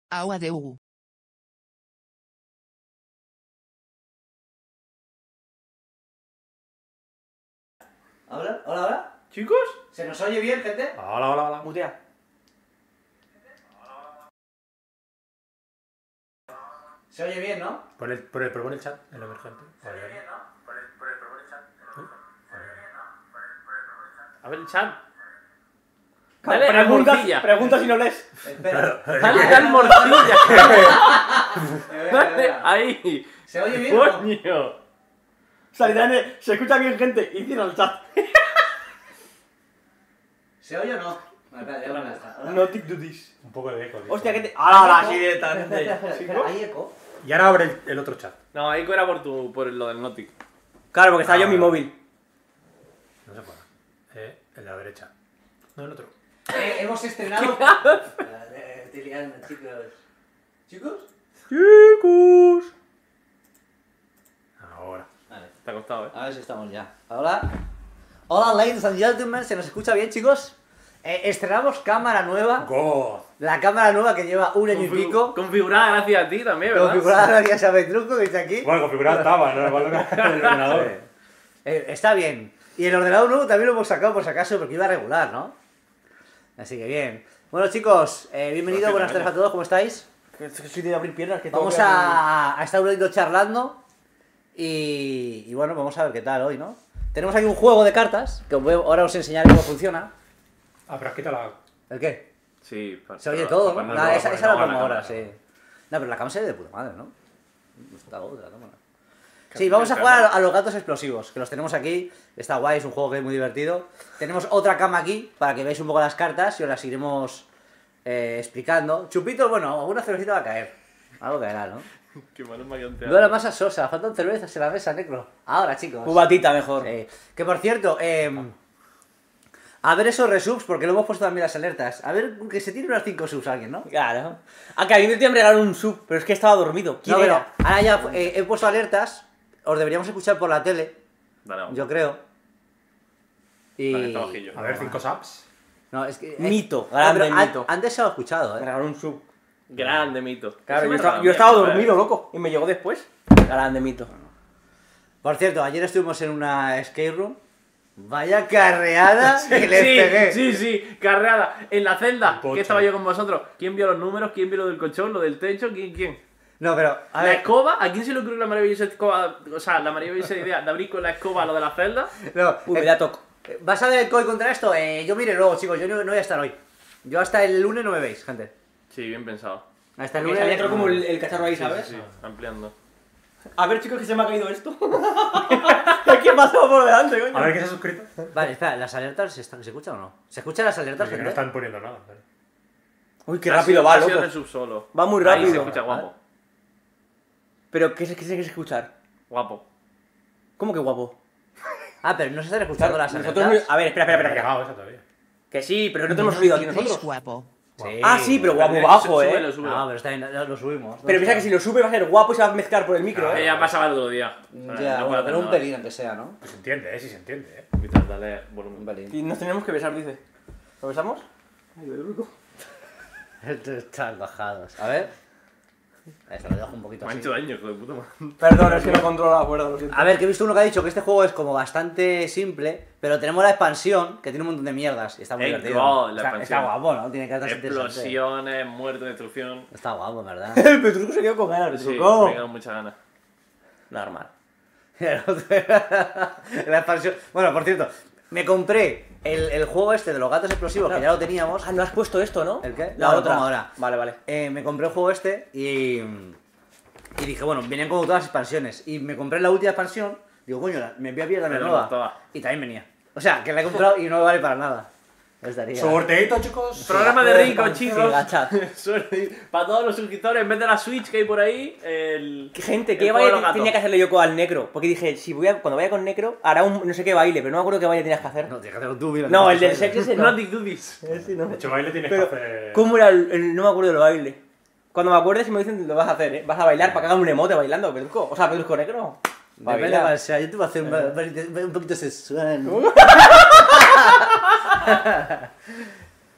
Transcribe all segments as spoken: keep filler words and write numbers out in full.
Agua de U. ¿Hola? ¿Hola, hola? ¿Chicos? ¿Se nos oye bien, gente? Hola, hola, hola. Mutea. ¿Se oye bien, no? Pon el, pon el, pon el chat, el emergente. Vale, vale. A ver el chat. Dale, Dale al pregunta, morcilla. pregunta si no lees. Espera. Dale al morcilla. Espera, Dale, espera. ahí. ¿Se oye bien o no? Coño. O sea, literalmente, se escucha bien, gente. Y cierra el chat. ¿Se oye o no? Vale, espera, ya me la está. ¿Hola? No tic do this. Un poco de eco. tío. Hostia, que te. ¡Hala, hala! ¿Hay Así eco? directamente. Espera, espera, espera, espera, ¿hay eco? Y ahora abre el, el otro chat. No, Eiko era por tu, por lo del Notic. Claro, porque estaba yo en mi Ah. móvil. No se puede. Eh, el de la derecha. No, el otro. Eh, hemos estrenado... Eh, Estoy liando, chicos. ¿Chicos? Chicos. Ahora. Vale. Te ha costado, ¿eh? A ver si estamos ya. Hola. Hola, ladies and gentlemen. ¿Se nos escucha bien, chicos? Eh, estrenamos cámara nueva. God. La cámara nueva que lleva un año y Configu- pico. Configurada gracias a ti también, ¿verdad? Configurada gracias a Petruco, que está aquí. Bueno, configurado estaba, no igual que el ordenador. Eh, está bien. Y el ordenador nuevo también lo hemos sacado por si acaso, porque iba regular, ¿no? Así que bien. Bueno, chicos, eh, bienvenidos, buenas tardes a todos, ¿cómo estáis? Que que soy de abrir piernas. Que tengo Vamos que abrir- a, a estar un ratito charlando. Y, y bueno, vamos a ver qué tal hoy, ¿no? Tenemos aquí un juego de cartas, que os voy- ahora os enseñaré cómo funciona. Ah, pero has quitado la. ¿El qué? Sí, pa- Se oye pero- todo, para ¿no? no Nah, lo esa poner esa la a la pongo ahora, cámara. sí. No, pero la cámara se ve de puta madre, ¿no? Está otra cámara. Sí, vamos a jugar a, a los gatos explosivos, que los tenemos aquí. Está guay, es un juego que es muy divertido. Tenemos otra cama aquí, para que veáis un poco las cartas y os las iremos eh, explicando. Chupitos, bueno, alguna cervecita va a caer. Algo caerá, ¿no? Qué malo me ha quedado. Veo la masa sosa, faltan cervezas en la mesa, necro. Ahora, chicos. Cubatita mejor. Sí. Que por cierto, eh, a ver esos resubs, porque lo hemos puesto también las alertas. A ver, que se tiene unas cinco subs alguien, ¿no? Claro. Ah, que a mí me tienen que regalar un sub, pero es que estaba dormido. ¿Quién No, pero era? ahora ya eh, he puesto alertas. Os deberíamos escuchar por la tele, Dale, vamos. yo creo. Y... Vale, está bajillo. A ver, cinco subs. No, es que... eh, Mito, no, grande pero an- mito. Antes se lo he escuchado, Me ¿eh? regalaron un sub. Grande mito. Claro, Eso yo me estaba, regaló yo estaba bien, dormido, ¿eh? loco. Y me llegó después. Grande mito. Por cierto, ayer estuvimos en una escape room. Vaya carreada que les pegué. Sí, sí, sí, carreada. En la celda, El pocho. que estaba yo con vosotros. ¿Quién vio los números? ¿Quién vio lo del colchón? ¿Lo del techo? ¿Quién? ¿Quién? No, pero, a la ver... escoba, ¿a quién se le ocurrió la maravillosa escoba? O sea, la maravillosa idea de abrir con la escoba lo de la celda. No, Uy, eh, me da toco. ¿vas a ver el C O I contra esto? Eh, yo mire luego, chicos, yo no, no voy a estar hoy. Yo hasta el lunes no me veis, gente. Sí, bien pensado. Hasta el Que lunes... salía otro como el, el cacharro ahí, Sí, ¿sabes? sí, sí, ampliando. A ver, chicos, que se me ha caído esto. ¿Qué pasó por delante, coño? A ver, ¿qué se ha suscrito? Vale, espera, ¿las alertas se, están- se escuchan o no? ¿Se escuchan las alertas, Porque no gente? están poniendo nada. ¿vale? Uy, qué Ha rápido sido- va, ha sido loco. resub solo. Va muy Ahí se rápido. escucha guapo. Pero, ¿qué se, qué se quiere escuchar? Guapo. ¿Cómo que guapo? Ah, pero no se están escuchando las nosotros... alertas. A ver, espera, espera, No ha espera. llegado esa todavía. Que sí, pero no tenemos oído aquí veintitrés nosotros. guapo. Sí. Ah, sí, pero guapo Súbelo, bajo, eh. súbelo, súbelo. No, pero está bien, lo, lo subimos. Pero piensa que si lo sube va a ser guapo y se va a mezclar por el micro, Claro. Que eh. ya pasaba el otro día. Ya, No puedo bueno, hacer pero un nada. pelín aunque sea, ¿no? Pues se entiende, eh, sí se entiende, eh. Vital, dale Un volumen. pelín. Y nos tenemos que besar, dice. ¿Lo besamos? Ay, de bruto. Están bajados. A ver. Esto lo dejo un poquito Me han así. hecho daño, hijo de puta madre. Perdón, es que no controlo la cuerda, lo siento. A ver, que he visto uno que ha dicho que este juego es como bastante simple, pero tenemos la expansión que tiene un montón de mierdas y está muy Eh, divertido. God, la está, expansión. está guapo, ¿no? Tiene cartas interesantes. Explosiones, muerte, destrucción. Está guapo, en verdad. El Petruco se quedó con ganas, Sí, Petruco. me quedan muchas ganas. Normal. La expansión. Bueno, por cierto, me compré el, el juego este de los gatos explosivos, que ya lo teníamos. Ah, no has puesto esto, ¿no? ¿El qué? La No, lo otra. pongo ahora. Vale, vale. Eh, me compré el juego este y. Y dije, bueno, venían como todas las expansiones. Y me compré la última expansión. Digo, coño, la- me voy a pillar la Pero nueva. no todas. Y también venía. O sea, que la he comprado y no me vale para nada. Estaría. Sorteito, chicos. Programa de rico, chicos. gacha. Suerte. Para todos los suscriptores, en vez de la Switch que hay por ahí, el. ¿Qué gente? el ¿Qué juego de baile los gatos. tenía que hacerle yo con al necro? Porque dije, si voy a, cuando vaya con necro, hará un no sé qué baile, pero no me acuerdo qué baile tenías que hacer. No, tienes que hacerlo tú, mira. No, que el del estás sex ahí. ese no. Naughty Goodies. Ese no. De hecho, baile tienes Pero, que hacer. ¿cómo era el, el- no me acuerdo del baile? Cuando me acuerdes y me dicen, lo vas a hacer, ¿eh? Vas a bailar para que haga un emote bailando, Pedrusco. O sea, Pedrusco negro. Va a Depende de bailar. cuál sea. Yo te voy a hacer un, un, un poquito sexual.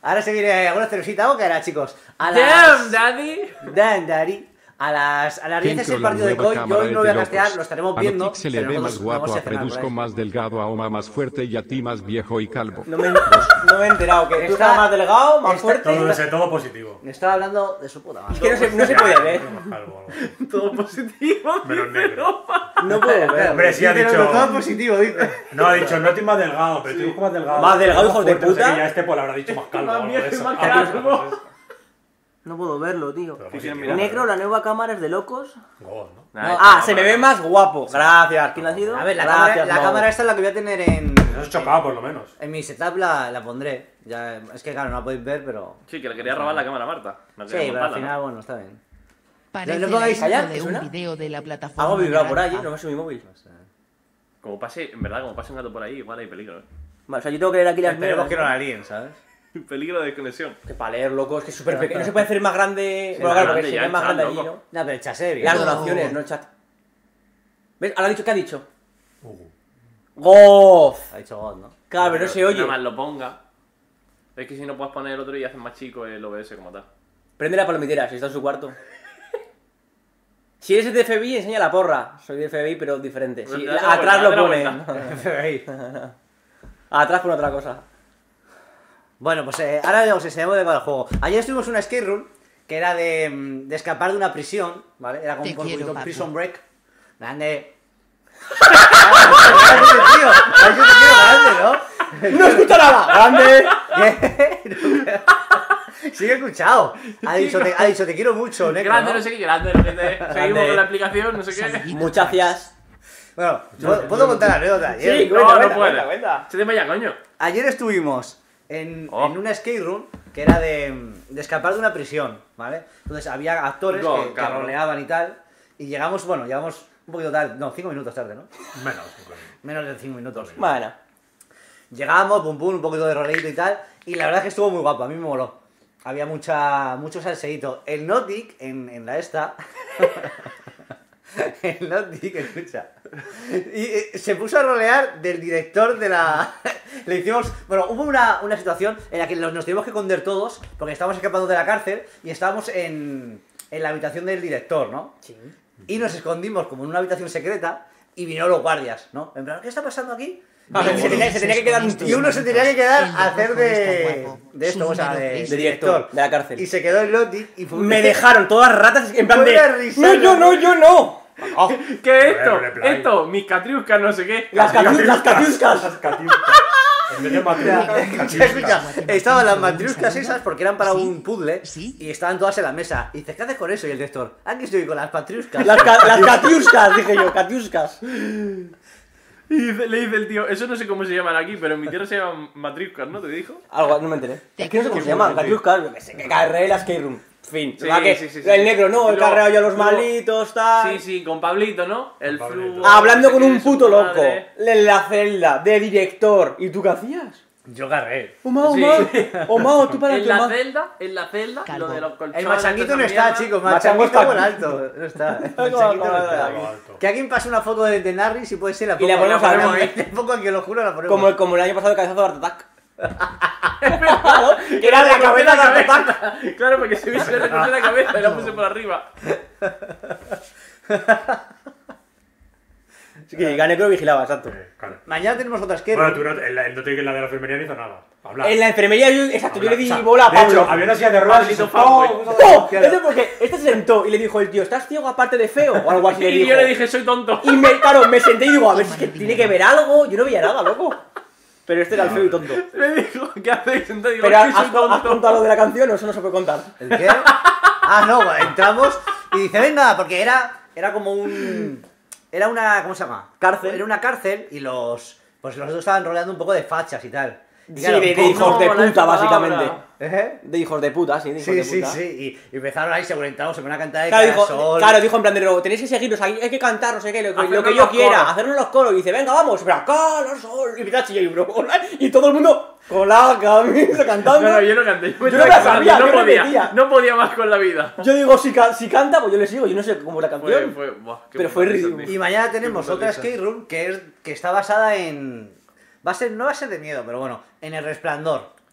Ahora se viene alguna cervecita o qué hará, chicos. A las... Damn, daddy. Damn, daddy. A las, a las diez es el partido de Koi. Yo hoy no voy a castear, lo estaremos viendo. A Notic se le pero ve nosotros más no vamos guapo, a a cenar por Fredusco ahí. más delgado, a Oma más fuerte y a ti más viejo y calvo. No me, no me he enterado, que tú Está- estabas más delgado, más está- fuerte. Todo ese, todo positivo. Me estaba hablando de su puta madre. Es que no se, no se puede ver. Más calvo, algo. Todo positivo. Menos negro. No puedo ver. Hombre, sí ha Pero dicho. todo positivo, dice. No, ha dicho, no estoy más delgado, pero estoy más delgado. Más delgado, hijos de Fuerte, no sé puta. qué, ya este pues le habrá dicho más calvo. Más o algo viejo de y eso. más Ah, pues, calvo. pues, No puedo verlo, tío. pero Sí, sí, positivo, mira. Negro, ¿no? la nueva cámara es de locos. God, ¿no? Nah, Ah, esta se me cámara. ve más guapo. Gracias. ¿Quién ha sido? A ver, la, Gracias, cámara, la Mau. cámara esta es la que voy a tener en. Eso es chocado, por lo menos. En mi setup la, la pondré. Ya, es que claro, no la podéis ver, pero. Sí, que le quería robar la cámara a Marta. No Sí, quería pero al montarla, final, ¿no? bueno, está bien. Parece ¿Le la pongáis intro allá? de ¿Te un suena? video de la plataforma. Hago vibrar por ahí, naranja. no me sé mi móvil. Como pase, en verdad, como pase un gato por ahí, igual hay peligro, ¿eh? Vale, o sea, yo tengo que leer aquí las Esperemos mierdas. que no la líen, ¿sabes? Peligro de desconexión. Que para leer, loco, es que es súper pequeño. No se puede hacer más grande. Sí, Bueno, más claro, porque grande si ya es el más chat, grande allí, loco. ¿no? No, pero el chasé, Las No. donaciones, no el chat. ¿Ves? Ahora ha dicho, ¿qué ha dicho? Uh, ¡Goz! Ha dicho God, ¿no? Claro, pero no se oye. Nada más lo ponga. Es que si no puedes poner el otro y haces más chico el O B S como tal. Prende la palomitera, si está en su cuarto. Si eres de F B I, enseña la porra. Soy de F B I, pero diferente. Sí, Date la atrás vuelta, lo date la pone. Ahí. Atrás pone otra cosa. Bueno, pues eh, ahora os enseñamos de cada juego. Ayer estuvimos en una skate room que era de, mm, de escapar de una prisión, ¿vale? Era como Te un quiero, poquito papi. prison break. Grande. Ha dicho tío, ha dicho tío grande, ¡No escucha nada! ¡Grande! ¿no? Sí que he escuchado. Ha dicho, te, ha dicho, te quiero mucho, negro, Grande, ¿no? no sé qué, grande, no sé qué. Seguimos con la aplicación, no sé qué. Saludito, Muchas gracias. Bueno, ¿puedo, ¿puedo contar la anécdota? Ayer, Sí, No, cuenta, no cuenta, puede. cuenta, cuenta. Se te vaya, coño. ayer estuvimos en, Oh. en una skate room que era de, de escapar de una prisión, ¿vale? Entonces había actores Go, que, que cabrón. roleaban y tal. Y llegamos, bueno, llegamos un poquito tarde, no, cinco minutos tarde, ¿no? menos, incluso. Menos de cinco minutos. Bueno. Llegamos, pum pum, un poquito de roleito y tal. Y la verdad es que estuvo muy guapo, a mí me moló. Había mucha, mucho salseíto. El Notic, en, en la esta... el Notic, escucha. Y eh, se puso a rolear del director de la... Le hicimos... Bueno, hubo una, una situación en la que nos, nos tuvimos que esconder todos, porque estábamos escapando de la cárcel y estábamos en, en la habitación del director, ¿no? Sí. Y nos escondimos como en una habitación secreta y vinieron los guardias, ¿no? En plan, ¿qué está pasando aquí? Ah, Y se tenía- se tenía que quedar un y tío. uno se tenía que quedar El de a hacer rojo está de, guapo. de esto, Su o sea, número de, es- De director, de la cárcel. Y se quedó el Lotic y fue Me dejaron todas ratas en plan Fue de. una risa, No, yo no, yo no. Ah, ¿Qué es esto? Joder, replay. Esto, mis catriuscas, no sé qué. Las catius- las catiuscas. Las catiuscas. En vez de matriuscas, Escucha, escucha, Guatemala. estaban las Un matriuscas saludo. esas porque eran para Sí. un puzzle Sí. y estaban todas en la mesa. Y dices, ¿qué haces con eso? Y el director, aquí estoy con las patriuscas. Las, ca- las catiuscas, dije yo, catiuscas. Y dice- le dice el tío, eso no sé cómo se llaman aquí, pero en mi tierra se llaman matriuscas, ¿no? ¿Te dijo? Algo, no me enteré. Te Es que no sé cómo se quiero llaman, mucho, catiuscas, yo que sé, que carré la skate room. Fin. Sí, Va que sí, sí, sí, el sí. negro no, el Luego- carreo yo a los luego- malitos, tal. Sí, sí, con Pablito, ¿no? El Con Pablito. flujo. Hablando no sé con qué, un su puto loco. madre. En la celda, de director. ¿Y tú qué hacías? Yo carré. Omao, Sí. Omao. Omao, tú para En que la Omao. celda, en la celda, Calvo. lo de los colchones. El machanguito toda no esa está, mierda. chicos. Machango Machanguito está está por aquí. alto. No está. no, Machanguito no, no no, está. Lo alto. Que alguien pase una foto de, de Narri, si puede ser, la Y pongo. la ponemos la ahí. ponemos ahí. Le pongo aquí, lo juro, la ponemos. Como, como el año pasado de cabezazo de Art Attack. Claro, que era la cabeza de Art Attack. Claro, porque se viese le corté la cabeza y la puse por arriba. Así que gané creo vigilaba, exacto. Eh, claro. Mañana tenemos otras que. Bueno, tú no, el, el no te la de la enfermería no hizo nada. Hablar. En la enfermería, yo, exacto, yo le di O sea, bola a de Pablo. hecho, había una silla de ruedas y Maldito se fanboy. ¡No! Eso porque este se sentó y le dijo el tío, ¿estás ciego aparte de feo? O algo así le Y dijo. yo le dije, soy tonto. Y me, claro, me senté y digo, a ver si es que tiene que ver algo. Yo no veía nada, loco. Pero este era el feo y tonto. Me dijo, ¿qué hacéis? Entonces digo, Pero "Es que has, soy has tonto". contado lo de la canción o eso no se puede contar. ¿El qué? Ah, no, bueno, entramos y dice, venga, porque era, era como un... Era una, ¿cómo se llama? Cárcel. Era una cárcel y los... Pues los otros estaban rodeando un poco de fachas y tal. Y Sí, claro, de, de como- hijos de No, la puta, palabra. básicamente. ¿Eh? De hijos de puta, sí, de hijos Sí, de sí, puta. sí. Y, y empezaron ahí, seguro entramos, se ponen a cantar de Claro Cara dijo, Sol. claro, dijo en plan de nuevo, tenéis que seguirnos, hay, hay que cantar, no sé qué, lo, que- lo Hacernos que yo los quiera, coros. hacernos los coros. Y dice, venga, vamos, pero Cara Sol. Y empieza a chillar y bro, y todo el mundo con la camisa cantando. No, no, yo no canté. Yo, me Yo no estaba la sabía, cagando, yo no podía. repetía. No podía más con la vida. Yo digo, si, ca- si canta, pues yo le sigo, yo no sé cómo es la Fue, canción. fue, buah, qué Pero puta fue risa, ridículo. tío. Y mañana tenemos Qué puta otra risa. skate room que, es, que está basada en... Va a ser, no va a ser de miedo, pero bueno, en El Resplandor.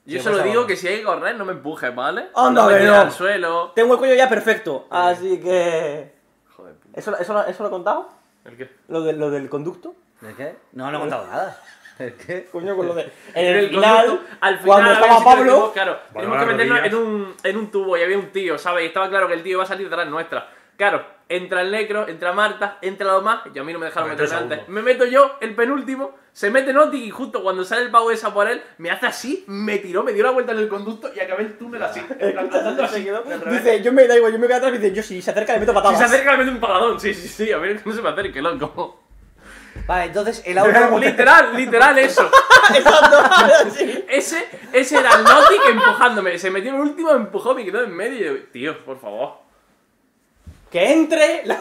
Yo Sí, solo pues, digo ahora. que si hay que correr, no me empujes, ¿vale? Anda, no me que tires no. al suelo. Tengo el cuello ya perfecto, así que... Joder, puta. ¿Eso, eso, lo- ¿Eso lo he contado? ¿El qué? ¿Lo, de, ¿Lo del conducto? ¿De qué? No, no he contado nada. ¿De qué? Coño, con lo de... En En el el final, conducto, al final, cuando a ver estaba si Pablo... tenemos- claro, Bueno, tenemos que las meternos en rodillas. un, en un tubo y había un tío, ¿sabes? Y estaba claro que el tío iba a salir detrás nuestra. Claro, entra el necro, entra Marta, entra los más, y a mí no me dejaron Me meterme metes a antes. uno. Me meto yo, el penúltimo, se mete Noti y justo cuando sale el pavo esa por él, me hace así, me tiró, me dio la vuelta en el conducto y acabé el túnel así. en plan, andando así, de revés. Dice, yo me da igual, yo me quedo atrás y dice, yo si se acerca le meto Si patadas. se acerca le mete un pagadón, sí, sí, sí, a ver que no se me acerque, loco. Vale, entonces el auto... Literal, literal eso. Exacto, sí. Ese, ese era el Noti que empujándome. Se metió en el último, me empujó, me quedó en medio y yo, tío, por favor. Que entre... la-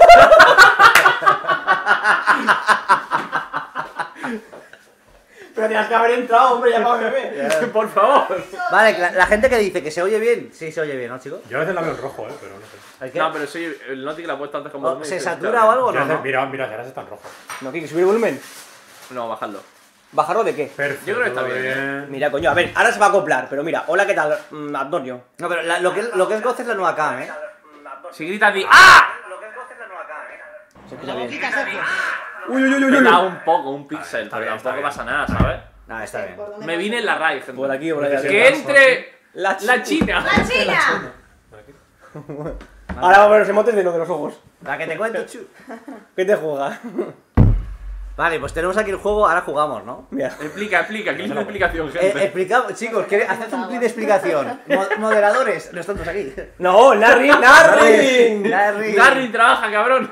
Pero tienes que haber entrado, hombre, ya para bebé. Por favor. Vale, la, la gente que dice que se oye bien, sí se oye bien, ¿no, chicos? Yo a veces la veo en rojo, eh, pero no sé. ¿El qué? No, pero soy el Noti que la he puesto antes como O- volumen y ¿Se se satura escucha o algo o Yo a no? veces- no? Mira, mira, ahora está en rojo. No, ¿qué? ¿Que subir el volumen? bien. No, bajarlo. ¿Bajarlo de qué? Perfecto. Yo creo que está todo bien. Mira, coño, a ver, ahora se va a acoplar, pero mira, hola, ¿qué tal, mm, Antonio? No, pero la- lo, que, lo que es goce es la nueva cam, ¿eh? Si gritas di ¡ah! Lo que es goce es la nueva cam, ¿eh? Se escucha bien. Sergio. Uy, uy, uy, uy, Me uy. da un poco, un pixel, está pero bien, está tampoco bien. pasa nada, ¿sabes? Ah, está bien. Me vine en la raíz, gente. Por aquí, por aquí. Que entre La la China. ¡La China! Ahora va a ver los emotes de lo de los ojos. La que te cuento, chu. ¿Qué te juega? Vale, pues tenemos aquí el juego, ahora jugamos, ¿no? Mira. Explica, explica, que es una explicación, Eh, gente. explicamos, chicos, ¿queréis hacer un clip de explicación? Mo- moderadores, nosotros aquí. No, Narri, Narri. Narri. Garry trabaja, cabrón.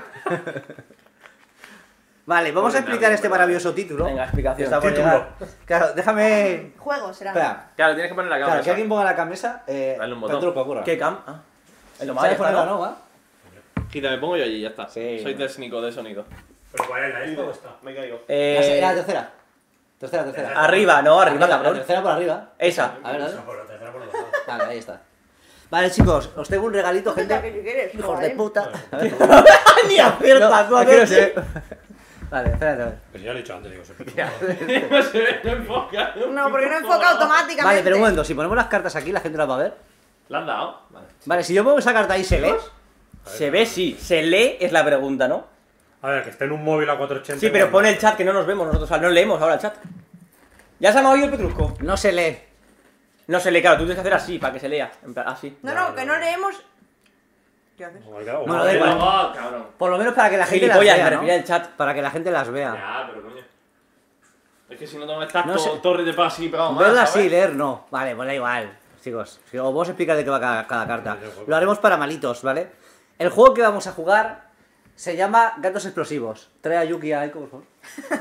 Vale, vamos a Pobre explicar Narri, este ¿verdad? maravilloso título. Venga, explicación. Está por Título. llegar. Claro, déjame... Juego será. Espera, Claro, tienes que poner la cámara. claro, que alguien ponga la camisa. Eh, Dale un para botón. otro que ocurra. ¿Qué cam? Ah. Es lo más ¿Sabes ya está, ponerla, ¿no? no, va? Quita, me pongo yo allí, ya está. Sí. Soy técnico de sonido. ¿Pero cuál es la esta o esta? Me caigo. Eh, La, la tercera. Tercera, tercera. Arriba, no, arriba, La, la cabrón. tercera por arriba. Esa. A ver, dale. No, por la tercera por los lados. Vale, ahí está. Vale, chicos, os tengo un regalito, ¿Qué gente. quieres? Hijos de puta. A ver. Ni aciertas, No, aquí no se ve. Vale, espérate, a ver. Pues ya lo he dicho antes, digo, se No se ve, no enfoca. No, porque no enfoca automáticamente. Vale, pero un momento, si ponemos las cartas aquí, la gente las va a ver. ¿La han dado? Vale. Vale, si yo pongo esa carta ahí, ¿se lee? Se ve, sí. Se lee es la pregunta, ¿no? A ver, que esté en un móvil a cuatrocientos ochenta. Sí, pero pone el chat que no nos vemos nosotros, o sea, no leemos ahora el chat. ¿Ya se me ha oído el Petrusco? No se lee. No se lee, claro, tú tienes que hacer así para que se lea. En plan, así. No, no, que no leemos. ¿Qué haces? Bueno, Bueno, da igual. Oh, cabrón. Por lo menos para que la gente las Gilipollas, me vea, ¿no? refería al chat. Para que la gente las vea. Ya, pero coño. Es que si no tengo estas No to- sé. torres de paz así pegado más, Verla así, ¿sabes? leer no. Vale, pues da igual, chicos. Si os vamos a explicar de qué va cada, cada carta. Lo haremos para malitos, ¿vale? El juego que vamos a jugar se llama Gatos Explosivos. Trae a Yuki a Aiko, por favor.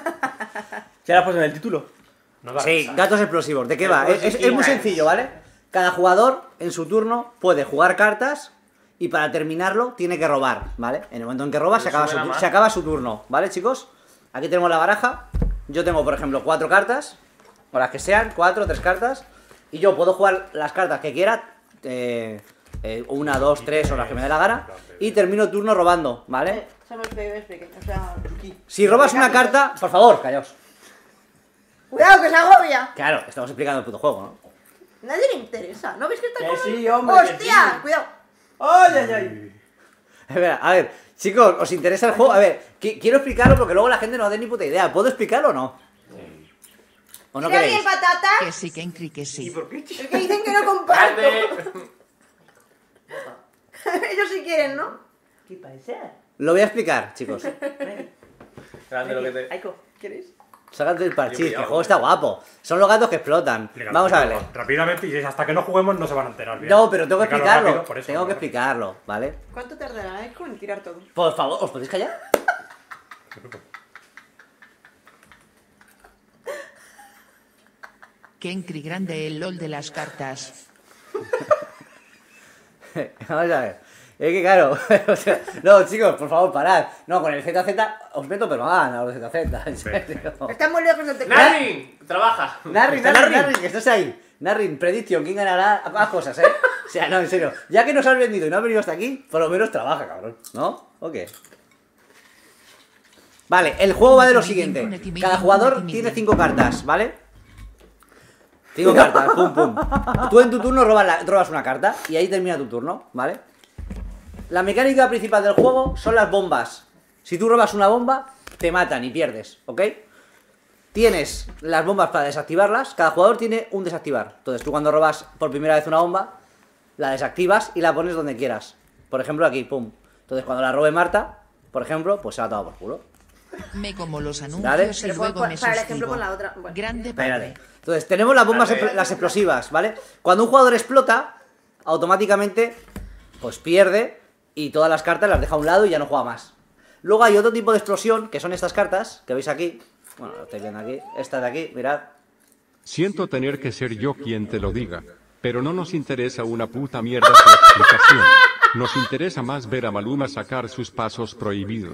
¿Ya la has puesto en el título? No da Sí, risa. Gatos Explosivos. ¿De qué va? Es, es- es muy sencillo, ¿vale? Cada jugador en su turno puede jugar cartas y para terminarlo tiene que robar, ¿vale? En el momento en que roba se acaba, su, suena tu- más. se acaba su turno, ¿vale, chicos? Aquí tenemos la baraja. Yo tengo, por ejemplo, cuatro cartas, o las que sean, cuatro, tres cartas. Y yo puedo jugar las cartas que quiera, eh, eh, una, dos, tres o las que me dé la gana. Y termino el turno robando, ¿vale? Eh, somos bebés pequeños, o sea. Si robas una carta, por favor, callaos. Cuidado, que se agobia. Claro, estamos explicando el puto juego, ¿no? Nadie le interesa. ¿No ves que está Que con- sí, hombre, que ¡Hostia! sí. Cuidado. ¡Ay, ay, ay! Espera, a ver, chicos, ¿os interesa el juego? A ver, qui- quiero explicarlo porque luego la gente no da ni puta idea. ¿Puedo explicarlo o no? ¿O no ¿Quiere alguien queréis? patatas? ¿Eh? Que sí, que Encri, que sí. Es que dicen que no comparto. ¡Cállate! Ellos sí quieren, ¿no? ¿Qué pasa? Lo voy a explicar, chicos. Grande lo que te... Aiko, ¿quieres? Sácate el parchís, que el pillado, juego está guapo. Son los gatos que explotan. Explícalo, Vamos a explícalo. verle. Rápidamente, y hasta que no juguemos no se van a enterar bien. No, pero tengo que Explícalo explicarlo. rápido, por eso, Tengo que ¿no? explicarlo, ¿vale? ¿Cuánto tardará Echo en tirar todo? Por favor, ¿os podéis callar? Que Encri grande el LOL de las cartas. Vamos a ver. Es que claro, o sea, no, chicos, por favor, parad. No, con el Z Z os meto, pero van a los Z Z, en serio. Están muy lejos del teclado. ¡Narrin! Trabaja. Narrin, ¿Está Narrin, Narrin? Narrin, que estás ahí. Narrin, prediction, ¿quién ganará? Haz cosas, ¿eh? O sea, no, en serio. Ya que nos has vendido y no has venido hasta aquí, por lo menos trabaja, cabrón. ¿No? ¿O qué? Vale, el juego va de lo siguiente. Cada jugador tiene cinco cartas, ¿vale? Cinco cartas, pum, pum. Tú en tu turno robas, la- robas una carta y ahí termina tu turno, ¿vale? La mecánica principal del juego son las bombas. Si tú robas una bomba, te matan y pierdes, ¿ok? Tienes las bombas para desactivarlas. Cada jugador tiene un desactivar. Entonces tú cuando robas por primera vez una bomba, la desactivas y la pones donde quieras. Por ejemplo aquí, pum. Entonces cuando la robe Marta, por ejemplo, pues se la toma por culo. Me como los Dale. anuncios y Pero pon- luego pon- me para el suscribo. ejemplo pon la otra. Bueno. Grande Espérate. padre. Entonces tenemos las bombas, expl- las explosivas, ¿vale? Cuando un jugador explota, automáticamente pues pierde y todas las cartas las deja a un lado y ya no juega más. Luego hay otro tipo de explosión, que son estas cartas, que veis aquí. Bueno, lo estáis viendo aquí. Esta de aquí, mirad. Siento tener que ser yo quien te lo diga, pero no nos interesa una puta mierda tu explicación. Nos interesa más ver a Maluma sacar sus pasos prohibidos.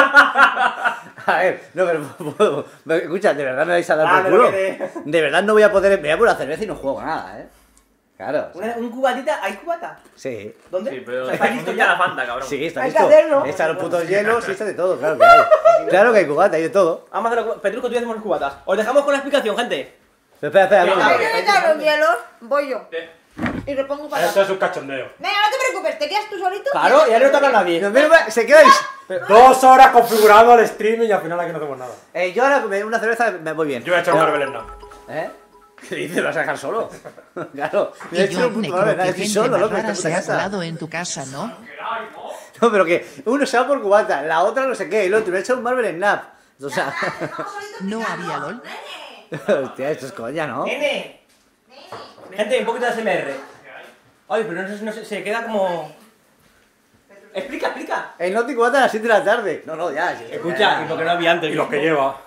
A ver, no, pero puedo. Escucha, de verdad me vais a dar Ah, por pero culo. que De verdad no voy a poder. Me voy a por la cerveza y no juego nada, ¿eh? Claro. Una- ¿Un cubatita? ¿Hay cubata? Sí. ¿Dónde? Sí, pero ¿Está listo ya la ya? Fanta, cabrón. Sí, está Hay que listo. hacerlo. Echa los putos hielos y echa de todo, claro que hay. Claro que hay cubata, hay de todo. Vamos a hacer los- Pedrusco, tú y hacemos los cubatas. Os dejamos con la explicación, gente. Pero espera, espera, Venga, no, Hay que quitar los hielos, voy yo. ¿Qué? Y repongo para Esto es un cachondeo. Venga, no te preocupes, te quedas tú solito. Claro, ya no toca a nadie. no. No, no, se quedáis. Dos horas configurando el streaming y al final aquí no hacemos nada. Eh, yo ahora me- una cerveza me voy bien. Yo voy a echar un Marvel Snap. ¿Eh? ¿Qué dices? ¿Lo vas a dejar solo? Claro. Me he Y hecho yo, un puto Necro, Marvel, que estoy gente solo, más loco, en rara esta se puta ha casa. colado en tu casa, ¿no? No, pero que uno se va por cubata, la otra no sé qué, el otro me ha hecho un Marvel Snap. O sea, No había LOL. hostia, esto es coña, ¿no? ¡Nene! Gente, un poquito de S M R. Ay, pero no, sé- no sé, se queda como... Explica, explica. El Naughty cubata a las siete de la tarde. No, no, ya. sí, Escucha, ya. ¿y por qué no había antes? Y los que lleva.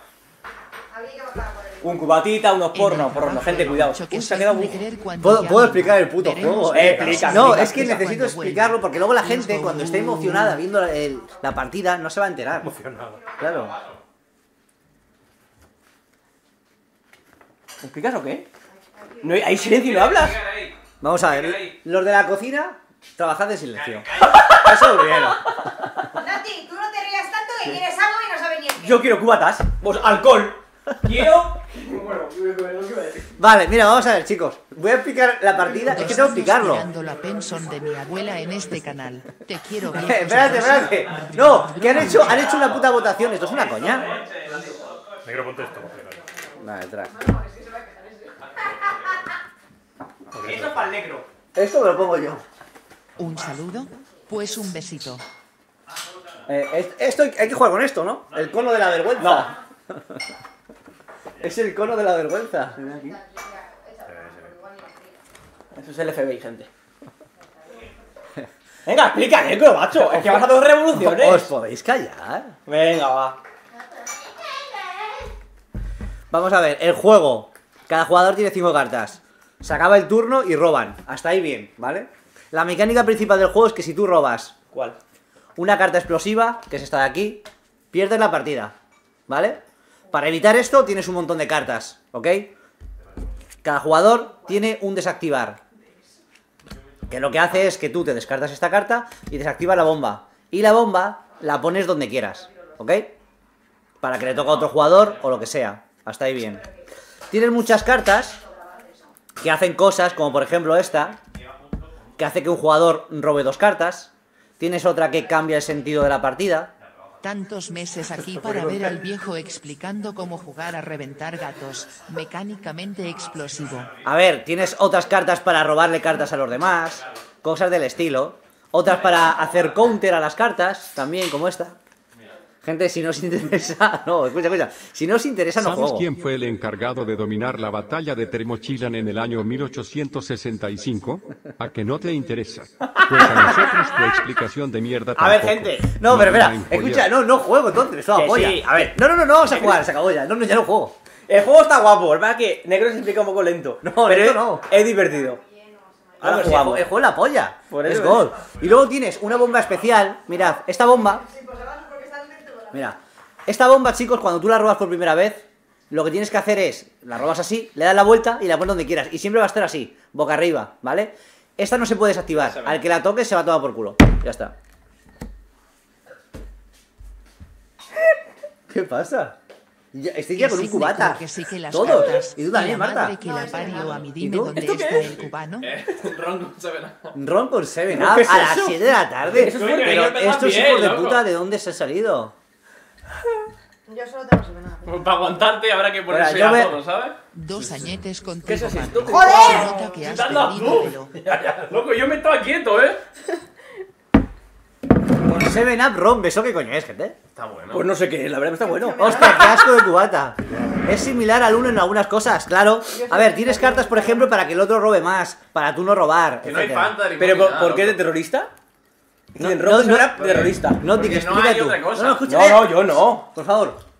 Un cubatita, unos pornos, En el pornos, trabajo gente, he cuidado. dicho que Uy, se ha soy quedado de muy... creer cuando ¿Puedo, llamo. puedo explicar el puto Veremos juego? qué Eh, pasa. explica, No, explica, es que explica necesito cuando vuelva. explicarlo porque luego la gente Let's go. cuando esté emocionada viendo el- la partida no se va a enterar. Emocionado. Claro. ¿Explicas o qué? No hay, hay silencio y no hablas. Vamos a ver, los de la cocina, trabajad en silencio. Eso es primero. Nati, tú no te rías tanto que quieres algo y no sabes ni el qué. Yo quiero cubatas. Vos, alcohol. Quiero... Vale, mira, vamos a ver, chicos. Voy a explicar la partida. Es que Dos tengo que años explicarlo. mirando la pensión de mi abuela en este canal. Te quiero bien. espérate, espérate. No, que han hecho, han hecho una puta votación. Esto es una coña. Negro, ponte esto. Vale, trae. Esto es para el negro. Esto me lo pongo yo. Un saludo, pues un besito. Eh, es- esto hay hay que jugar con esto, ¿no? El cono de la vergüenza. No. Es el cono de la vergüenza. Eso es el F B I, gente. Venga, explica, negro, macho. Es que vas a dos revoluciones. ¿Os podéis callar? Venga, va. Vamos a ver, el juego. Cada jugador tiene cinco cartas. Se acaba el turno y roban. Hasta ahí bien, ¿vale? La mecánica principal del juego es que si tú robas ¿Cuál? una carta explosiva, que es esta de aquí, pierdes la partida, ¿vale? Para evitar esto tienes un montón de cartas, ¿ok? Cada jugador tiene un desactivar, que lo que hace es que tú te descartas esta carta y desactivas la bomba. Y la bomba la pones donde quieras, ¿ok? Para que le toque a otro jugador o lo que sea. Hasta ahí bien. Tienes muchas cartas que hacen cosas, como por ejemplo esta, que hace que un jugador robe dos cartas. Tienes otra que cambia el sentido de la partida. Tantos meses aquí para ver al viejo explicando cómo jugar a reventar gatos. Mecánicamente explosivo. A ver, tienes otras cartas para robarle cartas a los demás, cosas del estilo. Otras para hacer counter a las cartas, también como esta. Gente, si no os interesa... No, escucha, escucha. Si no os interesa, no ¿Sabes juego. quién fue el encargado de dominar la batalla de Termochilan en el año mil ochocientos sesenta y cinco? ¿A que no te interesa? Pues a nosotros tu explicación de mierda A ver, tampoco. gente. No, pero espera, te va a escucha, empollar. no, no juego entonces, eso Que apoya. sí, a ver. No, no, no, no vamos a jugar, se acabó ya. No, no, ya no juego. El juego está guapo, es verdad que negro se explica un poco lento. No, pero lento es, no. es divertido. No, Ahora pero si el jugamos. juego- el juego la polla. Por Es eso, God. Y luego tienes una bomba especial. Mirad, esta bomba. Mira, esta bomba, chicos, cuando tú la robas por primera vez, lo que tienes que hacer es, la robas así, le das la vuelta y la pones donde quieras. Y siempre va a estar así, boca arriba, ¿vale? Esta no se puede desactivar. Al que la toque se va a tomar por culo. Ya está. ¿Qué pasa? Yo estoy Y ya con sí, un cubata. Nico, que sí que las Todos. cartas. Y tú también, la Marta. madre que la parió a mí, ¿Y dime tú? dónde ¿Esto qué está es? el cubano. Eh, Ron con Seven Up. Ron con Seven ¿Pero Up qué es a las eso? siete de la tarde. Eso es fuerte. Pero Ellos pegan estos bien, hijos de loco. puta, ¿de dónde se han salido? Yo solo tengo que nada. Pues para aguantarte habrá que ponerse Mira, yo a me- todo, ¿sabes? Dos añetes contigo, ¿Qué es esto? Marta. ¡Joder! Se nota que has Dando perdido tú. pelo. Ya, ya, loco, yo me estaba quieto, ¿eh? Con Seven Up Ron, ¿eso qué coño es, gente? Está bueno. Pues no sé qué es, la verdad que está bueno. Hostia, qué asco de cubata. Es similar al uno en algunas cosas, claro. A ver, tienes cartas, por ejemplo, para que el otro robe más, para tú no robar. Que no hay etcétera. Fanta de limón Pero ni ¿por, nada, ¿por qué de loco. terrorista? No, En no, Rock no, era terrorista. No, Dick, Porque no explica hay tú. otra cosa. No, no, escucha. No, eh, no, yo no. Por favor.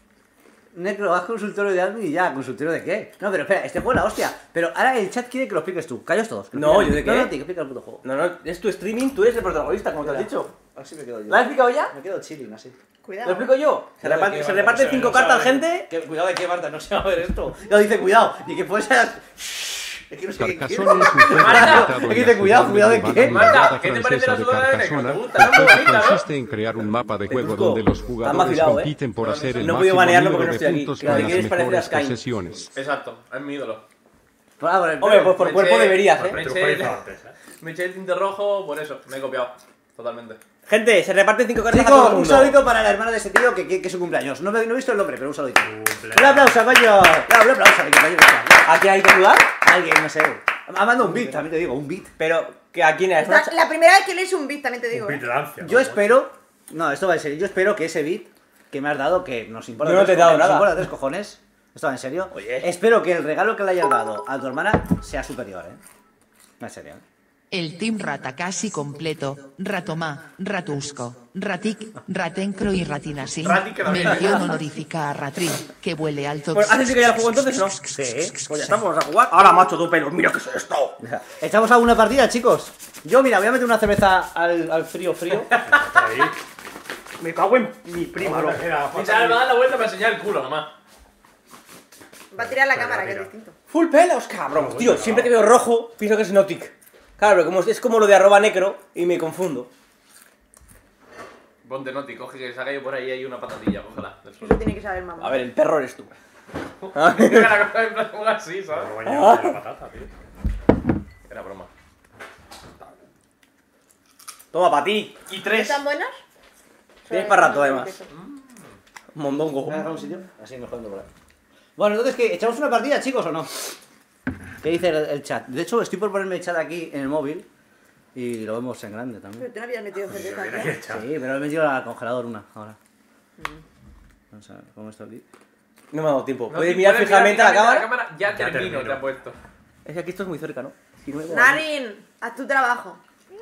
Necro, haz consultorio de admin y ya, ¿consultorio de qué? No, pero espera, este juego es la hostia. Pero ahora el chat quiere que lo expliques tú. Callos todos. que lo No, expliques. ¿yo de qué? No, no, Dick, explica el puto juego. No, no, es tu streaming, tú eres el protagonista, como te has dicho. Así me quedo yo. ¿La has explicado ya? Me quedo chilling, así. ¿Lo Cuidado. explico yo? Se, Cuidado de reparte, qué, se Marta, reparten no se- cinco no cartas al sabe. gente. Que- cuidado de que Marta no se va a ver esto. No, dice cuidado. Y que puede ser. Es que no sé qué Carcassonne es un juego Marta, ambientado es en que la dice, cuidado, ciudad cuidado de medieval qué. en la Marta, Guardia ¿qué te parece francesa la de sudadera de Necro? Carcassonne. ¿Te gusta? El Está muy juego bonita, ¿no? consiste en crear un mapa de juego Pedrusco, donde los está jugadores vacilado, ¿eh? compiten por hacer el No he podido máximo banearlo porque número no de estoy aquí. puntos Lo que con las quieres parecer a mejores Sky. posesiones. Exacto, es mi ídolo. Ah, por el Hombre, pelo. pues por Me cuerpo eché- deberías, Me ¿eh? Pero eché, fue lo hizo antes, ¿eh? me eché el tinte rojo, por eso, me he copiado. Totalmente. Gente, se reparten cinco cartas a todo Chicos, el un mundo. saludito para la hermana de ese tío que, que, que es su cumpleaños. No, me- no he visto el nombre, pero un saludito. Cumpleaños. Un aplauso, coño. No, un aplauso a mi compañero. ¿A quién hay que ayudar? Alguien, no sé. Ha mandado un beat, también te digo, un beat. Pero, ¿que ¿a quién es? Esta- La primera vez que lees un beat, también te digo. Un ¿eh? beat de Lancia, Yo ¿no? espero. No, esto va en serio. Yo espero que ese beat que me has dado, que nos importa. Yo no tres te he dado cojones, nos nada. importa tres cojones. Esto va en serio. Oye. Espero que el regalo que le hayas dado a tu hermana sea superior, ¿eh? No, en serio. ¿eh? El Team Rata casi completo. Ratomá, Ratusco, Ratic, Ratencro y Ratinasín. Rati que la viene. Mención honorífica a Ratri, que huele alto. Pues, ¿haces que ya el juego entonces, no? Sí. Pues ya está, vamos a jugar. Ahora, macho, tú pelos, mira qué es esto. ¿Echamos alguna partida, chicos? Yo, mira, voy a meter una cerveza al, al frío frío. Ahí. Me cago en mi prima, Falta- era- Y falta- se me da la vuelta para enseñar el culo, nomás. Va a tirar la Mira, cámara, que es mira. distinto. Full pelos, cabrón. Tío, siempre que veo rojo, pienso que es Notic. Claro, pero como es como lo de arroba necro y me confundo. Ponte noti, coge que salga yo por ahí hay una patatilla, cógela. del Eso suelo. tiene que saber mamá. A ver, el perro eres tú. Mira la cosa en plan como así, ¿sabes? Luego bañado de la patata, tío. Era broma. Toma, para ti. Y tres. ¿Están buenas? Tienes para rato, además. Queso. Mondongo. ¿Me dejar un sitio? Así mejor no por ahí. Bueno, entonces, ¿qué? ¿Echamos una partida, chicos, o no? ¿Qué dice el, el chat? De hecho, estoy por ponerme el chat aquí en el móvil y lo vemos en grande también. Pero tú no habías metido cerveza Mira aquí. que echa. Sí, pero he metido al congelador una ahora. Vamos a ver cómo está aquí. No me ha dado tiempo. No, ¿Puedes si mirar puedes fijamente a la cámara? Ya, Ya termino, termino. te ha puesto. Es que aquí esto es muy cerca, ¿no? Si no, Narin, haz tu trabajo.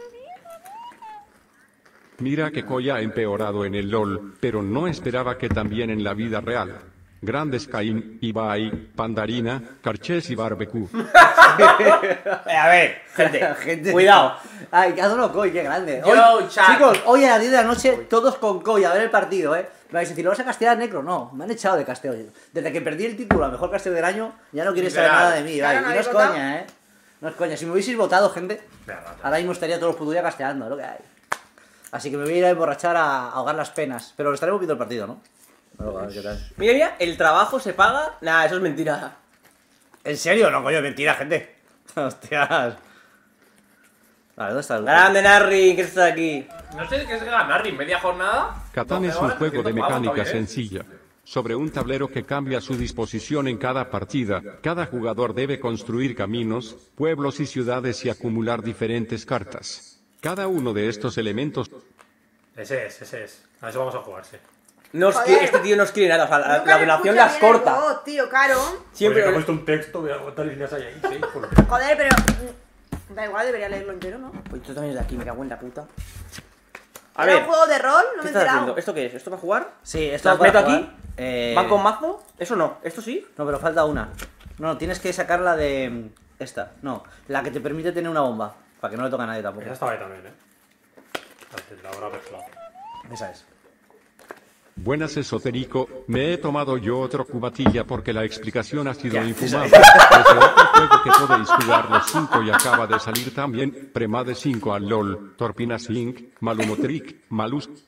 Mira que Koya ha empeorado en el LOL, pero no esperaba que también en la vida real. Grandes Caín, Ibai, Pandarina, Carches y Barbecue. Eh, a ver, gente, Gente. cuidado. Ay, cada uno Coy, qué grande. Yo, Hoy- chat. Chicos, hoy a las diez de la noche, todos con Coy a ver el partido, ¿eh? Me vais a decir, ¿lo vas a castear, Necro? No, me han echado de casteo. Desde que perdí el título a mejor casteo del año, ya no quieres saber Literal. nada de mí, Claro, ¿vale? ¿no Y no habéis es votado? coña, ¿eh? No es coña. Si me hubieseis votado, gente, Mira, rato. ahora mismo estaría todos los putos días casteando, es lo que hay. Así que me voy a ir a emborrachar a ahogar las penas. Pero estaremos viendo el partido, ¿no? Luego, a ver qué tal. Mira, mira, el trabajo se paga. Nah, eso es mentira. ¿En serio? No, coño, mentira, gente. Hostias. Vale, ¿dónde está el...? Grande, Narri, que estás aquí. No sé qué es ganar, ni media jornada. Catán doce es un horas, juego de trescientos pavos, mecánica está bien, ¿eh? sencilla. Sobre un tablero que cambia su disposición en cada partida, cada jugador debe construir caminos, pueblos y ciudades y acumular diferentes cartas. Cada uno de estos elementos Ese es, ese es. A eso vamos a jugar, sí. No os Joder. quiere- este tío no os quiere nada. O sea, la, Nunca la me donación escucha las bien el corta. bot, tío, caro. Siempre Siempre. he puesto un texto, voy a cuántas líneas hay ahí, sí. Por... Joder, pero... mm, Da igual, debería leerlo entero, ¿no? Pues tú también es de aquí, me cago en la puta. A ¿Era ver, un juego de rol? No ¿qué me he estás enterado. haciendo? ¿Esto qué es? ¿Esto va a jugar? Sí, esto ¿Las para meto jugar. aquí? Eh... ¿Van con mazo? Eso no, esto sí. No, pero falta una. No, tienes que sacarla de... mm, esta. No, la que te permite tener una bomba. Para que no le toque a nadie tampoco. Esa estaba ahí también, eh. La hora mezclada. Esa es. Buenas esotérico, me he tomado yo otro cubatilla porque la explicación ha sido Ya, infumable. Desde otro juego que podéis jugar los cinco y acaba de salir también, Premade cinco al LOL, Torpinas Inc, Malumotric, Malus...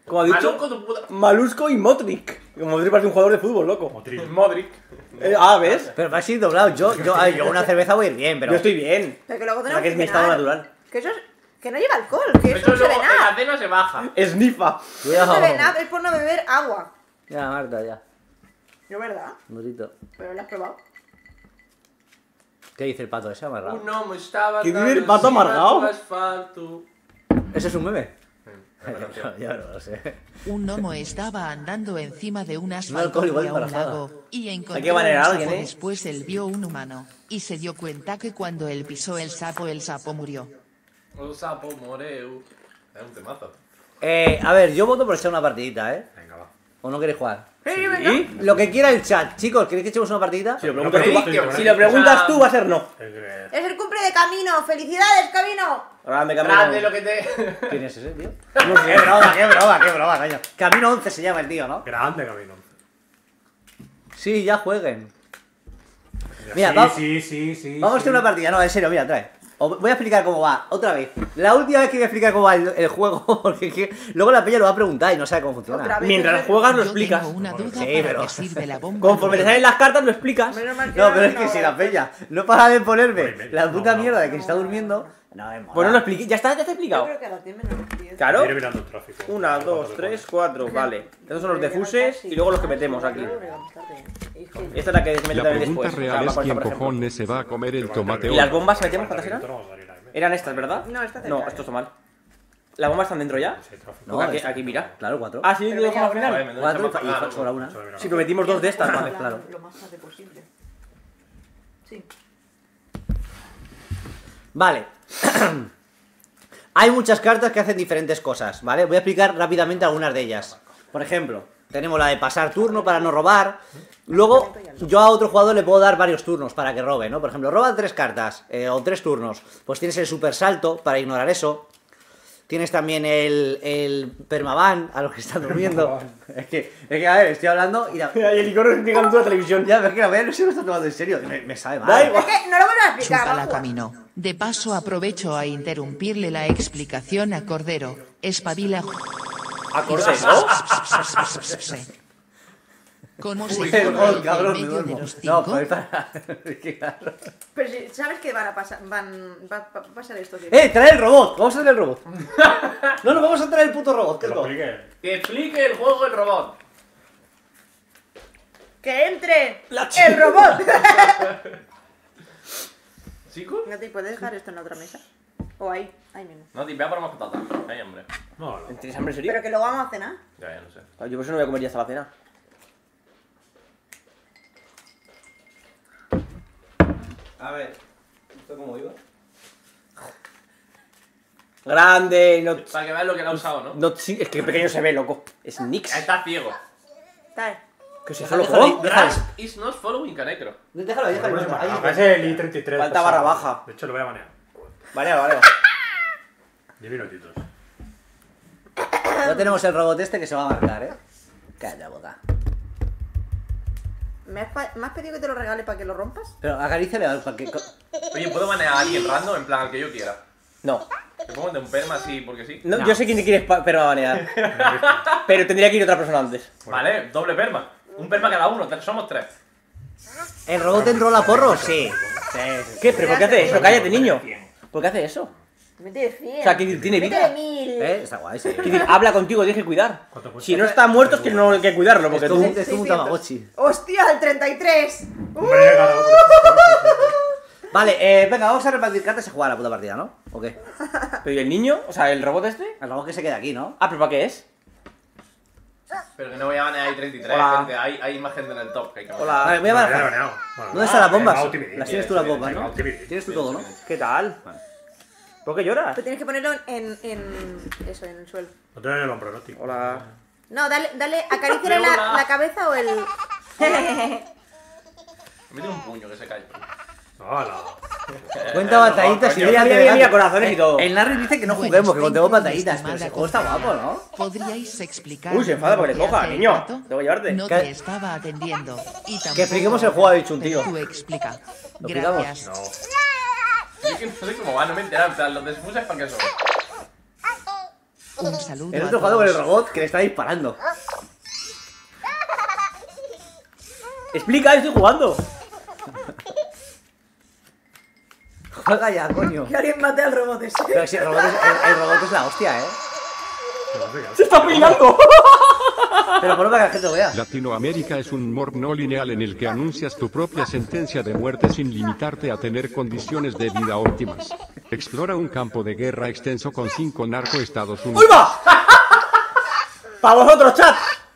Como ha dicho, Maluco, tu puta. Malusco y Modric. Como Modric parece un jugador de fútbol, loco. Motriz. Modric. Eh, ah, ¿ves? Pero me has ido doblado. Yo, yo, a ver, yo una cerveza voy a ir bien, pero. Yo estoy bien. Pero que luego O tenemos sea, que es que mi estado cenar. natural. Que eso es... Que no lleva alcohol, que eso Eso no se ve luego en la nada. cena se baja. Snifa. No Cuidado. se ve nada, es por no beber agua. Ya, Marta, ya. Yo, ¿verdad? Bonito. Pero lo has probado. ¿Qué dice el pato ese amarrado? Un gnomo estaba ¿Qué tan vive el pato encima amargado? del asfalto. ¿Eso es un meme? Sí, Yo no lo sé. Un gnomo estaba andando encima de un asfalto alcohol igual y a un embarazada. lago y Hay encontró que banear a un alguien, sapo. ¿eh? Después él vio un humano y se dio cuenta que cuando él pisó el sapo, el sapo murió. Un sapo moreu. Es un temazo. Eh, a ver, yo voto por echar una partidita, ¿eh? Venga, va. ¿O no queréis jugar? Sí, venga. ¿Y? Lo que quiera el chat. Chicos, ¿queréis que echemos una partidita? Si lo No, preguntas, pero tú, sí, va- que- si lo preguntas o sea, tú, va a ser no. Es que- Es el cumple de Camino. ¡Felicidades, Camino! Grande, Grande Camino. lo que te. ¿Quién es ese, tío? No sé. Qué broma, qué broma, qué broma, coño. Camino once se llama el tío, ¿no? Grande camino. Sí, ya jueguen. Mira, Mira, sí, va- sí, sí, sí. Vamos a sí. hacer una partida, no, en serio, mira, trae. Os voy a explicar cómo va, otra vez. La última vez que voy a explicar cómo va el, el juego, porque es que luego la peña lo va a preguntar y no sabe cómo funciona. Otra vez. Mientras juegas lo Yo explicas. tengo una duda Sí, para pero- qué sirve la bomba. Conforme te salen las cartas, lo explicas. Menos mal que No, pero es no, que si no, la peña no para de ponerme No, la puta no, mierda de no. que se está durmiendo. No, es mola. Pues no lo expliqué. Ya está, ya te he Yo explicado. creo que a las diez menos diez. Claro. Iré mirando el tráfico. Una, A ver dos, cuánto te tres, pone. cuatro. Vale. Estos son los defuses y luego los que metemos aquí. Esta es la que se mete La también pregunta después. O sea, real va es con esta, quién por ejemplo. cojones se va a comer el tomate ¿Y las hoy. bombas metemos cuántas eran? Vamos a salir ahí. Eran estas, ¿verdad? No, está cerca. No, esto está mal. ¿Las bombas están dentro ya? Sí, tráfico. No, Porque aquí, está- aquí, mira. Claro, cuatro. Ah, sí, Pero lo dejamos al venga, final. Joder, Cuatro menudo y chamaco. fa- y sobra una. Eso de Sí, pero metimos dos de estas, vale. Claro. Lo más tarde posible. Sí. Vale. Hay muchas cartas que hacen diferentes cosas, ¿vale? Voy a explicar rápidamente algunas de ellas. Por ejemplo, tenemos la de pasar turno para no robar. Luego, yo a otro jugador le puedo dar varios turnos para que robe, ¿no? Por ejemplo, roba tres cartas eh, o tres turnos. Pues tienes el super salto para ignorar eso. Tienes también el, el permaban a los que están durmiendo. es, que, es que, a ver, estoy hablando y la... Y el icono explicando toda la televisión. Ya, pero es que a ver, no se lo está tomando en serio. Me, me sabe mal. Da igual. Es que no lo vuelvo a explicar. Chúpala, Rafa. Camino. De paso aprovecho a interrumpirle la explicación a Cordero. Espabila. Acorde, ¿no? Como se El pone gol, en cabrón, me medio de duermo. los No, cinco. pues para... es que claro. Pero si sabes que van a pasar. Van, va, va a pasar esto. tío. ¡Eh, trae el robot! Vamos a traer el robot. No, no, vamos a traer el puto robot. Que ¿Qué lo es explique. Que explique el juego el robot. ¡Que entre! La ¡El robot! ¿Chicos? Nati, ¿puedes dejar esto en la otra mesa? O ahí, ahí mismo. No, te vea por más patatas. Ay, hombre. No, no. ¿Tienes hambre en serio? Pero que lo vamos a cenar. Ya, ya, no sé. Ah, Yo por eso no voy a comer ya hasta la cena. A ver, ¿esto cómo iba? Grande, no, Para que veas lo que le ha usado, ¿no? no, sí, es que pequeño se ve, loco. Es Nix. Está ciego. Está. ¿Qué es Déjalo, eso, déjalo, loco? déjalo. Rash is not following Canecro. Déjalo ahí, déjalo ahí. Bueno, ahí. acá es el I treinta y tres. Falta pasado. barra baja. De hecho, lo voy a banear. Vale, vale. Diez minutitos. Ya tenemos el robot este que se va a marcar, ¿eh? Calla, boca. ¿Me has, pa- ¿Me has pedido que te lo regale para que lo rompas? Pero acaríciale al para que... Oye, ¿puedo banear a alguien random? En plan, al que yo quiera. No. Te pongo de un perma así, porque sí. No, No. Yo sé quién te quieres pa- pero banear. Pero tendría que ir otra persona antes. Vale, doble perma. Un perma cada uno, te- somos tres. ¿El robot enrola porros? Sí. Sí, sí. ¿Qué? ¿Pero por qué hace eso? Cállate, niño. ¿Por qué hace eso? Mete de cien. O sea, que tiene Mete vida. de mil. ¿Eh? Está guay, sí. Quiero decir, habla contigo, tienes que cuidar. ¿Cuánto cuesta? Si no está muerto es que no hay que cuidarlo, porque Es tú... como, es como un seiscientos. Tamagotchi. ¡Hostia, el treinta y tres! Hombre, claro. Vale, eh, venga, vamos a repartir cartas y jugar a la puta partida, ¿no? ¿O qué? ¿Pero y el niño? O sea, ¿el robot este? El robot que se queda aquí, ¿no? Ah, ¿pero para qué es? Pero que no voy a banear ahí treinta y tres, Hola. gente. Hay, hay más gente en el top que hay que banear. Hola. Vale, voy a Ya lo he barajar. baneado. Bueno, ¿Dónde están las bombas? va a Ultimate. Las tienes tú las Sí, bombas, sí, ¿no? Ultimate. Tienes tú todo, ¿no? ¿Qué tal? ¿Por qué lloras? Pero tienes que ponerlo en, en... Eso, en el suelo. No te en el hombro, ¿no, tío? Hola. No, dale, dale, acaríciale la, Hola. la cabeza o el... Me mete un puño que se cae. Hola. Cuenta batallitas y coño. mira, Mira, mira, mira, corazones y todo. El Narry dice que no Bueno, juguemos, que contemos tengo una batallitas, pero estimada ese juego está guapo, ¿no? ¿Podríais explicar? Uy, se enfada porque le lo que coja, hace el niño. gato? Tengo que llevarte. No ¿Qué? te estaba atendiendo. Y tampoco... expliquemos el juego, ha dicho un tío. Tú explica. ¿Lo explicamos? Gracias. No. Yo que no sé cómo va, no me he enterado. En plan, los desfuses para qué son. Un saludo El a otro jugando con el todos. robot que le está disparando. Explica, estoy jugando. Juega ya, coño. Que alguien mate al robot ese. Pero si el robot es, el, el robot es la hostia, ¿eh? Se está peinando. Pero ponlo para que la gente lo vea. Latinoamérica es un morb no lineal en el que anuncias tu propia sentencia de muerte sin limitarte a tener condiciones de vida óptimas. Explora un campo de guerra extenso con cinco narcoestados ¡Uy, unidos. va! ¡Para vosotros, chat!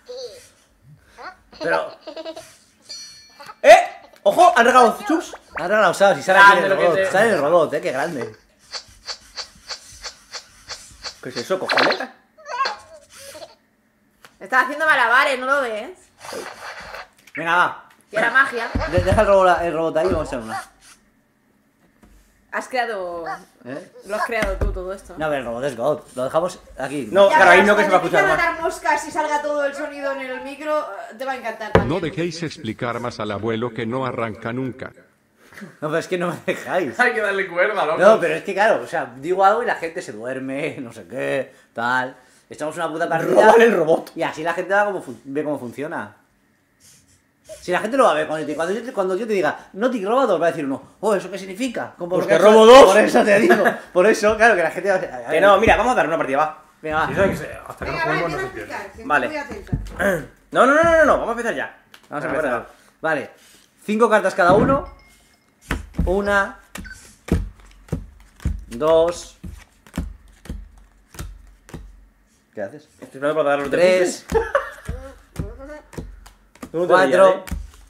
Pero, ¡Eh! ¡Ojo! Han regalado chups. han regalado usado, si sale Ah, aquí en de el lo que robot. te- Sale en el robot, eh, qué grande. ¿Qué es eso, cojones? Estás haciendo malabares, ¿no lo ves? Venga, va. Y era magia. De- deja el robot, el robot ahí y vamos a hacer una. Has creado... ¿Eh? Lo has creado tú todo esto. No, pero el robot es God. Lo dejamos aquí. No, Ya claro, ahí verás, no que se va a cuando escuchar empiece más. a matar moscas y salga todo el sonido en el micro, eh, te va a encantar también. No dejéis explicar más al abuelo que no arranca nunca. No, pero es que no me dejáis. Hay que darle cuerda, loco. No, pero es que claro, o sea, digo algo y la gente se duerme, no sé qué, tal. Echamos una puta partida. Roban el robot. Y así la gente va como fun- ve cómo funciona. Si la gente lo va a ver, cuando, te- cuando, yo, te, cuando yo te diga Nautic Robot, va a decir uno, oh, ¿eso qué significa? Como Pues porque que eso- robo dos. Por eso te digo, por eso, claro, que la gente va a... a Que no, mira, vamos a dar una partida, va. Venga, va. Sí, eso hay que ser- hasta que no Venga, vale, juguemos no empieza se a pierde. explicar, que Vale. estoy muy atenta. No, no, no, no, no, vamos a empezar ya. Vamos a Venga, empezar. verdad. Vale, cinco cartas cada uno. Una. Dos. ¿Qué haces? Estoy esperando para dar los Tres. Tú no te Cuatro. rías, ¿eh?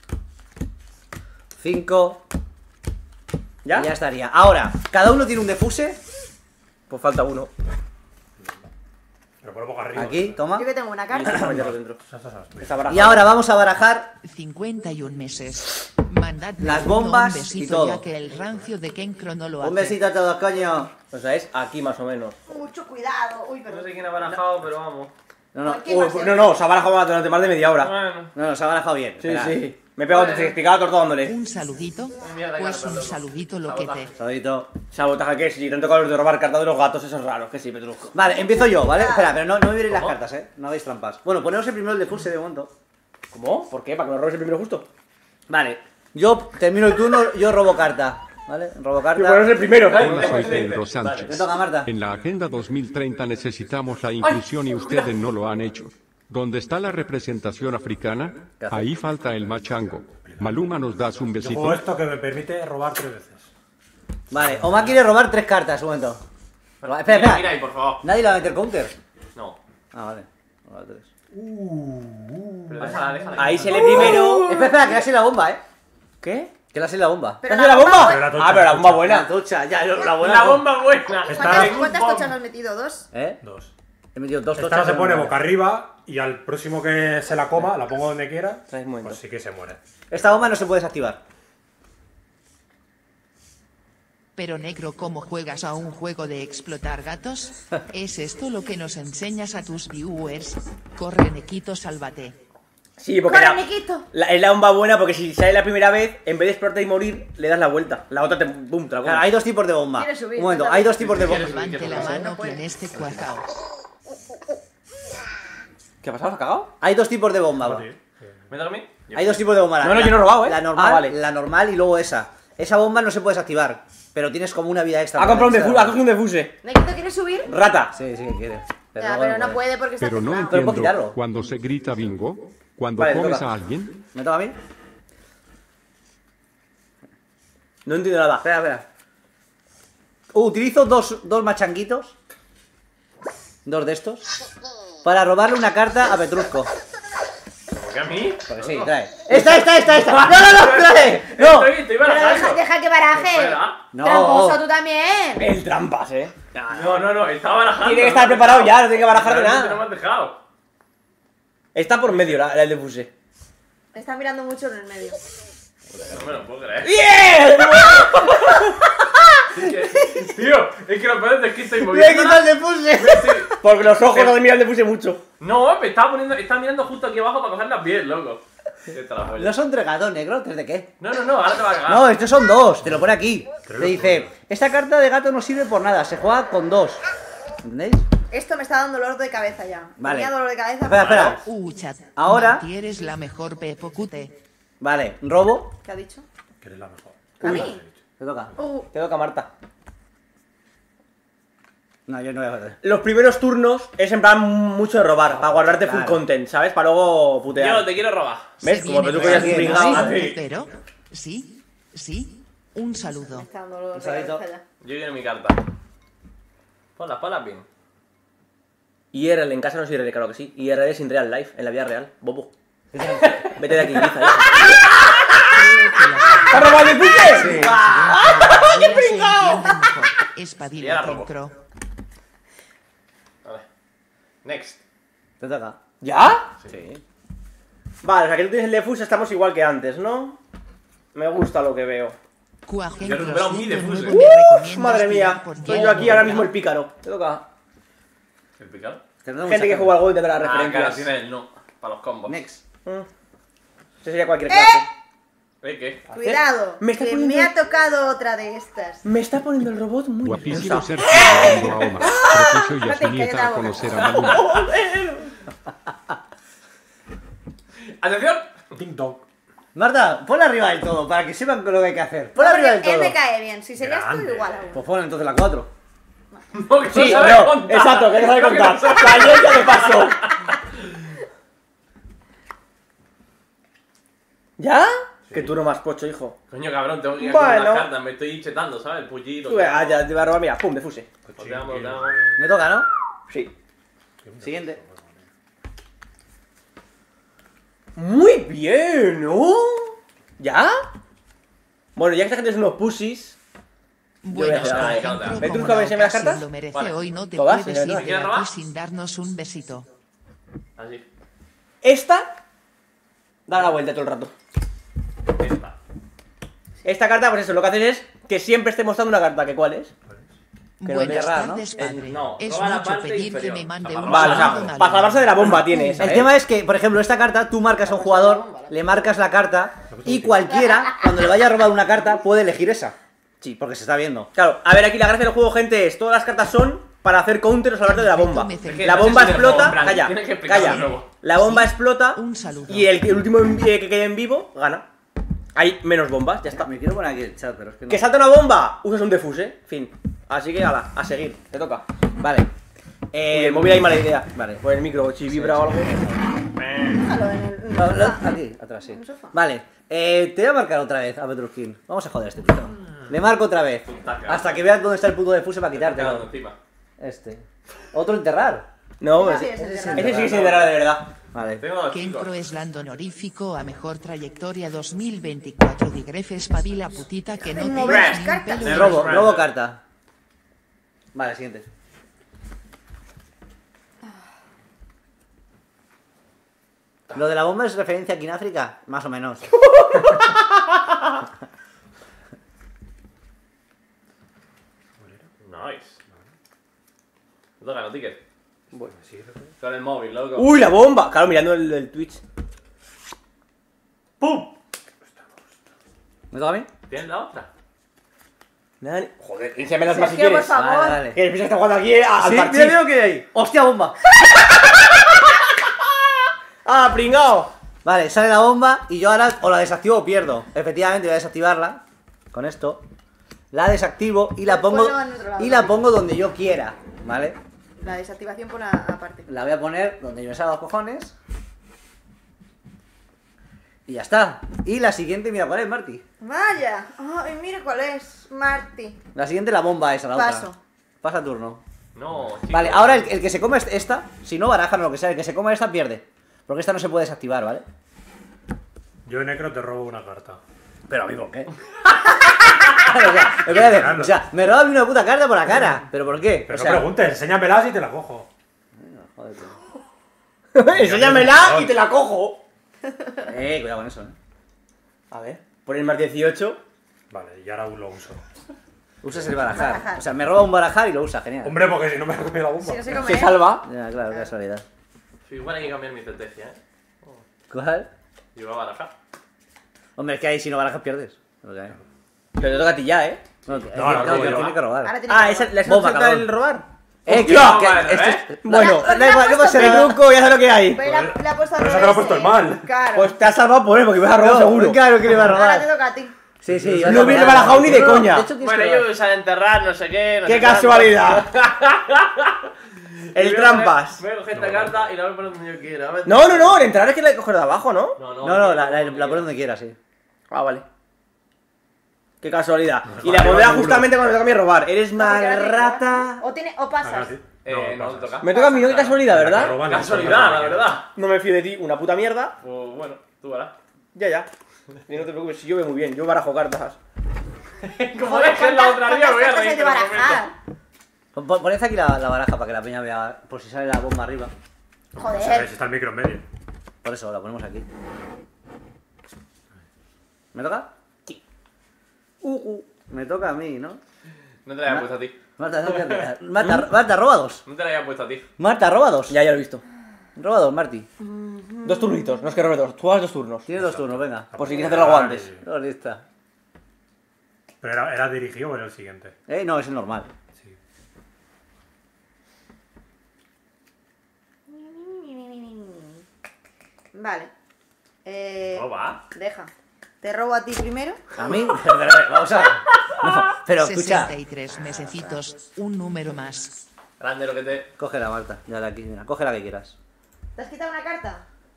Cinco. ¿Ya? Y ya estaría. Ahora, cada uno tiene un defuse. Pues falta uno. Pero por boca arriba. Aquí, toma. Yo que tengo una Y carta. esto para meterlo dentro. Ya está, sabes. Está barajado. Y ahora vamos a barajar. cincuenta y un meses. Mandadme Las uno, bombas un y besito, todo. ya que el rancio de Kencro no lo hace. Un besito a todos, coño. O sea, es aquí más o menos. Mucho cuidado. Uy, No perdón. sé quién ha barajado, pero vamos. No, no. ¿Qué Uy, va a ser? no, no, se ha barajado durante más de media hora. Bueno. No, no, se ha barajado bien. Sí, Espera. sí. Me he pegado, te explicaba todo dándole. Un saludito, mierda, pues carta, un loco. saludito loquete. Saludito. Sabotaje que sí, tanto calor de robar cartas de los gatos, eso es raro, que sí, Petrusco. Vale, empiezo yo, ¿vale? Espera, pero no, no me miréis las cartas, ¿eh? No hagáis trampas. Bueno, poneros el primero el defuse de momento. ¿Cómo? ¿Por qué? ¿Para que me robes el primero justo? Vale, yo termino el turno, yo robo carta. ¿Vale? Robo Que poneros carta. el primero, Hola, ¿sabes? soy Pedro Me Sánchez. toca Marta. En la Agenda dos mil treinta necesitamos la inclusión y ustedes no lo han hecho. ¿Dónde está la representación africana? Ahí falta el machango. Maluma, ¿nos das un Yo juego besito? esto que me permite robar tres veces. Vale, Omar quiere robar tres cartas, un momento. Espera, espera. Mira, mira ahí, por favor. ¿Nadie le va a meter counter? No. Ah, vale. Roba tres. Pero déjala, déjala. Ahí se le primero. Espera, espera, que le ha sido la bomba, ¿eh? ¿Qué? Que le ha sido la bomba. Pero ¿Has hecho la bomba? Pero la tocha, Ah, pero la bomba la buena. La tocha, ya, yo- la buena. La bomba buena. Está- ¿Cuántas, Tengo cuántas bomba. tochas me has metido? ¿Dos? ¿Eh? Dos. He metido dos Esta tochas. se en pone una. boca arriba y al próximo que se la coma, la pongo donde quiera, Traes un momento. pues sí que se muere. Esta bomba no se puede desactivar. Pero negro, ¿cómo juegas a un juego de explotar gatos? ¿Es esto lo que nos enseñas a tus viewers? Corre, Nequito, sálvate. Sí, porque ¡Corre, la, Niquito! la- es la bomba buena porque si sale la primera vez, en vez de explotar y morir, le das la vuelta. La otra te boom, te la Claro, comes. hay dos tipos de bomba. Quiere subir, Un momento, cuéntame. hay dos tipos de bomba. Levante la mano quien esté cuajao. ¿Qué ha pasado? ¿Se ha cagado? Hay dos tipos de bomba. Sí. ¿Me toca a mí? Hay dos tipos de bomba. La- No, no, la- yo no he robado, ¿eh? La normal, Ah, vale. la normal y luego esa. Esa bomba no se puede desactivar, pero tienes como una vida extra. Ha comprado un extra. defuse, ha cogido un defuse. ¿Nequito quiere subir? Rata. Sí, sí que quiere. Ya, bueno, pero no pues. puede porque está Pero no templado. Pero puedo entiendo, quitarlo. cuando se grita bingo, cuando Vale, comes toca. a alguien, ¿Me toca a mí? No entiendo nada. Espera, espera. Uh, utilizo dos, dos machanguitos. Dos de estos. Para robarle una carta a Petrusco. ¿Por qué a mí? Porque sí, trae. ¡Esta, esta, esta, esta! ¡No, no, no! ¡Trae! ¡No! Estoy, estoy Pero deja, barajando. deja que baraje. Espera. No. Tramposo, tú también. El trampas, eh. No, no, no, estaba barajando. Tiene que estar preparado ya, no tiene que barajar de Realmente nada. No me has dejado. Está por medio la, la el defuse. Está mirando mucho en el medio. No me lo puedo creer. ¡Bien! Es que- Tío, es que lo peor es que estoy ¡Le he moviendo. quitado el defuse! Porque los ojos no te miran el defuse mucho. No, me estaba poniendo, estaba mirando justo aquí abajo para cogerlas bien, loco. Esta la polla. No son tres gatos negros, ¿tres de qué? No, no, no, ahora te va a cagar. No, estos son dos, te lo pone aquí. Creo Te que dice, esta carta de gato no sirve por nada, se juega con dos. ¿Entendéis? Esto me está dando dolor de cabeza ya. Vale. Tenía dolor de cabeza. Espera, espera. Uh, chat. Ahora- Mati, eres la mejor pepocute. Vale, robo. ¿Qué ha dicho? Que eres la mejor. ¿A mí? Te toca. Uh, Te toca, Marta. No, yo no voy a hacer. Los primeros turnos es en plan mucho de robar, para guardarte full claro. content, ¿sabes? Para luego putear. Yo te quiero robar. ¿Ves? Se Como viene Pedro ya es un bien, pringao. ¿no? Sí. Pero, sí, sí, un saludo. me está dando dolor Un de saludito. cabeza ya. Yo quiero mi carta. Ponlas, ponlas bien. I R L en casa no es I R L, claro que sí. I R L es in real life, en la vida real. Bobo. Vete de aquí, Ibiza. ¿Te has robado el puzzle? Sí. ¡Qué pringao! Espadilla Ya la robo. Pro. Vale. Next. Te toca. ¿Ya? Sí. Vale, o sea que tú tienes el de Fusa, estamos igual que antes, ¿no? Me gusta lo que veo. Cuagen Yo he recuperado mi Crosito defuse. nuevo me ¡Uf! recomiendas Madre mía. tirar por Soy tiempo. yo aquí ahora mismo el pícaro. Te toca. ¿El picado? Te toca Gente mucha que juega al juego y te da las Ah, claro, referencias. tiene el no. Para los combos. Next. Mm. Eso sería cualquier clase. ¿Eh, qué? Cuidado, Me está que poniendo- me ha tocado otra de estas. Me está poniendo el robot muy Guapísimo nerviosa. ser jugando a Oma. Propicio y a Mate, su nieta cállate a la conocer boca. a Maluma. ¡Atención! Ding dong. Marta, ponla arriba del todo para que sepan lo que hay que hacer. Ponla arriba del Porque él todo. me cae bien. Si serías tú, Grande. igual aún. Pues pon entonces la cuatro. No, que no Sí, sabe no, contar. exacto, que no sabe Creo que contar. no sabe- La ayer ya le pasó. ¿Ya? Qué turno más pocho, hijo. Coño, cabrón, tengo que ir Bueno. a las cartas. Me estoy chetando, ¿sabes? El pullito. Tú, ah, ya te va a robar, mira, pum, defuse. Lo tenemos, lo tenemos. Me toca, ¿no? Sí. Siguiente. Muy bien, ¿no? ¿Ya? Bueno, ya que esta gente es unos pussies. Buenas, Yo voy a hacer- Cuagen Cro, Ve tú, como Javi, la enséñame las ocasión cartas. lo merece Vale. hoy, no te Todas, puedes ¿sí? ir de ¿Quieres aquí robar? sin darnos un besito. Así. Esta. Da la vuelta todo el rato. Esta. Esta carta, pues eso, lo que haces es que siempre esté mostrando una carta. ¿Que cuál es? Que no Buenas te agarra, ¿no? tardes, Eh, padre. no, es roba la mucho parte pedir inferior. que me mande La un parte- Vale, o sea, saludo, para salvarse de la bomba tiene esa, El ¿eh? tema es que, por ejemplo, esta carta, tú marcas a un jugador, le marcas la carta y cualquiera, cuando le vaya a robar una carta, puede elegir esa. Sí, porque se está viendo. Claro, a ver, aquí la gracia del juego, gente, es todas las cartas son para hacer counter o salvarte de la bomba. Es que La no sé bomba si del explota, juego, en plan, calla, tienes que explicarlo calla. de nuevo. La bomba Sí. explota Un saludo. y el, el último en- eh, que quede en vivo gana. Hay menos bombas, ya está. Me quiero poner aquí el chat, pero es que no. Que salta una bomba, usas un defuse, fin. Así que, ala, a seguir, te toca. Vale. Eh, Eh, el móvil hay mala idea. Vale. Por el micro, si vibra o algo. Déjalo en el, en el No, no, sofá. aquí, atrás, sí. En el sofá. Vale, eh, te voy a marcar otra vez a Petruskin. Vamos a joder a este tío. Le marco otra vez. Puntaca. Hasta que veas dónde está el puto de fuse para Cagando quitártelo. encima. Este. Otro enterrar. No, Ese ese, sí es el ese de sí que es enterrar de verdad. Vale. Tengo dos Ken chicos. Pro es Lando honorífico a mejor trayectoria dos mil veinticuatro. Digref espabila putita que no Mover tengas las ni un cartas. pelo Me de- robo, robo carta. Vale, siguiente. Lo de la bomba es referencia aquí en África, más o menos. Nice. Me toca, no ticket. Bueno, sí, eso fue. Con el móvil, loco. ¡Uy, la bomba! Claro, mirando el, el Twitch. ¡Pum! ¿Me toca a mí? ¿Tienes la otra? Nada, ni- Joder, enséñame las más si Sergio, por quieres. favor. Vale, vale. Que el piso está jugando aquí eh, a- al Sí, parchís. mira, mira que hay. ¡Hostia, bomba! ¡Ah, pringao! Vale, sale la bomba y yo ahora o la desactivo o pierdo. Efectivamente, voy a desactivarla. Con esto. La desactivo y la pongo. Ponlo en otro lado. Y la pongo donde yo quiera. ¿Vale? La desactivación por a- aparte. La voy a poner donde yo me salga los cojones. Y ya está. Y la siguiente, mira cuál es, Marty. Vaya. Ay, mira cuál es. Marty. La siguiente, la bomba esa, la Paso. otra. Pasa turno. No, chicos. Vale, ahora el, el que se come esta, si no barajan o lo que sea, el que se come esta pierde. Porque esta no se puede desactivar, ¿vale? Yo, Necro, te robo una carta. Pero amigo, ¿qué? o, sea, espérate, o sea, me roba una puta carta por la cara. ¿Pero por qué? Pero o sea, no preguntes, enséñamelas y te la cojo. joder, tío. Enséñamela y te la cojo. Eh, cuidado con eso, eh. A ver, pon el más dieciocho. Vale, y ahora lo uso. Usas el barajar. Barajar. O sea, me roba un barajar y lo usa, genial. Hombre, porque si no me ha comido la bomba. Si no se Se come. salva. Ya, claro, qué casualidad. Sí, igual hay que cambiar mi estrategia, ¿eh? ¿Cuál? Yo voy a barajar. Hombre, es que ahí si no barajas pierdes. Lo que hay. Pero te toca a ti ya, ¿eh? No, No, no, claro, robo que yo. tiene que robar. Ahora tiene Ah, que ¿esa robar. la has Bomba, aceptado cabrón. el robar? Eh, que, Hostia, que- madre, esto ¿eh? es- Bueno, da igual, no pasa el nada. truco ya sé lo que hay. Pues la, la ha puesto al Por eso te lo ha revés, puesto el eh. mal. Claro. Pues te has salvado por él, porque ibas a robar seguro. Claro que le va a Ahora te robar. toca a ti. Sí, sí. No hubiera barajado ni de coña. De hecho, tienes Bueno, que yo robar. voy a usar enterrar, no sé qué. No ¡Qué sé cuánto. casualidad! El Voy a trampas. coger- Voy a coger esta carta y la voy a poner donde yo quiera. A ver. No, no, no, el entrar es que la hay que coger de abajo, ¿no? No, no, No, no, la, la, la pones donde quieras, sí. Ah, vale. Qué casualidad. Y la pondrá justamente cuando me toca a mí robar. Eres No, porque una ahora tienes que rata. robar. O, tiene, o Ah, pasas. sí. Eh, no, pasas. toca. Me toca a mí, no, qué casualidad, La que ¿verdad? roban, Casualidad, la verdad. No me fío de ti, una puta mierda. Pues bueno, tú verás. Ya, ya. Y no te preocupes, si yo veo muy bien, yo barajo cartas. Como Joder, dejes la ¿cuántas- otra arriba, cuántas voy a cartas hay reír. de te lo prometo. barajar? Pon- pon- Poned aquí la, la baraja para que la peña vea por si sale la bomba arriba. ¿Sabes? Joder. Está el micro en medio. Por eso la ponemos aquí. ¿Me toca? Sí. Uh, uh. Me toca a mí, ¿no? No te la había puesto a ti. Marta, no, Marta, Marta, Marta, roba dos. No te la había puesto a ti. Marta, roba dos. Ya, ya lo he visto. Roba dos, Marti. Dos turnitos, no es que robe dos, tú hagas dos turnos. Tienes dos turnos, venga. Por si quieres hacer algo antes. No, lista. ¿Pero era, era dirigido o era el siguiente? Eh, no, es el normal. Sí. Vale. Eh, ¿Cómo va? deja. Te robo a ti primero. ¿A mí? Vamos a ver. No, pero escucha. sesenta y tres mesecitos, un número más. Grande lo que te. Cógela, Marta. Ya de aquí, mira. Coge la que quieras. ¿Te has quitado una carta?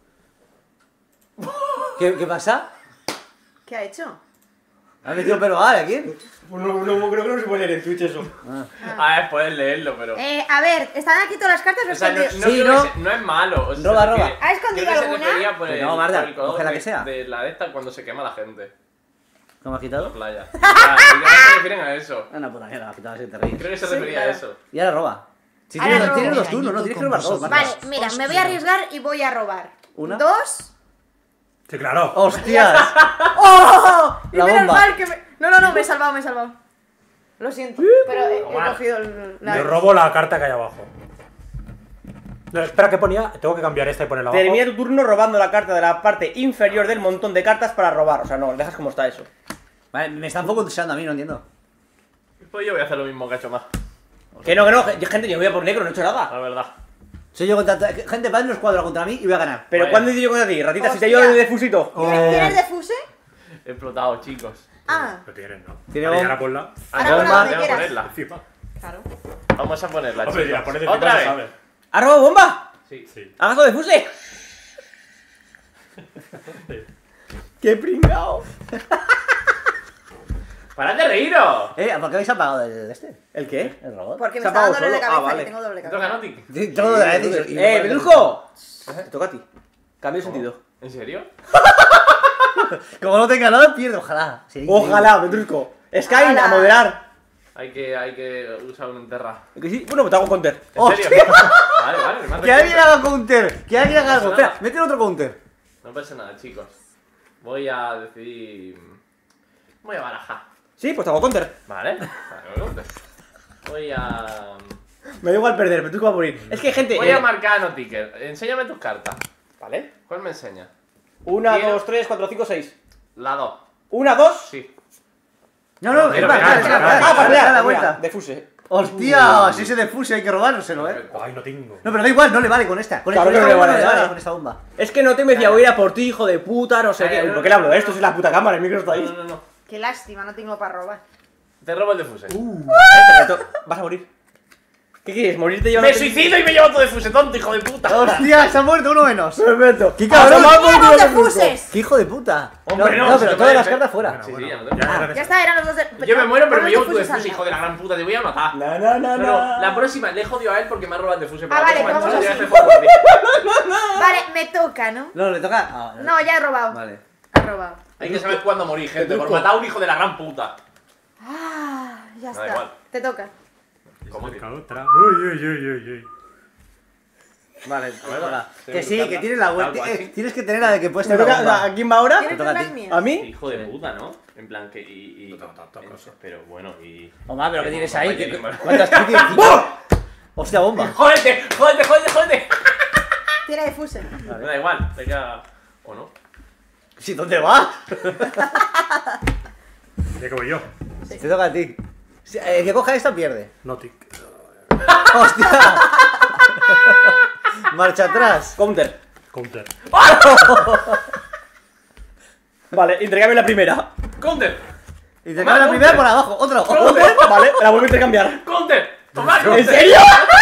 ¿Qué, qué pasa? ¿Qué ha hecho? ¿Has metido pelo a quién? No, no, creo que no se puede leer en Twitch eso. Ah, es poder leerlo, pero. Eh, a ver, ¿están aquí todas las cartas o O sea, no, no, escondidas? Sí, creo ¿no? que se- no es malo. O sea, Roba, se roba. refiere- ¿Ha escondido creo que se alguna? refería por Que el, no, Marta, por el color coge la de- que sea. De la de esta cuando se quema la gente. ¿Cómo has La quitado? playa. Ya, y no se refieren a eso. Ah, no, puta mierda, has quitado así, te ríes. Creo que se Sí, refería a claro. eso. Y ahora roba. Si Ahora tienes, robo. tienes dos turnos, no tienes que robar dos, Marta. Vale, mira, me voy a arriesgar y voy a robar. ¿Una? Dos. Sí, claro. ¡Hostias! ¡Oh! Y La menos bomba. mal que me... No, no, no, me he salvado, me he salvado. Lo siento, pero he, he Toma. cogido el... la- Yo robo la carta que hay abajo. No, espera, ¿qué ponía? Tengo que cambiar esta y ponerla abajo. Termina tu turno robando la carta de la parte inferior del montón de cartas para robar. O sea, no, dejas como está eso. Vale, me están focusando a mí, no entiendo. Pues yo voy a hacer lo mismo que ha hecho más. Que no, que no, que- gente, yo voy a por negro, no he hecho nada. La verdad. Soy yo contra... Gente, van los cuadros contra mí y voy a ganar. Pero Vaya. ¿cuándo he dicho yo contra ti? Ratita, si te Hostia. llevo de defusito. ¿Tienes, ¿tienes defuse? He explotado, chicos. Ah, Lo tienen, ¿no? Tiene Vale, y bomba. ahora ponla. Ahora Vamos ponla a donde quieras. ponerla. Encima. claro. Vamos a ponerla, Hombre, si chicos. la pones encima Otra se vez. sabe. ¿Has robado bomba? Sí. Sí. ¿Hagas lo defuse? ¡Qué pringao! ¡Parad de reíros! Eh, ¿por qué habéis apagado el este? ¿El qué? ¿El robot? Porque me Se ha está dando apagado dolor de solo. cabeza, Ah, vale. que tengo doble ¿Te toca, cabeza. Noti? Sí, todo de la vez y- y- ¡Eh, Pedrusco! Te toca a ti. Cambio de sentido. ¿En serio? Como no tenga nada, pierde, ojalá. Sí, Ojalá, Pedrusco. Sky, a Ala. moderar. Hay que, hay que usar un enterra. Que sí? Bueno, pues te hago un counter. ¿En serio? Vale, vale, me hace Que alguien cuenta. haga counter. Que alguien haga algo. pasa Espera, nada. mete otro counter. No pasa nada, chicos. Voy a decidir. Voy a barajar. Sí, pues te hago counter. Vale. Vale, voy a- Voy a. Me da igual perder, Pedrusco va a morir. Es que, gente. Voy eh, a marcar a Noticker. Enséñame tus cartas. Vale. ¿Cuál me enseña? Una, Quiero- dos, tres, cuatro, cinco, seis. La dos. Una, dos. Sí. No, no, Pero, espera, pero, espera, pero, espera, pero, espera, Ah, para espera, allá, la la vuelta. Defuse. Hostia, si ese defuse hay que robárselo, eh. Ay, no tengo. No, pero da igual, no le vale con esta. Con Claro esta que no le bomba vale, no le vale. con esta bomba. Es que no te me decía, voy a ir a por ti, hijo de puta, no sé Eh, qué. no, ¿Por qué le hablo no, de esto? no, Es la puta cámara, el micro está No, ahí. no, no, no. Qué lástima, no tengo para robar. Te robo el defuse. Eh, te meto- Vas a morir. ¿Qué quieres? ¿Morirte llevando? ¡Me suicido y me llevo tu defuse, tonto, hijo de puta! Hostia, se ha muerto uno menos. Perfecto. ¡Qué Ahora cabrón! más voy ¡Tenemos yo de Pedrusco. defuses! ¡Qué hijo de puta! Hombre, no, no, se pero te todas las parece. cartas fuera. Bueno, Sí, bueno, sí, ya no ya, tengo. ya, Ah, ya, Ya está, eran los dos de... Yo me muero, pero Pon me los llevo tu defuses defuse, al hijo de la lado. gran puta, te voy a matar. No, no, no, No, no, no. la próxima le he jodido a él porque me ha robado el defuse. pero Ah, la vale, próxima vamos no, así. ya hace juego por mí. Vale, me toca, ¿no? No, le toca. Ah, vale. No, ya he robado. Vale. He robado. Hay que saber cuándo morir, gente, por Pedrusco. matar a un hijo de la gran puta. Ah, ya Da está. igual. Te toca. ¿Cómo que? Cerca otra. Uy, uy, uy, uy, uy. Vale, me toca. Sí, Que sí, buscarla. que tienes la Algo vuelta. así. eh, Tienes que tener la de que puedes ¿Me tener la toca- bomba. ¿A quién va ahora? ¿Tienes toca a las ti. mías? ¿A Qué mí? hijo de puta, ¿no? En plan que y... y No tengo tanta en- cosa. Pero bueno, y... Omar, pero ¿qué que tienes no, ahí? no, ¿Qué- no, no. ¿Cuántas qué tienes? Hostia, bomba. ¡Jódete! ¡Jódete, jódete, jódete! Tiene defuse. Me da igual, venga... ¿O no? ¿Sí, dónde vas? Ya que voy yo. Te toca a ti. Si- El que coja esta pierde. Notic. ¡Hostia! Marcha atrás. Counter. Counter. Vale, intercambio la primera. ¡Counter! Y te cae la primera por abajo. Otro. Counter. Vale, la vuelvo a intercambiar. ¡Counter! ¡Toma, ¿En counter! serio?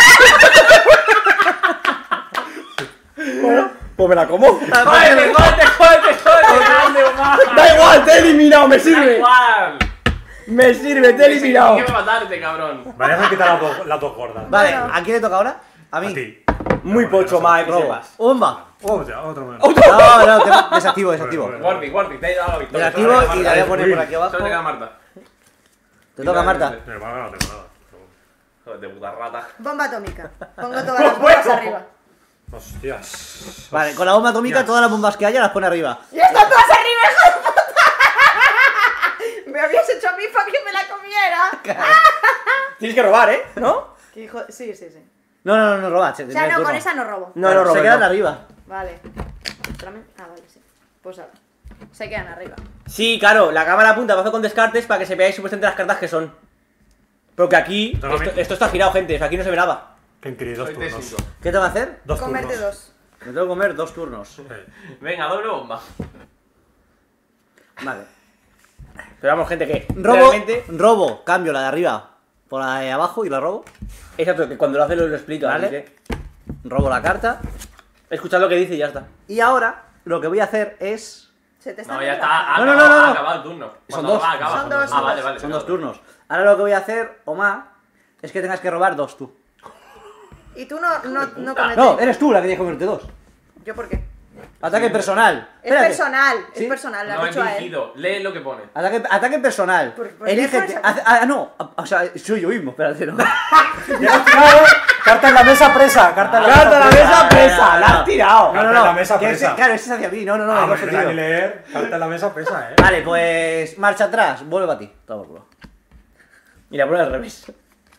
Bueno, pues me la como. ¡Jódete, jódete, jódete, jódete! ¡Grande, Omar! Da igual, te he eliminado, me ¡Da sirve. igual! Me sirve, te he eliminado. Tienes que matarte, cabrón. Vale, a quitar las dos, las dos gordas. Vale, Bueno. ¿a quién le toca ahora? A mí. A ti. Muy pocho, más, que Robo. sepas. Umba. Oh, ya, otro menos. No, no, que- desactivo, desactivo. Bueno, Guardi, guardi, te he dado la victoria. Desactivo Solo le y queda la voy a Marta. poner por aquí abajo. Solo le queda Marta. Te toca, Marta. Me va a ganar, no tengo nada. Joder, de puta rata. Bomba atómica. Pongo todas las bombas arriba. Hostias. Vale, con la bomba atómica Ya. todas las bombas que haya las pone arriba. ¡Y están todas arriba, hijo de puta! Me habías hecho a mí para que me la comiera. Tienes que robar, ¿eh? ¿No? ¿Qué hijo? Sí, sí, sí. No, no, no, no robas. O sea, no, con esa no robo. No, no, Se Roberto. quedan arriba. Vale. Espérame. Ah, vale, sí. Pues ahora. Se quedan arriba. Sí, claro, la cámara apunta mazo con descartes para que se veáis supuestamente las cartas que son. Porque aquí, Pero a mí- esto, esto está girado, gente, o sea, aquí no se ve nada. Que inquirí dos Soy turnos. tésico. ¿Qué tengo que hacer? Dos Comerte turnos. dos. Me tengo que comer dos turnos. Eh, Venga, doble bomba. Vale. Pero vamos, gente, que Robo, realmente. robo, cambio la de arriba por la de abajo y la robo. Exacto, que cuando lo hace lo, lo explica. Vale. Vale. Robo la carta. Escuchad lo que dice y ya está. Y ahora lo que voy a hacer es... Se te está No, ya está. Ha No, no, acabado, no, no, ha no. acabado el turno. Son Cuando dos. acaba, acaba. Son dos, Ah, son vale, dos. vale. Son venga. dos turnos. Ahora lo que voy a hacer, Omar, es que tengas que robar dos tú. Y tú no, no, no cometes. No, eres tú la que tienes que comerte dos. ¿Yo por qué? Ataque personal. Es Espérate. personal, ¿Sí? es personal, lo No has he dicho a él. dirigido. Lee lo que pone. Ataque, ataque personal. ¿Por- por qué Elígete. fuerza? haz- Ah, no. O sea, soy yo mismo, espérate, no. Ya has tirado. Carta en la mesa presa. Carta en la ¡Carta la mesa mesa no, presa! no, ¡La no. has tirado! No, no, Carta no. en la mesa que presa. ese- claro, ese es hacia mí. No, no, no. Ah, no hombre, fue que la tío. ni leer. Carta en la mesa pesa, eh. Vale, pues marcha atrás. Vuelve para ti. Toma por culo. Y la pone al revés.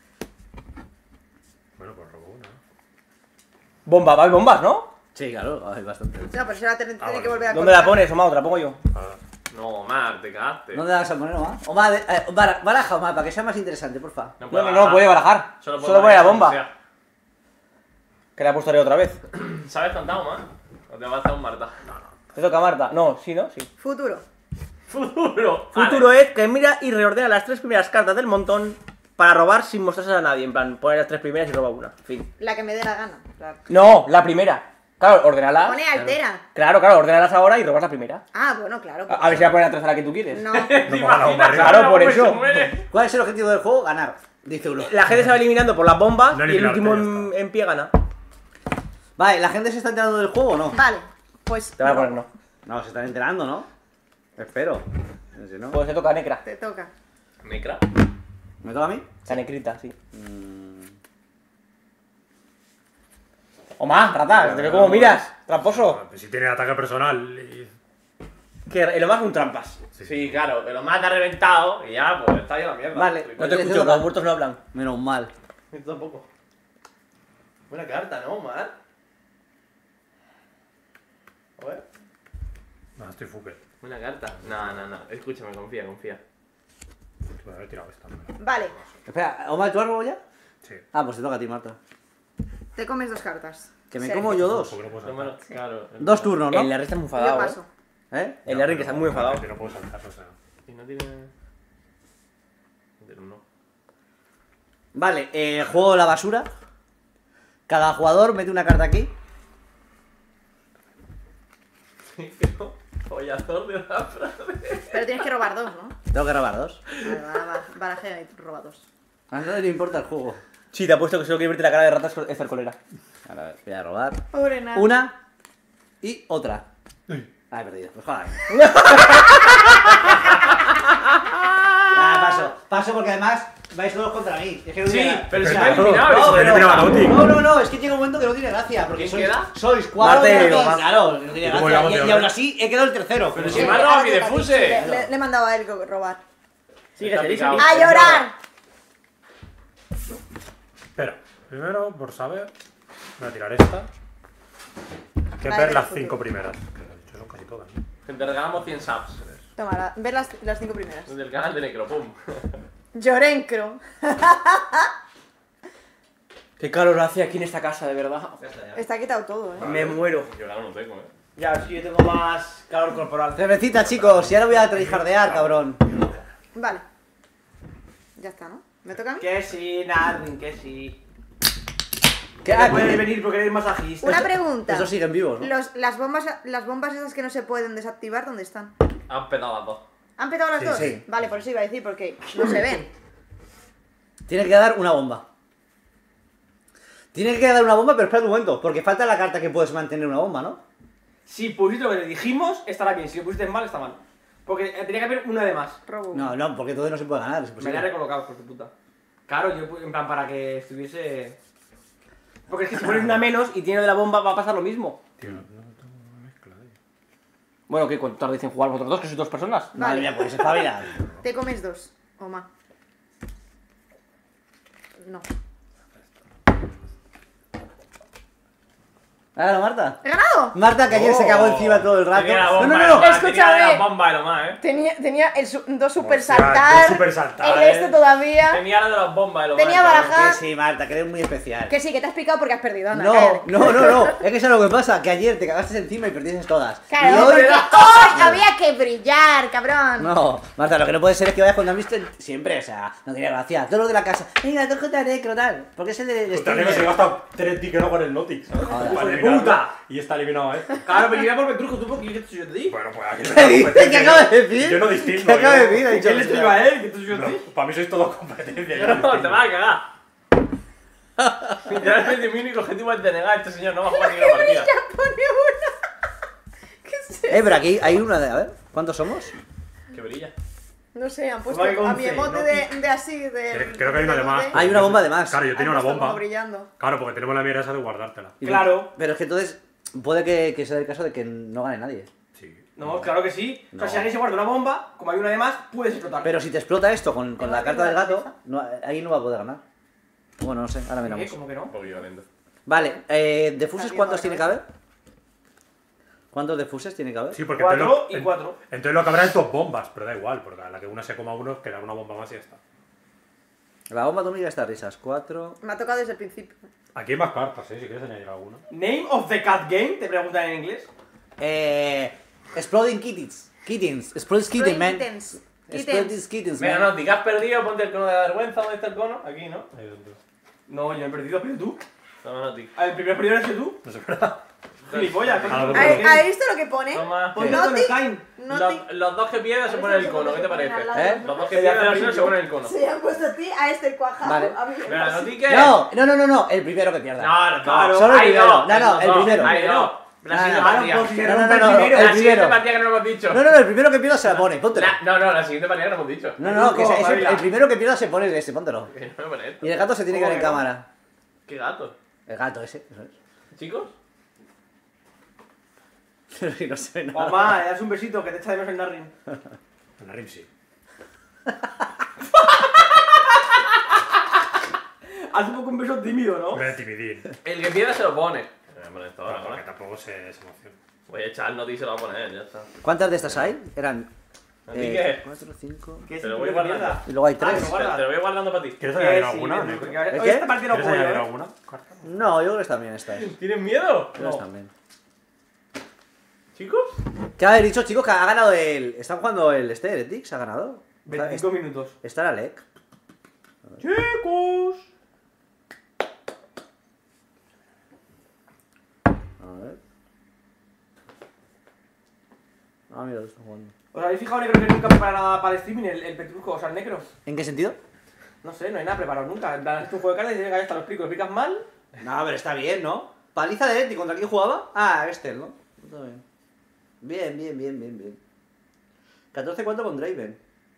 Bueno, pues robo una. Bomba, va, hay bombas, ¿no? Sí, claro, hay bastante. No, pero si ahora te tiene Ah, que vale. volver a ¿Dónde la colocar. pones, Omar? Te la pongo yo. Ah, No, Omar, te cagaste. ¿Dónde la vas a poner, Omar? Omar, de- eh, bara- baraja, Omar, para que sea más interesante, porfa. No, puede no, no, barajar. puede barajar. Solo Solo puede pone la barajar, bomba. o sea. Que la apostaré otra vez. ¿Sabes cantar, Omar? ¿O te va a hacer un Marta? ¿Te toca Marta? No, sí, ¿no? Sí. Futuro. Futuro. Futuro es que mira y reordena las tres primeras cartas del montón para robar sin mostrarse a nadie. En plan, pone las tres primeras y roba una. Fin. La que me dé la gana. Claro. No, la primera. Claro, ordenalas. Pone altera. Claro, claro, ordenalas ahora y robas la primera. Ah, bueno, claro. A, a ver si la pones la tercera que tú quieres. No. ¿Te No ponga la bomba imaginas? arriba. Claro, por Hombre, eso. se muere. ¿Cuál es el objetivo del juego? Ganar. Dice uno. La gente se va eliminando por las bombas No y el eliminarte, último ya en, está. en pie gana. Vale, ¿la gente se está enterando del juego o no? Vale. Pues. Te voy a poner no. No, se están enterando, ¿no? Espero. Si no... Pues te toca a Necra. Te toca. Necra. ¿Me toca a mí? La Necrita, sí. Mm, O más, rata, te veo como miras. Tramposo. Pues si tiene ataque personal y... Que lo más un trampas. Sí, claro, que lo más te ha reventado y ya, pues está ahí la mierda. Vale. No te Te escucho, toca. los muertos no hablan. Menos mal. Yo tampoco. Buena carta, ¿no, Omar? A ver. No, estoy fucker. Buena carta. No, no, no. Escúchame, confía, confía. Voy a haber tirado esta. ¿no? Vale. Espera, ¿Omar, tú has robado ya? Sí. Ah, pues te toca a ti, Marta. Te comes dos cartas. Que me Sergio. como yo dos. Porque no puedo No me lo- saltar. Claro. Dos turnos, ¿no? El Larry está muy Y yo enfadado. paso. ¿eh? ¿Eh? El Larry que está muy enfadado. No puedo saltar, o sea. Y no tiene. No tiene uno. Vale, eh, juego de la basura. Cada jugador mete una carta aquí. Follador de la frase. Pero tienes que robar dos, ¿no? Tengo que robar dos. Vale, va, va. Barajea y roba dos. A nadie le importa el juego. Sí, te apuesto que solo quiere verte la cara de ratas es cercolera. A ver, voy a robar. Pobre nada. Una y otra. Ah, he perdido. Pues joder. Ah, paso. Paso porque además vais todos contra mí. Es que no Sí, tiene- pero o se sea, me ha eliminado. no, eso. Se ha eliminado a Nautic. No, no, no, es que llega un momento que no tiene gracia. Porque ¿Quién sois, queda? sois cuatro Marte, gatos, Omar. claro, no tiene ¿Y cómo gracia. llevamos Y, de y aún hora? así he quedado el tercero. Pero Sí, si me ha ahora robado mi toca a ti. defuse. Le, le- le he mandado a él que robar. Sí, que Está se dice. picado. ¡A llorar! Espera, primero, por saber, voy a tirar esta. Que Vale, ver las futuro. cinco primeras. Que de hecho son casi todas, ¿no? Que te regalamos cien subs. Toma, la- ver las, las cinco primeras. Del canal de Necro, pum. Llorencro. Qué calor hace aquí en esta casa, de verdad. Está quitado todo, ¿eh? Me muero. Yo claro no tengo, eh. Ya, sí, yo tengo más calor corporal. Cervecita, chicos, y ahora voy a tryhardear, cabrón. Vale. Ya está, ¿no? ¿Me toca a mí? Que sí, Narvin, que sí. ¿Qué Que hago? puedes venir porque eres masajista. Una pregunta. Esos siguen vivos, ¿no? Los, las, bombas, las bombas esas que no se pueden desactivar, ¿dónde están? Han petado las dos. ¿Han petado las Sí, dos? sí. Vale, por eso iba a decir, porque no se ven. Tiene que dar una bomba. Tiene que dar una bomba, pero espera un momento, porque falta la carta que puedes mantener una bomba, ¿no? Si pusiste lo que le dijimos, estará bien. Si lo pusiste mal, está mal. Porque eh, tenía que haber una de más. Robo. No, no, porque entonces no se puede ganar, es Me la he imposible. recolocado, por tu puta. Claro, yo en plan para que estuviese. Porque es que si pones una menos y tiene de la bomba va a pasar lo mismo. Tío, no tengo una mezcla ahí. Bueno, ¿qué? ¿Cuánto tardáis en jugar vosotros dos? Que sois dos personas. Madre mía, pues espabila. Te comes dos. O más. No. Hágalo, Marta. ¿He ganado? Marta, que ayer se cagó encima todo el rato. Tenía la No, bomba no, de no, lo más, escúchame. tenía la bomba de lo más, eh. Tenía, tenía el su- dos super Hostia, saltar. dos super saltar, El este eh. todavía. Tenía la de las bombas de lo Tenía más. baraja. cabrón. Que sí, Marta, que eres muy especial. Que sí, que te has picado porque has perdido. Anda, No, cállate. no, no, no. Es que eso es lo que pasa, que ayer te cagaste encima y perdiste todas. Claro, Y hoy- porque hoy había que brillar, cabrón. No, Marta, lo que no puede ser es que vayas con Mister siempre, o sea, no tiene gracia. Todos los de la casa, venga, tú J Necro, tal. Porque es el de Puta, streamer. Negro se gasta tres tickets con el Notix, ¿sabes? Joder. Para ¡Hijo de eliminarlo. puta! Y está eliminado, ¿eh? Claro, pero yo iba por Petrujo, tú porque yo que yo te di. Bueno, pues aquí ¿Qué dices? ¿Qué acabas de decir? Yo no distingo. ¿Qué acabas de decir? Ha ¿Y dicho- quién le escriba a él? Que tú yo te di. Para mí sois todos competencia. yo No, no te distingo. vas a cagar. Literalmente mi único objetivo es denegar a este señor, no va a jugar ninguna partida. Pone una. ¿Qué es eso? Eh, pero aquí hay una de, a ver, ¿cuántos somos? Que brilla. No sé, han puesto Vale, con a mi C, emote no de, de así, de... Creo- creo que hay una de más. Hay una bomba de más. Claro, yo tenía han una puesto como bomba. brillando. Claro, porque tenemos la mierda esa de guardártela. Y- Claro. Pero es que entonces puede que, que sea el caso de que no gane nadie. Sí. No, claro que sí. O sea, No. si alguien se guarda una bomba, como hay una de más, puedes explotar. Pero si te explota esto con, con la Tengo carta del aquí una gato, no, ahí no va a poder ganar. Bueno, no sé, ahora ¿Qué? miramos. ¿Cómo que no? Un poquillo lento. Vale, eh, ¿defuses Está cuántos bien, tiene que haber? ¿Cuántos defuses tiene que haber? Sí, porque Cuatro entonces lo, y cuatro. Entonces lo que habrá es dos bombas, pero da igual, porque a la que una se coma uno, queda una bomba más y ya está. La bomba atómica está risas. Cuatro. Me ha tocado desde el principio. Aquí hay más cartas, ¿eh? Si quieres añadir alguna. Name of the cat game, te preguntan en inglés. Eh. Exploding Kittens. Kittens. Exploding Kittens, man. Kittens. Exploding Kittens. Kittens, Mira, man. no, te has perdido, ponte el cono de la vergüenza, ¿dónde está el cono? Aquí, ¿no? Ahí dentro. No, yo he perdido, pero tú. Toma, Noti. Ah, el primer perdido eres tú. No es verdad. Gilipollas. Ah, ¿no? no, ¿Has no. has visto lo que pone? Toma. Ponte Noti. con el Stein. No Los, te... los dos que pierden se ponen el cono, ¿qué te parece? ¿Eh? Los dos que Te voy a pierden hacer primero así se yo. ponen el cono. Se han puesto a ti, a este cuajado. Vale. A mí me Mira, pasa. Noti, ¿qué? No, no, no, no, no. El primero que pierda. No, no, Claro, solo el ahí primero. no, No, no, el no, primero. Ahí no. La siguiente Ah, partida. pues si se No, no, rompe no, el no, primero. el La siguiente primero. partida que no hemos dicho. No, no, no, el primero que pierda se la pone. Póntelo. La- no, no, la siguiente partida que no hemos dicho. No, no, que Truco, ese- ese- baila. el primero que pierda se pone ese. Póntelo. Que no me pone esto. Y el gato se tiene que ver en ¿Cómo que no? cámara. ¿Qué gato? El gato ese. Eso es. ¿Chicos? Pero si no se ve nada. Mamá, le das un besito que te echa de menos el Narrin. En la Rimsi. Haz un poco un beso tímido, ¿no? Hombre, timidín. El que pierda se lo pone. Me pone esto ahora, Bueno, porque ¿no? tampoco se, se emociona. Voy a echar el Noti y se lo va a poner, ya está. ¿Cuántas de estas hay? Eran. ¿Noti Eh, qué? cuatro, cinco. Que es Te lo el voy primero que guardando. pierda. Y luego hay Ah, tres. lo Te, guardas. te lo voy guardando para ti. ¿Quieres Que añadir sí, alguna? porque- Negro? porque- ¿El Hoy qué? esta partida no ¿Quieres juego añadir yo, ¿eh? alguna carta? No, yo creo que están bien estas. ¿Tienes miedo? Creo que están bien. ¿Chicos? ¿Qué habéis dicho, chicos? Que ha ganado el. Están jugando el este, Heretics, ha ganado. Está, veinticinco minutos. está la Lec. ¡Chicos! A ver. Ah, mira, lo están jugando. ¿Os habéis fijado, Negro, que nunca prepara nada para el streaming, el, el Petrujo, o sea, el Necro? ¿En qué sentido? No sé, no hay nada preparado nunca. En plan, es un juego de cartas y dices, venga, ya está, lo explico. ¿Lo explicas mal? No, pero está bien, ¿no? Paliza de Heretics, ¿contra quién jugaba? Ah, este, ¿no? Está bien. Bien, bien, bien, bien, bien. catorce cuatro con Draven.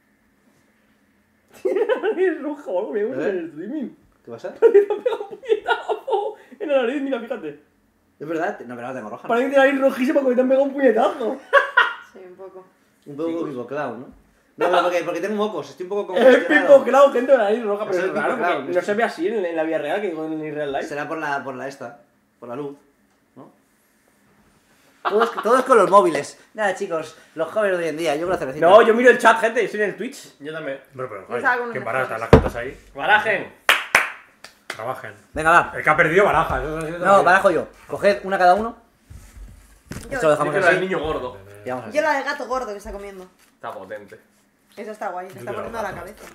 Es roja o algo, me gusta ¿Eh? el streaming. ¿Qué pasa? puñetazo en la nariz, mira, fíjate. Es verdad, no, pero la tengo roja. Parece que te la nariz rojísima porque te han pegado un puñetazo. Sí, un poco. Un poco Pipo Clown, ¿no? No, pero porque, porque tengo mocos, estoy un poco Es congestionado. Pipo Clown, gente de la nariz roja, pero Es es el raro Pipo Clown, porque es- no se ve así en, en la vida real que en el real life. Será por la, por la esta, por la luz, ¿no? Todos, todos con los móviles. Nada, chicos, los jóvenes de hoy en día, yo con la cervecita. No, yo miro el chat, gente, estoy en el Twitch. Yo también. Bueno, pero, Yo estaba con joder, unas ¿quién baraja flores. las cartas ahí? ¡Barajen! Trabajen. Venga, va. El que ha perdido baraja. Eso, eso, eso, No, barajo yo. Coged una cada uno. Yo, Esto lo dejamos Díselo al así. niño gordo. Y vamos así. yo la del gato gordo que está comiendo. Está potente. Esa está guay, se está Yo poniendo a la la cabeza.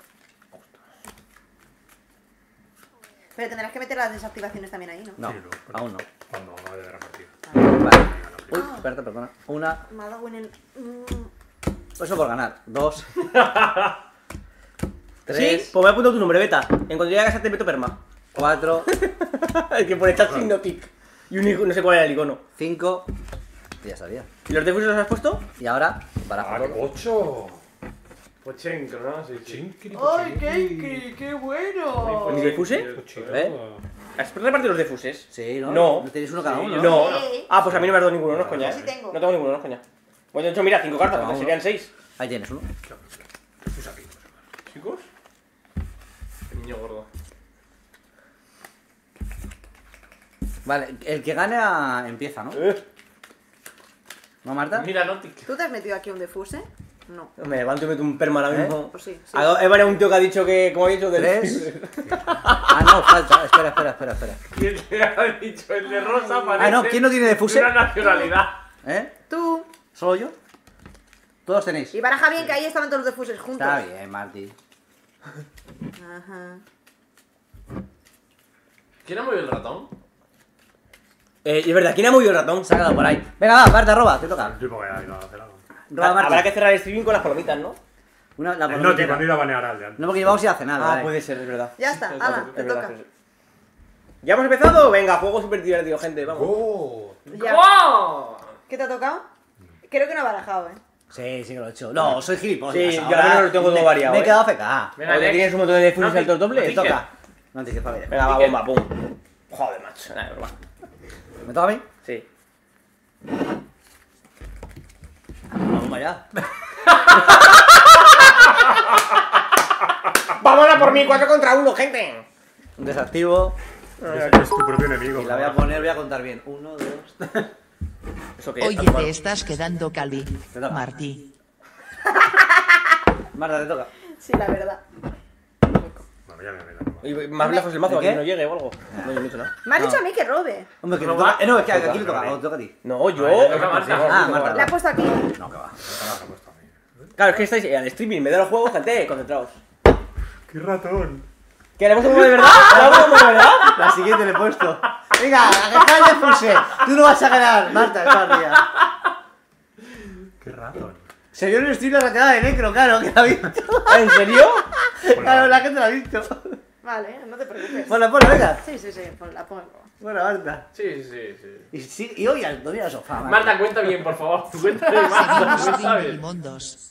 Pero tendrás que meter las desactivaciones también ahí, ¿no? No, Sí, lo- aún no. Cuando no de la partida. Vale. Uy, espérate, perdona. Una. Me ha dado en el... Mm. Eso por ganar. Dos. ¿Sí? Tres. Pues me ha apuntado tu nombre, Beta. En cuanto llegue a casa te meto perma. Cuatro. El que pone chat signo tic. Y un icono, no sé cuál era el icono. Cinco. Ya sabía. ¿Y los defusos los has puesto? Y ahora, barajo ¡Ah, qué todo. pocho! Pochenko, ¿no? Sí, sí. Chinkiri, ¡Ay, pochinkiri. qué, qué bueno! ¿Ni defuse? Pochito. ¿Eh? ¿Has repartido los defuses? Sí, ¿no? No. Tenéis uno cada Sí, uno. No. Sí. Ah, pues a mí no me has dado ninguno, no es coña. Yo sí ¿eh? tengo. No tengo ninguno, no es coña. Pues de hecho, mira, cinco cartas, Toma pues uno. serían seis. Ahí tienes uno. Defusa aquí. Chicos. El niño gordo. Vale, el que gane a- empieza, ¿no? Eh. ¿No, Marta? Mira, Notic. ¿Tú te has metido aquí un defuse? No. Me levanto y meto un perma ahora ¿Eh? mismo. Pues sí, sí. Ah, He variado un tío que ha dicho que, como ha dicho, del... Tres. Ah, no, falta. Espera, espera, espera, espera. ¿Quién te ha dicho? El de rosa parece. Ah, no, ¿quién no tiene defuse? Una nacionalidad. ¿Eh? Tú. ¿Solo yo? Todos tenéis. Y baraja bien que ahí estaban todos los defuses juntos. Está bien, Marty. Ajá. ¿Quién ha movido el ratón? Eh, y es verdad, ¿quién ha movido el ratón? Sácalo por ahí. Venga, va, Marta, roba, te toca. El tipo que ha ido a hacer algo. Roba, Ha- Habrá Marta. que cerrar el streaming con las palomitas, ¿no? Una, la El Noti, palomera. cuando iba a banear al de antes. No, porque llevamos ya a cenar, Ah, vale. puede ser, es verdad. Ya está, Es ala, verdad, te es verdad, toca. es- ¿Ya hemos empezado? Venga, juego súper divertido, gente, vamos. ¡Oh! Ya. ¡Wow! ¿Qué te ha tocado? Creo que no ha barajado, ¿eh? Sí, sí que lo he hecho. No, soy gilipollas. Sí, yo ahora al menos lo tengo todo me- variado, Me he ¿eh? quedado feca. Venga, Porque Alex. tienes un montón de defusos No, al todo no, doble. no, Me ¿qué? toca. No te para bien. Venga, va, ¿Y qué? bomba, pum. Joder, macho. Nada, broma. ¿Me toca a mí? Sí. Vamos allá. ¡Vámonos por mí! cuatro contra uno, gente. Un desactivo. Es, es tu propio enemigo. Y la voy a poner, voy a contar bien. Uno, dos. ¿Eso qué es? Oye, te estás quedando calvi. Te toca. Martí. Marta, te toca. Sí, la verdad. Bueno, ya me voy a Y más lejos el mazo, ¿De aquí qué? no llegue o algo. No, yo no he hecho nada. Me has No. dicho a mí que robe. Hombre, que te Roba. toca. Eh, no, es que aquí Toca, le toca. toca. Te toca a ti. No, yo. Ah, toca a Marta. Ah, Marta. La he puesto aquí. No, que va. Claro, es que estáis al streaming, me da los juegos, gente, concentraos. ¡Qué ratón! ¿Que le hemos tomado de verdad? ¿Le hemos tomado de verdad? La siguiente le he puesto. Venga, a que está el defuse. Tú no vas a ganar, Marta, esta partida. ¡Qué ratón! Se vio en el stream la rateada de necro, claro, que la ha visto. ¿En serio? Claro, la gente la ha visto. Vale, no te preocupes. Ponla, ponla, venga. Sí, sí, sí, pon- la pongo. Bueno, Marta. Sí, sí, sí. Y, sí, y hoy al dormir al sofá, Marta, cuenta bien, por favor. Cuenta bien, Marta. Seguimos Cuenta Stream bien. Limondos.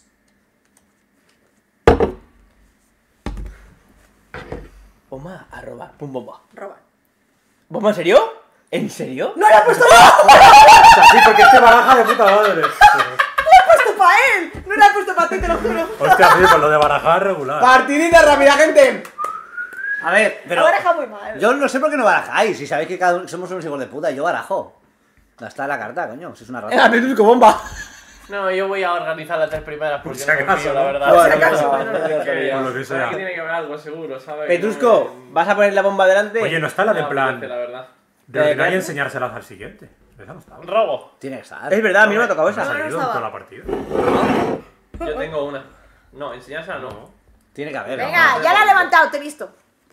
Bomba, arroba, pum, bomba. Roba. ¿Bomba en serio? ¿En serio? ¡No la he puesto! Sí, porque este baraja de puta madre. ¡La he puesto para él! No la he puesto para ti, te lo juro. Hostia, sí, pues lo de barajar regular. Partidita rápida, gente. A ver, pero. La baraja muy mal. Yo no sé por qué no barajáis. Si sabéis que cada uno somos unos hijos de puta, yo barajo. No está la carta, coño. Si es una Venga, rata. Petrusco, bomba. No, yo voy a organizar las tres primeras porque Por si no acaso, confío, la ¿no? verdad. Por si Pero acaso, bueno, bueno, es ya que- sabía. Por lo que sea. aquí tiene que haber algo seguro, ¿sabes? Petrusco, No, ¿vas a poner la bomba delante? Oye, no está la de no plan apetece, la verdad. de ordenar y ¿Eh? enseñárselas al siguiente. Esa no estaba. Robo. Tiene que estar. Es verdad, a mí no me ha tocado Ha esa. no salido en estaba. toda la partida. Yo tengo una. No, enseñársela no. No. Tiene que haber. Venga, ¿no? ya la he levantado, te he visto.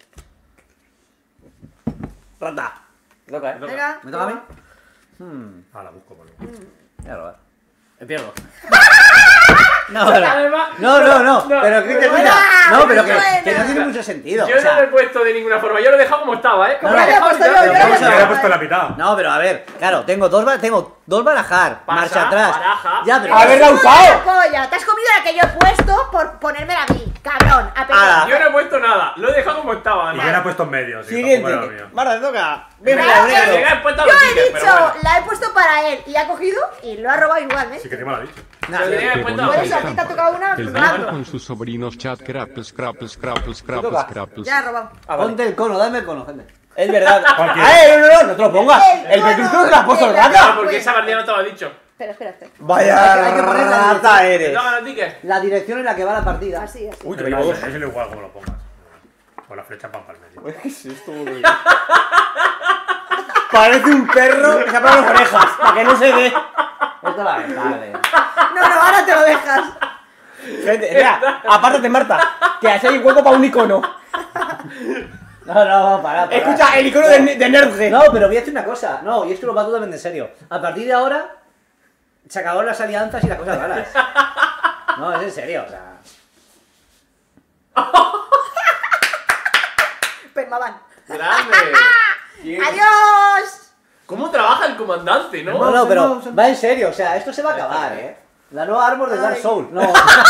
Rata. Te toca, eh. Venga. ¿Me toca a mí? roba. Hmm. Ah, la busco, por luego. Voy a robar. Me pierdo. No, pero, Además, no, no, no, no, pero que te buena, mira. No, pero que, buena. que no tiene mucho sentido. Yo o sea, no lo he puesto de ninguna forma, yo lo he dejado como estaba, ¿eh? Como No, lo he no, dejado puesto y yo, ya. yo Vamos lo a he Yo le he ver. puesto la mitad. No, pero a ver, claro, tengo dos, ba- tengo dos barajar, Pasa, marcha atrás. baraja. Ya, pero. ¡Haberla ¡Puta usado! polla! Te has comido la que yo he puesto por ponérmela a mí, cabrón. A pedir. Ala. Yo no he puesto nada, lo he dejado como estaba. Y ¿no? yo la he puesto en medio, sí. Siguiente. tampoco era lo mío. Marta, te toca. Venga, Claro, venga, que- venga. He puesto Yo los he tickets, dicho, pero bueno. la he puesto para él y ha cogido y lo ha robado igualmente. Sí que encima lo ha dicho. Nah, Yo yo- tenía Qué puesto- Por bonita eso a ti te ha tocado una El random. Marta con sus sobrinos chat crapples, crapples, crapples, crapples, toca. crapples. Ya ha robado. Ah, vale. Ponte el cono, dame el cono, gente. Es verdad. Cualquier- ¡Ay, no, no, no! ¡No te lo pongas! El El cono Petrusco te lo has puesto el de la- rata. Ah, porque esa partida no te lo ha dicho. Espera, espera, espera. Vaya Hay que poner la rata ¿Te eres. tocan los tickets? La dirección en la que va la partida. Así, así. Uy, te Pero llevo no dos. sé, es igual como lo pongas. Con la flecha pan para el medio. ¿Qué es esto, boludo? Parece un perro que se ha pegado las orejas, para que no se ve. Esto es lamentable. No, no, ahora te lo dejas. Gente, mira, apártate, Marta, que así hay hueco para un icono. No, no, para, para. Escucha, el icono de, de Nerdge. No, pero voy a decir una cosa. No, y esto lo va totalmente en serio. A partir de ahora, se acabaron las alianzas y las cosas raras. No, es en serio, o sea. Permaban. ¡Grande! ¿Quién? ¡Adiós! ¿Cómo trabaja el comandante, no? No, no, pero va en serio, o sea, esto se va a acabar, ¿eh? La nueva Armor de Dark Ay. Souls. No.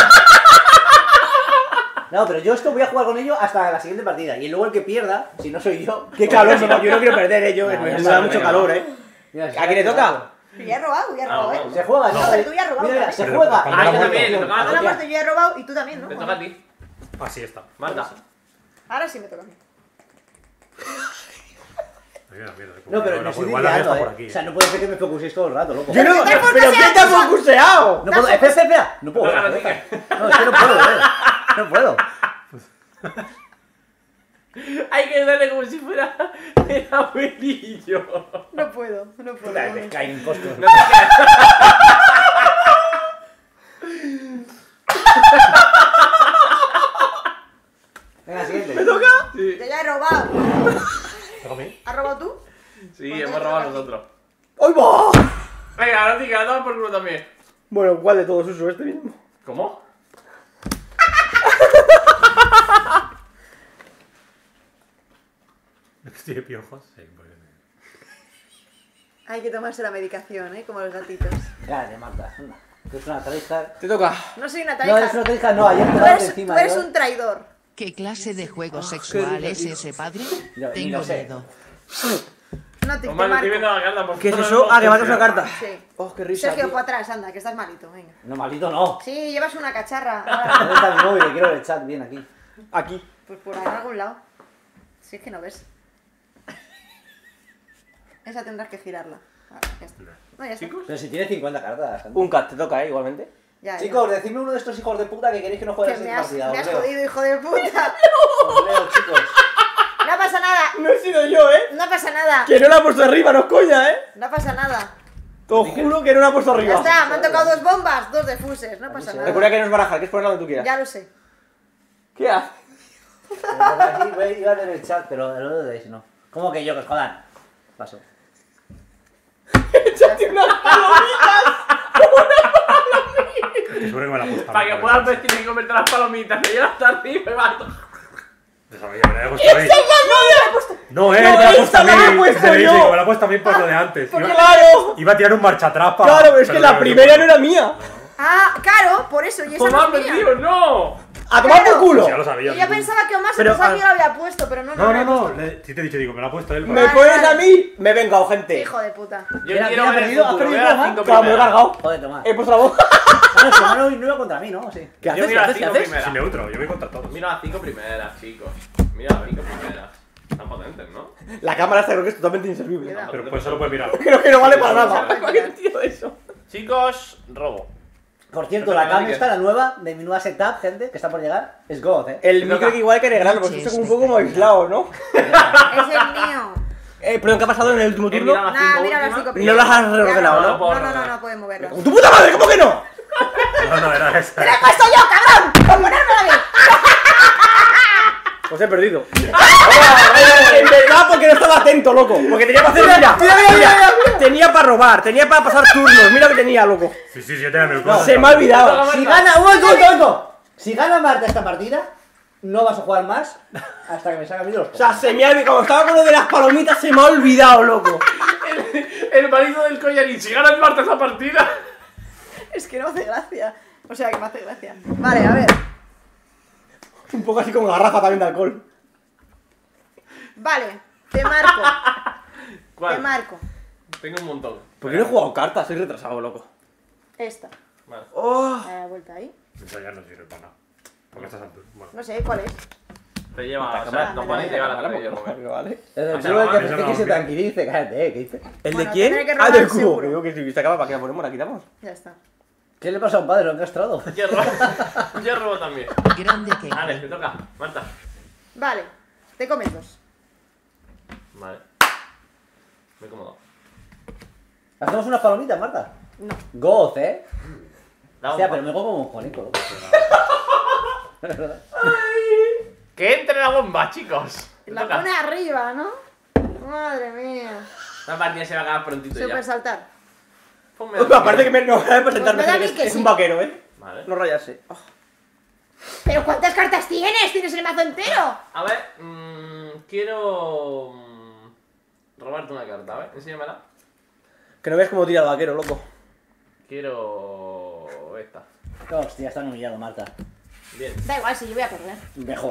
No, pero yo esto voy a jugar con ello hasta la siguiente partida. Y luego el que pierda, si no soy yo. Qué calor, no, yo no quiero perder, eh, yo, No, me, ya me está, da mucho venga, calor, va. eh. Mira, si ¿A quién le toca? Yo ya he robado, ya he Ah, robado, bueno. ¿eh? Se juega, No, ¿no? pero tú ya has robado, Mira, mira, ¿vale? se Pero juega. cuando Ah, la yo muerte- también, le tocaba a Ahora ti. muerto, yo ya he robado y tú también, ¿no? Te toca a ti. Así está. Marta. Ahora sí me toca a mí. Me da miedo, eh, como No, pero que no estoy igual la mía liando, está por eh. aquí. O sea, no puede ser que me focuséis todo el rato, loco. Yo no, te has pero ¿qué te has focuseado? focuseado? No puedo, espera, espera, espera. No puedo ver. Toca a ti. No, es que no puedo ver. No puedo. Hay que darle como si fuera el abuelillo. No puedo, no puedo. Puta, me cae un costo. No te quedas. Venga, siguiente. Sí, Yo ya he robado. ¿Toca a mí? ¿Has robado tú? sí, hemos robado nosotros. ¡Ay, va! Venga, ahora sí que la tomas por culo también. Bueno, ¿cuál de todos uso? Este mismo. ¿Cómo? Estoy de piojos. Sí, pues. Hay que tomarse la medicación, ¿eh? Como los gatitos. Cállate, Marta. anda. Que es una tryhard. Te toca. No soy una No, tarifa. es una tryhard, no. Ayer te Tú daba eres, encima. tú eres yo- un traidor. ¿Qué clase de juego sexual es ese, padre? Ya, ni Tengo lo sé. miedo. No te, te Omar, estoy viendo marco. la carta. por ¿Qué es favor, eso? no Ah, que matas una funciona. carta. Sí. Oh, qué risa. Sergio, tío. para atrás, anda, que estás malito, venga. No, maldito no. Sí, llevas una cacharra. Ahora, ¿Dónde está mi móvil? Que quiero ver el chat bien aquí. Aquí. pues por ahí en algún lado. Si es que no ves. Esa tendrás que girarla. Vale, ya está. No, ya está. Chicos, Pero si tiene cincuenta cartas. gente. Un cat, te toca, eh, igualmente. Ya, ya. Chicos, decidme uno de estos hijos de puta que queréis que no juegue Que la me siguiente has, partida. me Os has leo. jodido, hijo de puta. Os leo, chicos. No pasa nada. No he sido yo, eh. No pasa nada. Que no la he puesto arriba, no es coña, eh. No pasa nada. Te lo juro que no la he puesto Ya arriba. está, me han tocado dos bombas, dos defuses. No pasa sí. nada. Recuerda que no es barajar, que es ponerla donde tú quieras. Ya lo sé. ¿Qué haces? Aquí voy a ir a leer el chat, pero el otro de no. ¿Cómo que yo? Que os jodan. Paso. ¡Échate unas palomitas! Estoy seguro que me la he puesto. para que puedas ver, tienes que comerte las palomitas. Que yo hasta arriba y va. Déjame, ya me la he puesto a mí. No, eh, No, me la he puesto a esta mí. me la he puesto Se le dice yo. que me la he puesto a mí por lo de antes. Iba, ¡Claro! iba a tirar un marcha atrás para. Claro, pero es que pero la no, primera no era mía. Ah, claro, por eso. Y esa ¿Cómo no has es mía. perdido? ¡No! ¡A tomar por culo! Pues ya lo sabía. Y yo pensaba que Omar se Pero, pensaba ah, que yo lo había puesto, pero no, No, lo no, no. había le- Sí te he dicho, digo, me la ha puesto él. Me Vale, pones vale. a mí, me he vengado, gente. Hijo de puta. Yo Mira, quiero mira, ver has el perdido, has futuro. perdido, Veo las Omar. cinco Claro, me lo he primeras. cargado. Joder, toma. He puesto la boca. Ah, es que Manu no iba contra mí, ¿no? Sí. ¿Qué Yo haces? ¿Qué miro las haces? ¿Qué cinco haces? primeras. Sin neutro, yo voy contra todos. Mira las cinco primeras, chicos. Mira las cinco primeras. Están potentes, ¿no? La cámara esta creo que es totalmente inservible. Mira. Pero pues solo puedes mirar. Creo que no vale para Sí, nada. sí, sí. Cualquier tío de eso. Chicos, robo. Por cierto, Pero la cam que- esta, la nueva, de mi nueva setup, gente, que está por llegar, es God, ¿eh? El Te micro toca. que igual hay que negrarlo, porque está como un poco como aislado, ¿no? Es el mío. Eh, perdón, ¿qué ha pasado en el último He turno? mirado las Nah, cinco mira las últimas. cinco No primeras. las has Ya reordenado, ¿no? No, no, no, no pueden moverlas. ¡Tu puta madre! ¿Cómo que no? No, no, era esa. ¡Te la he puesto yo, cabrón! ¡Por ponérmela bien! Pues he perdido. En verdad, porque no estaba atento, loco. Porque tenía para hacer. Mira, mira, mira, mira. Tenía para robar, tenía para pasar turnos. Mira lo que tenía, loco. Sí, sí, sí, yo tenía mi cuenta. Se me ha olvidado. Si gana, un momento, un momento, un momento. Si gana Marta esta partida, no vas a jugar más hasta que me salga a mí de los O sea, se me ha olvidado. Como estaba con lo de las palomitas, se me ha olvidado, loco. El, el marido del collarín. Si ganas Marta esa partida. Es que no me hace gracia. O sea, que me hace gracia. Vale, a ver. Un poco así como garrafa también de alcohol. Vale, te marco. Te ¿Cuál? marco. Tengo un montón. ¿Por qué no he jugado cartas? Soy retrasado, loco. Esta. Vale. Oh. A la vuelta ahí. Eso ya no sirve para nada. Porque estás alto. Bueno. No sé cuál es. Te lleva, o cámara, sea, nos van a me llegar a la la tele, Robert. Vale. El O sea, culo del que no, que no, se no. tranquilice, cállate, ¿eh? ¿Qué dice? ¿El Bueno, de te quién? tiene que Ah, robar del cubo. seguro. Que digo que si esta cama, ¿para qué la ponemos? ¿La quitamos? Ya está. ¿Qué le pasa a un padre? Lo han castrado. Yo robo, yo robo también. Grande que. Vale, te toca. Marta. Vale, Te comes dos. Vale. Me como dos. Hacemos unas palomitas, Marta. No. Goz, ¿eh? La Hostia, bomba. pero me cojo como un jonico, loco. Que entre la bomba, chicos. Me La toca. pone arriba, ¿no? Madre mía. Esta partida se va a acabar prontito Super ya. saltar. Ponme Uy, aparte que me no voy a presentarme, Pues me da a es, mí que es sí. un vaquero, ¿eh? Vale. No rayarse. Oh. ¿Pero cuántas cartas tienes? ¿Tienes el mazo entero? A ver, mmm, quiero... mm, robarte una carta, a ver, enséñamela. Que no veas cómo tira el vaquero, loco. Quiero... esta. Hostia, están humillado, Marta. Bien. Da igual, si yo voy a perder. Mejor.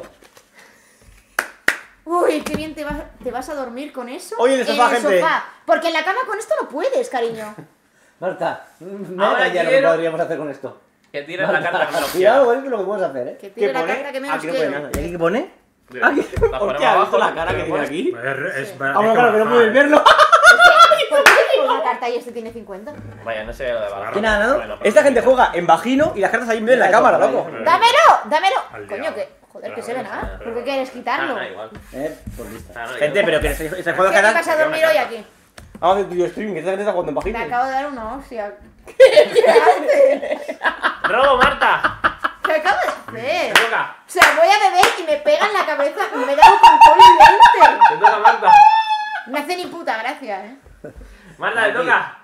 Uy, qué bien te vas, te vas a dormir con eso. Oye, en el sofá, en el gente. sofá. Porque en la cama con esto no puedes, cariño. Marta, no Ahora hay idea lo que quiero- podríamos hacer con esto. Que tires la carta que menos Cuidado, quieras. es que lo que podemos hacer, ¿eh? Que ¿Qué tire la pone? carta que menos Aquí no pone quiero. nada. ¿Y aquí qué pone? Mira, Aquí. la ponemos Hostia, ¿has visto abajo, la cara ¿qué que tiene pone? aquí? Es, es, Ah, bueno, claro, que no bajar. puedes verlo. ¿Por qué tienes una carta y este tiene cincuenta? Vaya, no sé lo de barajar. ¿Quién ha ganado? Bueno, pero- Esta gente juega en vagino y las cartas ahí en medio de la Mira, cámara, eso, loco. vaya. ¡Dámelo! ¡Dámelo! Al Coño, diablo. que... Joder, que Pero se ve bueno, nada. pero ¿Por qué quieres quitarlo? Ah, da igual. Eh, por lista. Ah, no, Gente, yo- pero que se, se ¿Qué juega te vas canal. a dormir hoy aquí? Vamos a hacer video streaming, que esta gente está jugando en Te vagino. acabo de dar una hostia. ¿Qué haces? ¡Robo, Marta! ¿Qué acabo de Te hacer? toca. O sea, voy a beber y me pega en la cabeza y me da un control veinte. Te toca, Marta. No hace ni puta gracia, ¿eh? Marta, te toca.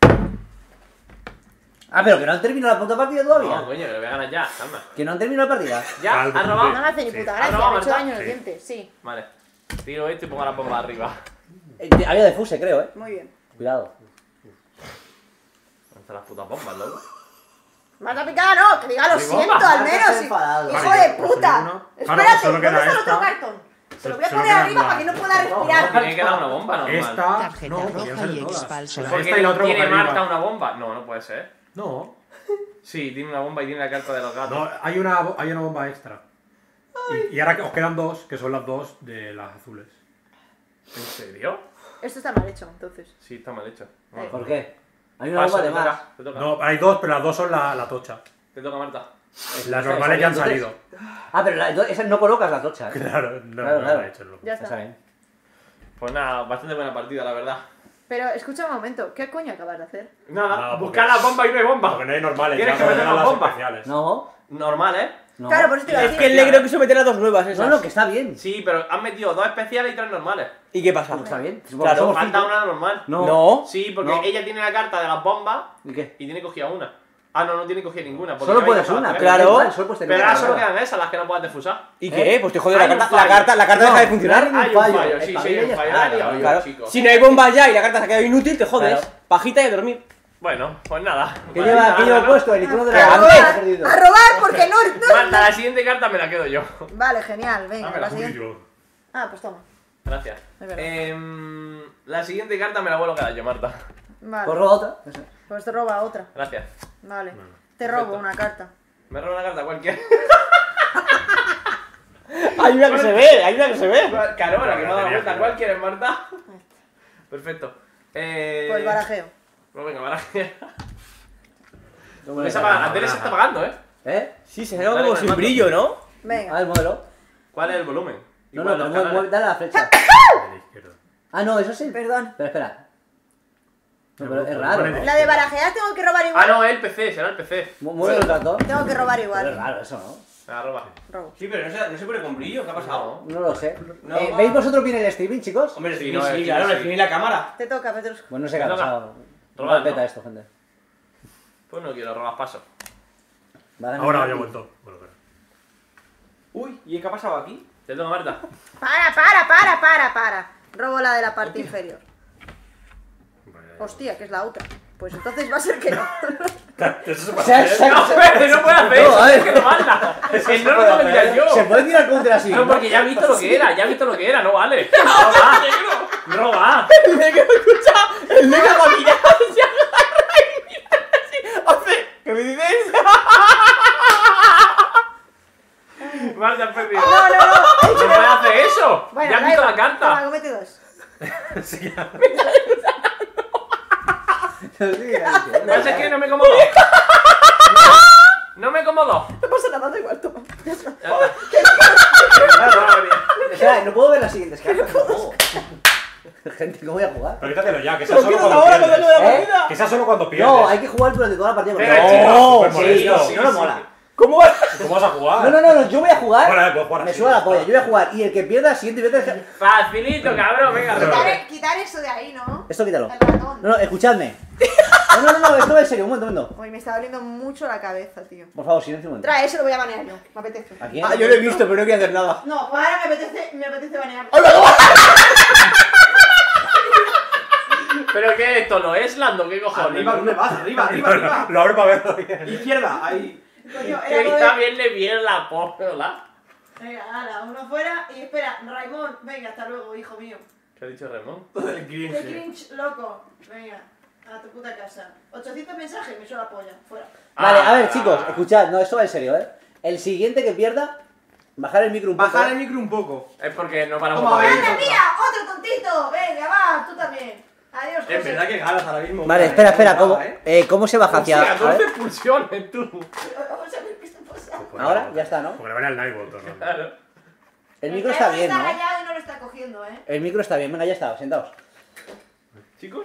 Ah, pero que no han terminado la puta partida todavía. No, coño, que lo voy a ganar ya. Calma. Que no han terminado la partida. ¿Ya? Calvo, ¿Has No robado? me hace ni Sí. puta ¿Has gracia. robado, Me he hecho Marta? daño en los Sí. dientes, sí. Vale. Tiro esto y pongo la bomba arriba. Eh, había de fuse, creo, eh. Muy bien. Cuidado. ¿Dónde están las putas bombas, loco? Marta Picada, no, que diga lo Mi siento bomba. al Marta menos. está enfadado. Hijo Vale, de pues puta. uno. Ah, no, Espérate, solo ¿dónde queda está el esta. otro cartón? Se lo voy a Solo poner queda arriba la- para que no pueda respirar. Tiene que dar una bomba normal. Esta. Tarjeta No, porque ya roja salen y todas. expulso. La Porque esta y la otra tiene boca Marta arriba. una bomba. No, no puede ser. No, Sí, tiene una bomba y tiene la carta de los gatos. no, hay una, hay una bomba extra. Y, y ahora que os quedan dos, que son las dos de las azules. ¿En serio? Esto está mal hecho, entonces. Sí, está mal hecho. Eh. ¿Por qué? Hay una Paso, bomba de te más. toca, te toca. No, hay dos, pero las dos son la, la tocha. Te toca, Marta. Las normales ya han entonces- salido. Ah, pero la, esas no colocas la tocha, eh. Claro, no, Claro, no claro. lo he hecho. No. Ya Está está. bien. Pues nada, bastante buena partida, la verdad. Pero escucha un momento, ¿qué coño acabas de hacer? Nada, No, porque- buscar la bomba y no hay bomba. Porque no hay normales, Tienes ya que meter eran las las bombas. especiales. No, Normal, ¿eh? no. Claro, por eso te iba a Es decir. que el negro quiso meter a dos nuevas esas. No, no, que está bien. Sí, pero han metido dos especiales y tres normales. ¿Y qué pasa? Pues está bien. Claro, Somos Falta cinco. una normal. No. No. Sí, porque No. ella tiene la carta de las bombas ¿Y qué? y tiene cogida una. Ah, no, no tiene cogida ninguna. porque Solo ya puedes habéis una. pasado pero tres. Claro. da igual, solo puedes tener Pero ahora una solo carta. quedan esas las que no puedes defusar. ¿Y ¿Eh? qué? Pues te jode Hay la un carta, la fallo. carta, la carta No. deja de funcionar. Hay un Hay un fallo, fallo, el sí, fallo sí, hay un ya fallo. está, la he liado yo, Claro. chicos. Si no hay bombas ya y la carta se ha quedado inútil, te jodes. Claro. Pajita y a dormir. Bueno, pues nada. ¿Qué Vale, lleva, nada, ¿qué lleva ¿no? puesto? El icono de A la Cagante. carta robar, perdido. a robar, porque no, no. Marta, la siguiente carta me la quedo yo. Vale, genial, venga, Dámela, la siguiente. Julio. Ah, pues toma. Gracias. Es verdad. Em, la siguiente carta me la vuelvo a quedar yo, Marta. Vale. Pues roba otra. Eso. Pues te roba otra. Gracias. Vale. Te Perfecto. robo una carta. Me robo una carta cualquiera. Hay una que se ve, hay una que se ve. Claro, la que no da Tenía vuelta. que ¿Cuál ver. quieres, Marta? Perfecto. Eh... Pues barajeo. Pues venga, baraje. ¿Cómo le Esa sale? pa- Andrés se está pagando, ¿eh? ¿Eh? Sí, se saca Dale, como con el sin mando. brillo, ¿no? Ah, Venga. el modelo. ¿Cuál es el volumen? No, Igual no, los pero mueve- canales. mueve- dale a la flecha. De la izquierda. Ah, no, eso sí. Perdón. Espera, espera. No, No, pero es pero raro, pone ¿no? de- La de barajear tengo que robar Ah, igual. no, es el P C, será el P C. Mu- Mueve el ratón. Tengo que robar Pero es igual. raro eso, ¿no? Venga, roba. Robo. Sí, pero no se, no se pone con brillo, ¿qué ha pasado? No. No lo sé. No, Eh, va. ¿Veis vosotros bien el streaming, chicos? Hombre, Sí, sí, no, sí, es que claro, sí. le escribí la cámara. Te toca, Petrus. Pues no sé qué ha Toca. pasado. Robar, Igual peta ¿no? esto, gente. Pues no quiero robar paso. Vale, Ahora no, había no. vuelto. Bueno, pero. Uy, ¿y qué ha pasado aquí? Te toca, Marta. Para, para, para, para, para. Robo la de la parte inferior. Vale, Hostia, que es la otra. Pues entonces va a ser que no. Eso se O puede sea, hacer. se- No, se- pero no puede hacer No, eso, a ver. es que no manda. El no lo tengo que tirar yo. Se puede tirar contra así. No, porque ya he visto lo que era, ya he visto lo que era, no vale. No va, no va. El negro, escucha, el negro va a mirar, se agarra y mira así. Hace, ¿qué me dices? Marta, has perdido. No, no, no. No puedes hacer eso. Bueno, Ya has da visto igual. la Toma, carta. cómete dos. Sí, ya. No sé qué, no me como dos. No me como dos. No pasa nada, da igual, toma. Ya está. Ya está. O sea, no puedo ver las siguientes cartas. No puedo. Gente, ¿cómo voy a jugar? Pero quítatelo ya, que sea ¿Por solo qué no cuando ahora cuando pierdes. acabe la ¿Eh? partida? Que sea solo cuando pierdes. No, hay que jugar durante toda la partida. Venga, porque- chicos, No, súper sí, molesto. no, Sí, no me sí. mola. ¿Cómo va? ¿Cómo vas a jugar? No, no, no, no, yo voy a jugar. Bueno, a ver, pues jugar Me así, suena la ya polla, está. yo voy a jugar. Y el que pierda, siguiente pierda. Facilito, cabrón, venga, Quitar, repite. quitar eso de ahí, ¿no? Esto quítalo. El ratón. No, no, escuchadme. No, no, no, no, esto va en serio, un momento, un momento. Uy, me está doliendo mucho la cabeza, tío. Por favor, silencio un momento. Trae, eso lo voy a banear yo. Me apetece. ¿A quién? Ah, yo lo he visto, pero no quiero hacer nada. No, pues ahora me apetece, me apetece banearlo. ¿Pero qué es esto? ¿Lo es, Lando? ¿Qué cojones? Arriba, ¿dónde vas? Arriba, arriba, arriba. Lo abro para verlo bien. Izquierda, ahí. Coño, Que era también le viene la porra. Venga, ala, uno fuera y espera, Raimón, venga, hasta luego, hijo mío. ¿Qué ha dicho Ramón? El Qué cringe. cringe, loco. Venga, a tu puta casa. ochocientos mensajes, me suena la polla, fuera. Vale, a ver, Ah. chicos, escuchad, no, esto va en serio, ¿eh? El siguiente que pierda, bajar el micro un poco. Bajar el micro un poco. Es porque no paramos Toma, para ven. ¡Anda, ver. mira! ¡Otro tontito! Venga, va, tú también. Adiós, Es José. verdad que ganas ahora mismo. Vale, espera, espera, ¿cómo, ¿eh? eh, ¿cómo se baja hacia...? Hostia, A ver, doce pulsiones, tú. Vamos a ver qué está pasando. ahora ya está, ¿no? Porque le vale al Nightbot, ¿no? Claro. El micro está bien, está ¿no? rayado y no lo está cogiendo, ¿eh? El micro está bien, venga, ya está, sentaos. Chicos.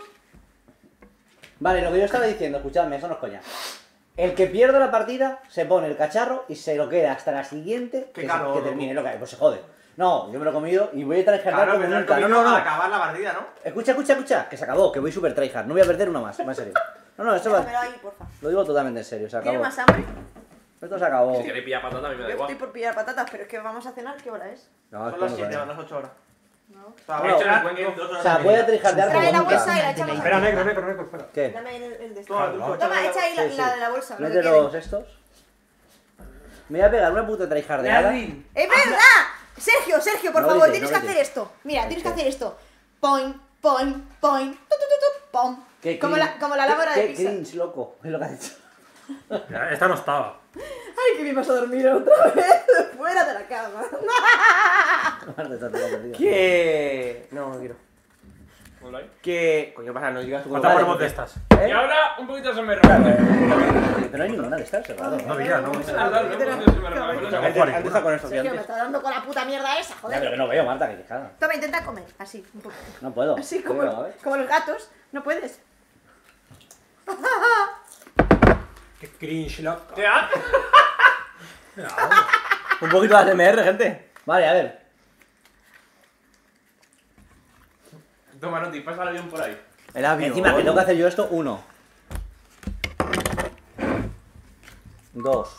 Vale, lo que yo estaba diciendo, escuchadme, eso no es coña. El que pierde la partida se pone el cacharro y se lo queda hasta la siguiente Qué que, se- caro, que loco. termine. Lo que hay, pues se jode. No, yo me lo he comido y voy a tryhardar Claro, como pero nunca. No, no, no. para acabar la partida, ¿no? Escucha, escucha, escucha, que se acabó, que voy super tryhard. No voy a perder una más, va en serio. No, no, esto Déjamelo va... ahí, porfa. Lo digo totalmente en serio, se ¿Tienes acabó. más hambre? Esto se acabó. Si queréis pillar patata, a mí me da Yo igual. estoy por pillar patatas, pero es que vamos a cenar, ¿qué hora es? No, Son esto las no siete, se van las ocho horas. No. O sea, No, voy a echar no, en dos horas O sea, y voy a media. tryhardear como Trae la nunca. bolsa y la echamos Espera, aquí. negro, negro, negro, espera. ¿Qué? Dame el, el de esto. Toma, Toma, tú, Toma, échale echa ahí la, Sí, sí. la de la bolsa. lo que Mete quede. los estos. Me voy a pegar una puta tryhardeada. Nerdy. ¡Es verdad! Sergio, Sergio, por No favor, grites, tienes no que hacer grites. esto. Mira, tienes que ¿Qué? hacer esto. Point, point, point, tu, tu, tu, tu, pom. Qué Como cringe. la, como la lámpara de Qué pizza. cringe, loco. Es lo que ha dicho. Ya, esta no estaba. Ay, que me vas a dormir otra vez. Fuera de la cama. Aparte, está todo perdido. Que... No, no quiero. Ponlo ahí. Que... Coño, pasa, no digas tú ¿Cuántas Vale, ponemos porque- de estas? ¿Eh? Y ahora un poquito se me Claro, rompe. eh, Pero no hay ninguna de estas, cerrado. No había, ¿no? Claro, un poquito se me rompe. No, Antes, Juan, antes está con esto, Sergio, me antes. está dando con la puta mierda esa, Ya, pero joder. que no veo, Marta, que quejada. Toma, intenta comer, así, un poco. No puedo. Así ¿Qué como, veo? A ver. como los gatos, no puedes. Qué cringe, loco. ¿Qué haces? Un poquito de A S M R, gente. Vale, a ver. Toma, Noti, pasa el avión por ahí. El avión. Encima que tengo que hacer yo esto, uno. Dos.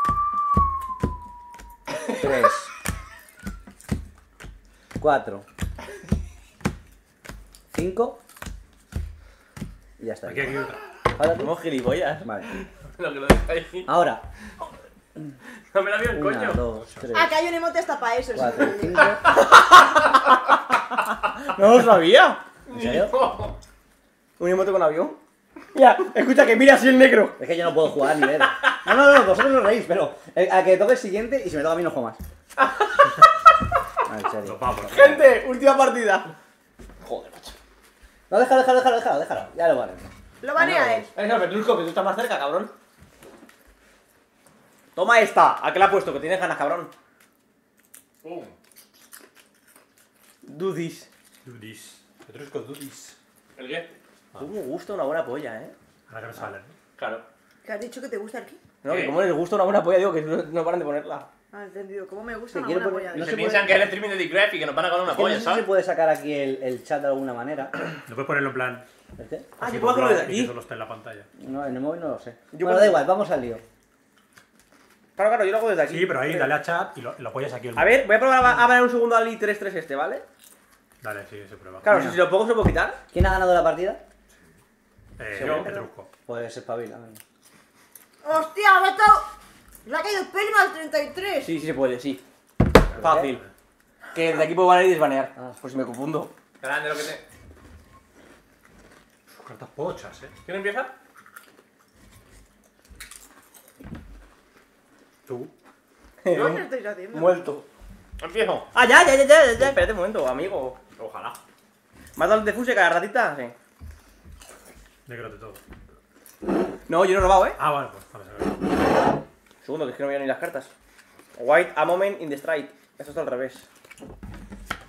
Tres. Cuatro. Cinco. Y ya está. Aquí, aquí otra. Ahora tú. Somos gilipollas. Vale. Lo que lo deja ahí. Ahora. Dame el avión, Una, coño. dos, tres, Ah, que hay un emote hasta para eso. cuatro, sí. cinco. No lo sabía. ¿En serio? No. Un emote con avión. Mira, escucha que mira así el negro. Es que yo no puedo jugar ni ver. No, no, no, vosotros no reís, pero eh, a que toque el siguiente y si me toca a mí no juego más. Ah, en serio. Los vamos. Gente, última partida. Joder, macho. No, déjalo, déjalo, déjalo, déjalo, déjalo. Ya lo vale. Lo banea él. Venga, Petrusco, que tú estás más cerca, cabrón. Toma esta. ¿A qué la he puesto? Que tienes ganas, cabrón. Pum. Do this. Do this. Petrusco, do this. ¿El qué? Tú me gusta una buena polla, eh. Ahora que me salen. Claro. ¿Que has dicho que te gusta el qué? No, que ¿Qué? como les gusta una buena polla, digo que no, no paran de ponerla. Ah, entendido. ¿Cómo me gusta Si una quiere buena poner- polla? no se, se piensan puede- que es el streaming de Digraph y que nos van a ganar una Es que polla, no sé si se ¿sabes? puede sacar aquí el, el chat de alguna manera. ¿No puedes ponerlo en plan? ¿Este? Ah, así yo puedo hacerlo doblado desde y que aquí. solo esté en la pantalla? No, en el móvil no lo sé. Yo bueno, puedo- da igual, vamos al lío. Claro, claro, yo lo hago desde aquí. Sí, pero ahí dale a chat y lo, lo apoyas aquí. El... A ver, voy a probar a a poner un segundo al i tres tres este, ¿vale? Dale, sí, se prueba. Claro, Venga. si, si lo pongo se lo puedo quitar. ¿Quién ha ganado la partida? Eh, Sí, yo, pero- Petrusco. Pues espabila. venga. ¡Hostia! Me ha estado... Le ha caído el pelo al treinta y tres. Sí, sí se puede, sí. Fácil. Que desde aquí puedo banear y desbanear. Ah. Por si me confundo. Grande lo que te... Cartas pochas, eh. ¿Quién empieza? Tú. ¿Qué coño estáis haciendo? Muerto. Empiezo. Ah, ya, ya, ya, ya, ya. Espérate un momento, amigo. Ojalá. ¿Me has dado el defuse cada ratita? Sí. Negro de todo. No, yo no he robado, ¿eh? Ah, vale, pues. Vale, se ve. Segundo, que es que no veía ni las cartas. White, a moment in the stride. Esto está al revés.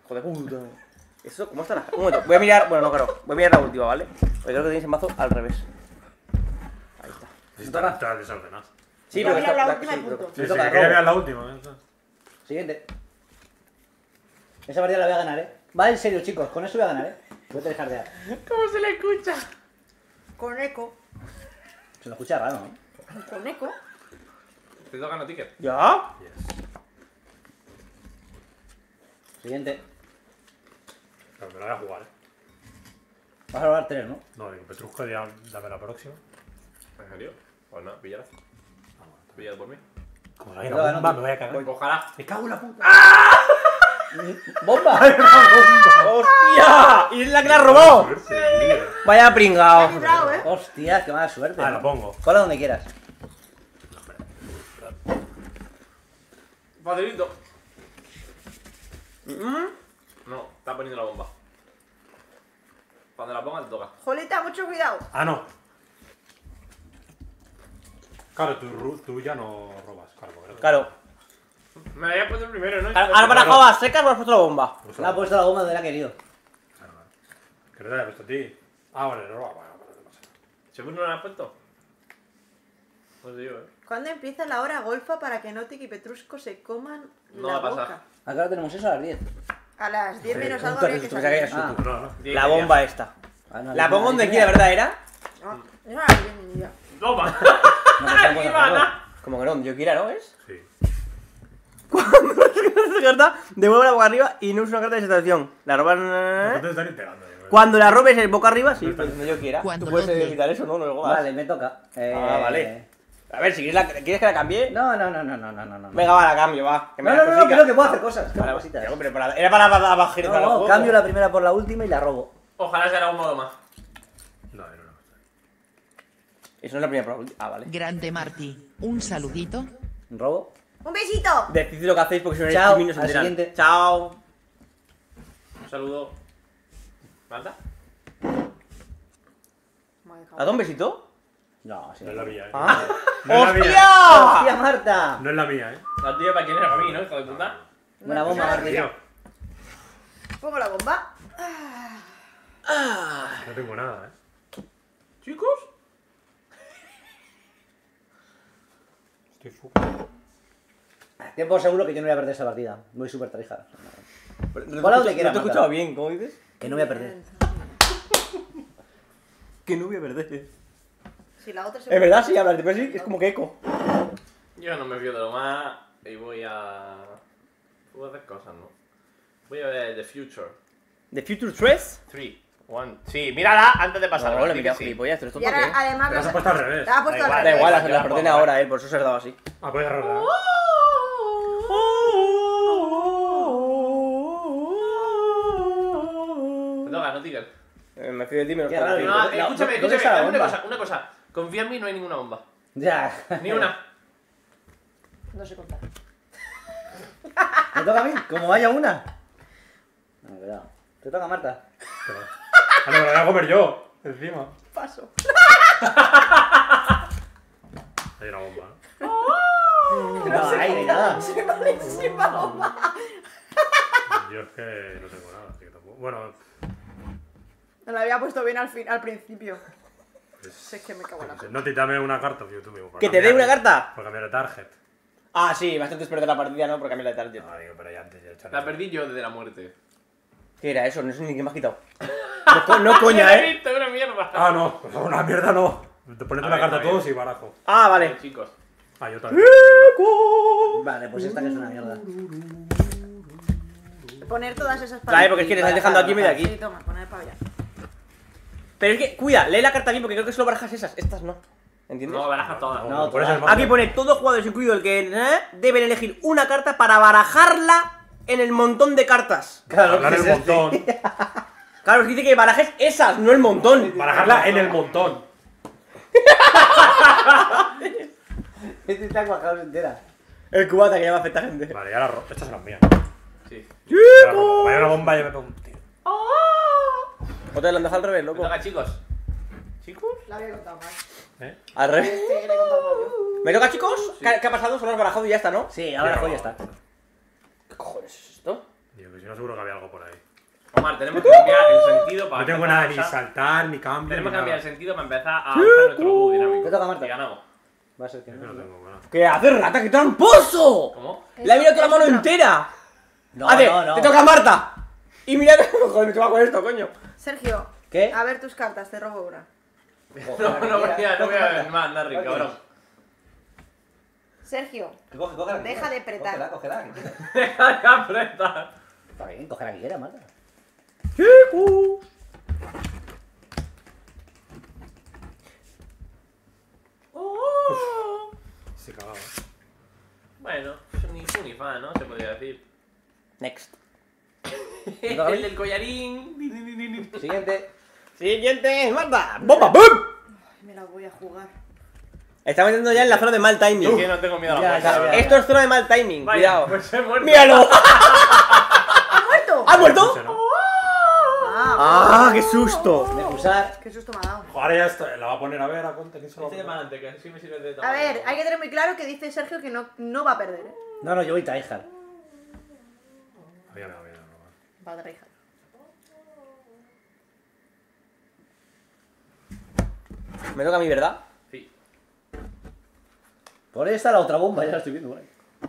Joder, puta. ¿Eso cómo está la... Un momento, voy a mirar... Bueno, no, claro. Voy a mirar la última, ¿vale? Porque creo que tenéis el mazo al revés. Ahí está. Está, está desordenado. Sí, Voy a pero mirar está... la última y sí, punto. pero- Sí, Me sí, toca que quería robo. mirar la última. ya está. Siguiente. Esa partida la voy a ganar, ¿eh? Va en serio, chicos. Con eso voy a ganar, ¿eh? Voy a dejar ¿Cómo se le escucha? Con eco. Se lo escucha raro, ¿no? Con eco. Te toca no ticket. ¿Ya? Siguiente. Pero me la voy a jugar, eh. Vas a robar tres, ¿no? No, digo, Petrusco, ya dame la próxima. ¿En serio? Pues no, píllala. Píllala por mí. Como la Pero, bomba, no, me voy a cagar. Ojalá. Me cago en la puta. ¡Bomba! ¡Hostia! ¡Y es la que la robó! Suerte, líder. Vaya pringao. Bravo, ¿eh? Hostia, qué mala suerte. Ah, ¿no? la pongo. Cola donde quieras. Facilito. No, está poniendo la bomba. Cuando la ponga te toca. Jolita, mucho cuidado. Ah, no. Claro, tú, ru- tú ya no robas, claro. porque- Claro. Me la había puesto primero, ¿no? Ahora barajado a secas me has puesto la bomba. Pues Le ha puesto la bomba donde la ha querido. Claro, claro. Que no te haya puesto a ti. Ah, vale, no roba. Bueno, bueno, no pasa nada. ¿Seguro no la has puesto? Pues digo, eh. ¿Cuándo empieza la hora golfa para que Notic y Petrusco se coman No la va a pasar. boca? Acá ahora tenemos eso a las diez. A las diez menos algo Punto había de que resulta que haya salir. Ah. No, no. Diez La y media. bomba esta. Ah, no, La no, pongo no, donde no, quiera, no. ¿verdad? ¿Era? No, no la vi ni idea. Toma. No, que está en Aquí buena va, favor. ¿no? Como que no, donde yo quiera, ¿no? ¿Es? Sí. Cuando la carta, devuelve la boca arriba y no usa una carta de situación. La roban. No te están pegando. yo creo. Cuando la robes el boca arriba, sí, pues donde yo quiera. Cuando Tú puedes toque. evitar eso, ¿no? No lo hagas. Vale, me toca. Eh, Ah, vale. A ver, si quieres, la... ¿quieres que la cambie? No, no, no, no, no, no, no. no. Venga, va, la cambio, va. Que me No, la no, no, no, cosica. creo que puedo hacer cosas. que Vale, hago va. cositas. Hombre, para- Era para bajar No, no, cambio la primera por la última y la robo. Ojalá sea un modo más. No, no, no. Eso no es la primera prueba. Ah, vale. Grande Marty, un saludito. ¿Robo? ¡Un besito! Decidid lo que hacéis porque si no Chao, eres no se al enteran. siguiente. Chao. Un saludo. ¿Falta? ¿Has dado un besito? No, sí. No es la mía, eh. Ah. No es la mía. ¡Hostia! ¡Hostia, Marta! No es la mía, eh. La tuya para quién era, para mí, ¿no? Hijo de puta. Buena bomba, Marta. Tío, Pongo la bomba. no tengo nada, eh. Chicos. Estoy fu... Tiempo seguro que yo no voy a perder esa partida. Voy súper tryhard. No Hola, donde te quiera, he Marta. escuchado bien, ¿cómo dices? Que no voy a perder. Que no voy a perder. Si la otra se Es verdad, sí, hablas de Percy, es como que eco. Yo no me fío de lo más y voy a... Voy a hacer cosas, ¿no? Voy a ver The Future. ¿The Future tres? tres, uno. Sí, mírala antes de pasar. No, le he mirado gilipollas, pero esto Y para ahora, qué. además, Pero las- se ha puesto al revés. la ha puesto Da al igual, Da revés. igual, ya, las, ya, las ya, ordena ya. ahora él, por eso se ha dado así. Ah, puedes agarrarla. Me toca, no Tiger. Eh, me fío de ti, menos Qué para raro, ti. ¿no? No, ¿dónde- escúchame, dónde escúchame, está la dame una bomba? cosa, una cosa. Confía en mí, no hay ninguna bomba. Ya. Ni una. No sé contar. ¿Me toca a mí? Como vaya una. No, cuidado. Te toca, Marta. Ah, no, me la voy a comer yo. Encima. Paso. Hay una bomba. No, ahí ni nada. Buenísima bomba. Yo es que no tengo nada, así que tampoco. Bueno, Me la había puesto bien al, fin, al principio. pues, Si es que me cago en la no te dame una carta, yo tú mismo. para ¿Que te dé cambiar- una carta? Para cambiar de target. Ah, sí, bastante es perder la partida, ¿no? Por cambiar la target. No, digo, pero ya antes ya he hecho La nada. perdí yo desde la muerte. ¿Qué era eso? No sé ni qué me has quitado. No, co- no coña, La he ¿eh? visto, una mierda. Ah, no, una mierda no. Te pones A una ver, carta a a ver. todos y barajo. Ah, Vale, vale. chicos. Ah, yo también. Vale, pues esta que es una mierda. Poner todas esas Vale, porque es que le estás dejando aquí en medio de Sí, aquí. toma, poner para allá. Pero es que, cuida, lee la carta bien porque creo que solo barajas esas. Estas no. ¿Entiendes? No, baraja todas. No, por eso todas. el mazo- Aquí pone todos los jugadores, incluido el que ¿eh? deben elegir una carta para barajarla en el montón de cartas. Claro, Hablar que el es este. montón. Claro, es que dice que barajes esas, no el montón. Barajarla en el montón. Este está cuajado entera. El cubata que ya me afecta a gente. Vale, ya la ro... Estas son las mías. Sí. Ya la robo. Vaya una bomba y ya me pego un tiro. ¿O te lo han dejado al revés, Me loco? toca, chicos. ¿Chicos? La había contado mal. ¿Eh? Al revés. Este que le he contado mal yo. ¿Me toca, chicos? ¿Qué, qué ha pasado? Solo has barajado y ya está, ¿no? Sí, ahora pues ya está. ¿Qué cojones es esto? Digo que si no, seguro que había algo por ahí. Omar, tenemos que cambiar el sentido para. No tengo empezar nada, a ni usar- saltar, ni cambio. Tenemos que ni cambiar el nada. sentido para empezar a usar nuestro dúo dinámico. Te toca, Marta. Y ganamos. Va a ser que Es que no. no tengo, bueno. ¿Qué haces, rata? ¡Qué tramposo! ¿Cómo? Le ha mirado toda la mano entera. No, Hace, no, no. te toca a Marta. Y mira, joder, me toca con esto, coño. Sergio. ¿Qué? A ver tus cartas, te robo una. No, no voy a, no voy a ver más, Narry, cabrón. Sergio. Coge, coge la que Deja quiera. de apretar. Cógela, cógela. que quiera. Deja de apretar. Está bien, coge la que quiera, Marta. Chicos. Se cagaba. Bueno, ni fu ni fa, ¿no? Se podría decir. Next. El del collarín. Ni, ni, ni, ni, ni. Siguiente. Siguiente, Marta. ¡Bomba! ¡Bum! Me la voy a jugar. Está metiendo ya en la zona de mal Es timing. que no tengo miedo a Ya, la muerte, ya, la verdad. ya. Esto es zona de mal timing, Vaya, cuidado. Pues he muerto. ¡Míralo! ¿Ha muerto? ¿Ha muerto? Ese no. Ah, ¡Ah, qué susto! De usar. qué susto me ha dado. Ahora ya está, la va a poner a ver a cuenta quién se lo va a Este de poner. para adelante, que así me sirve de A ver, hay que tener muy claro que dice Sergio que no, no va a perder, ¿eh? No, no, yo voy tryhard. Había, había, había, no, Va a dar hija. Me toca a mí, ¿verdad? Sí. Por ahí está la otra bomba, ya la estoy viendo por ahí.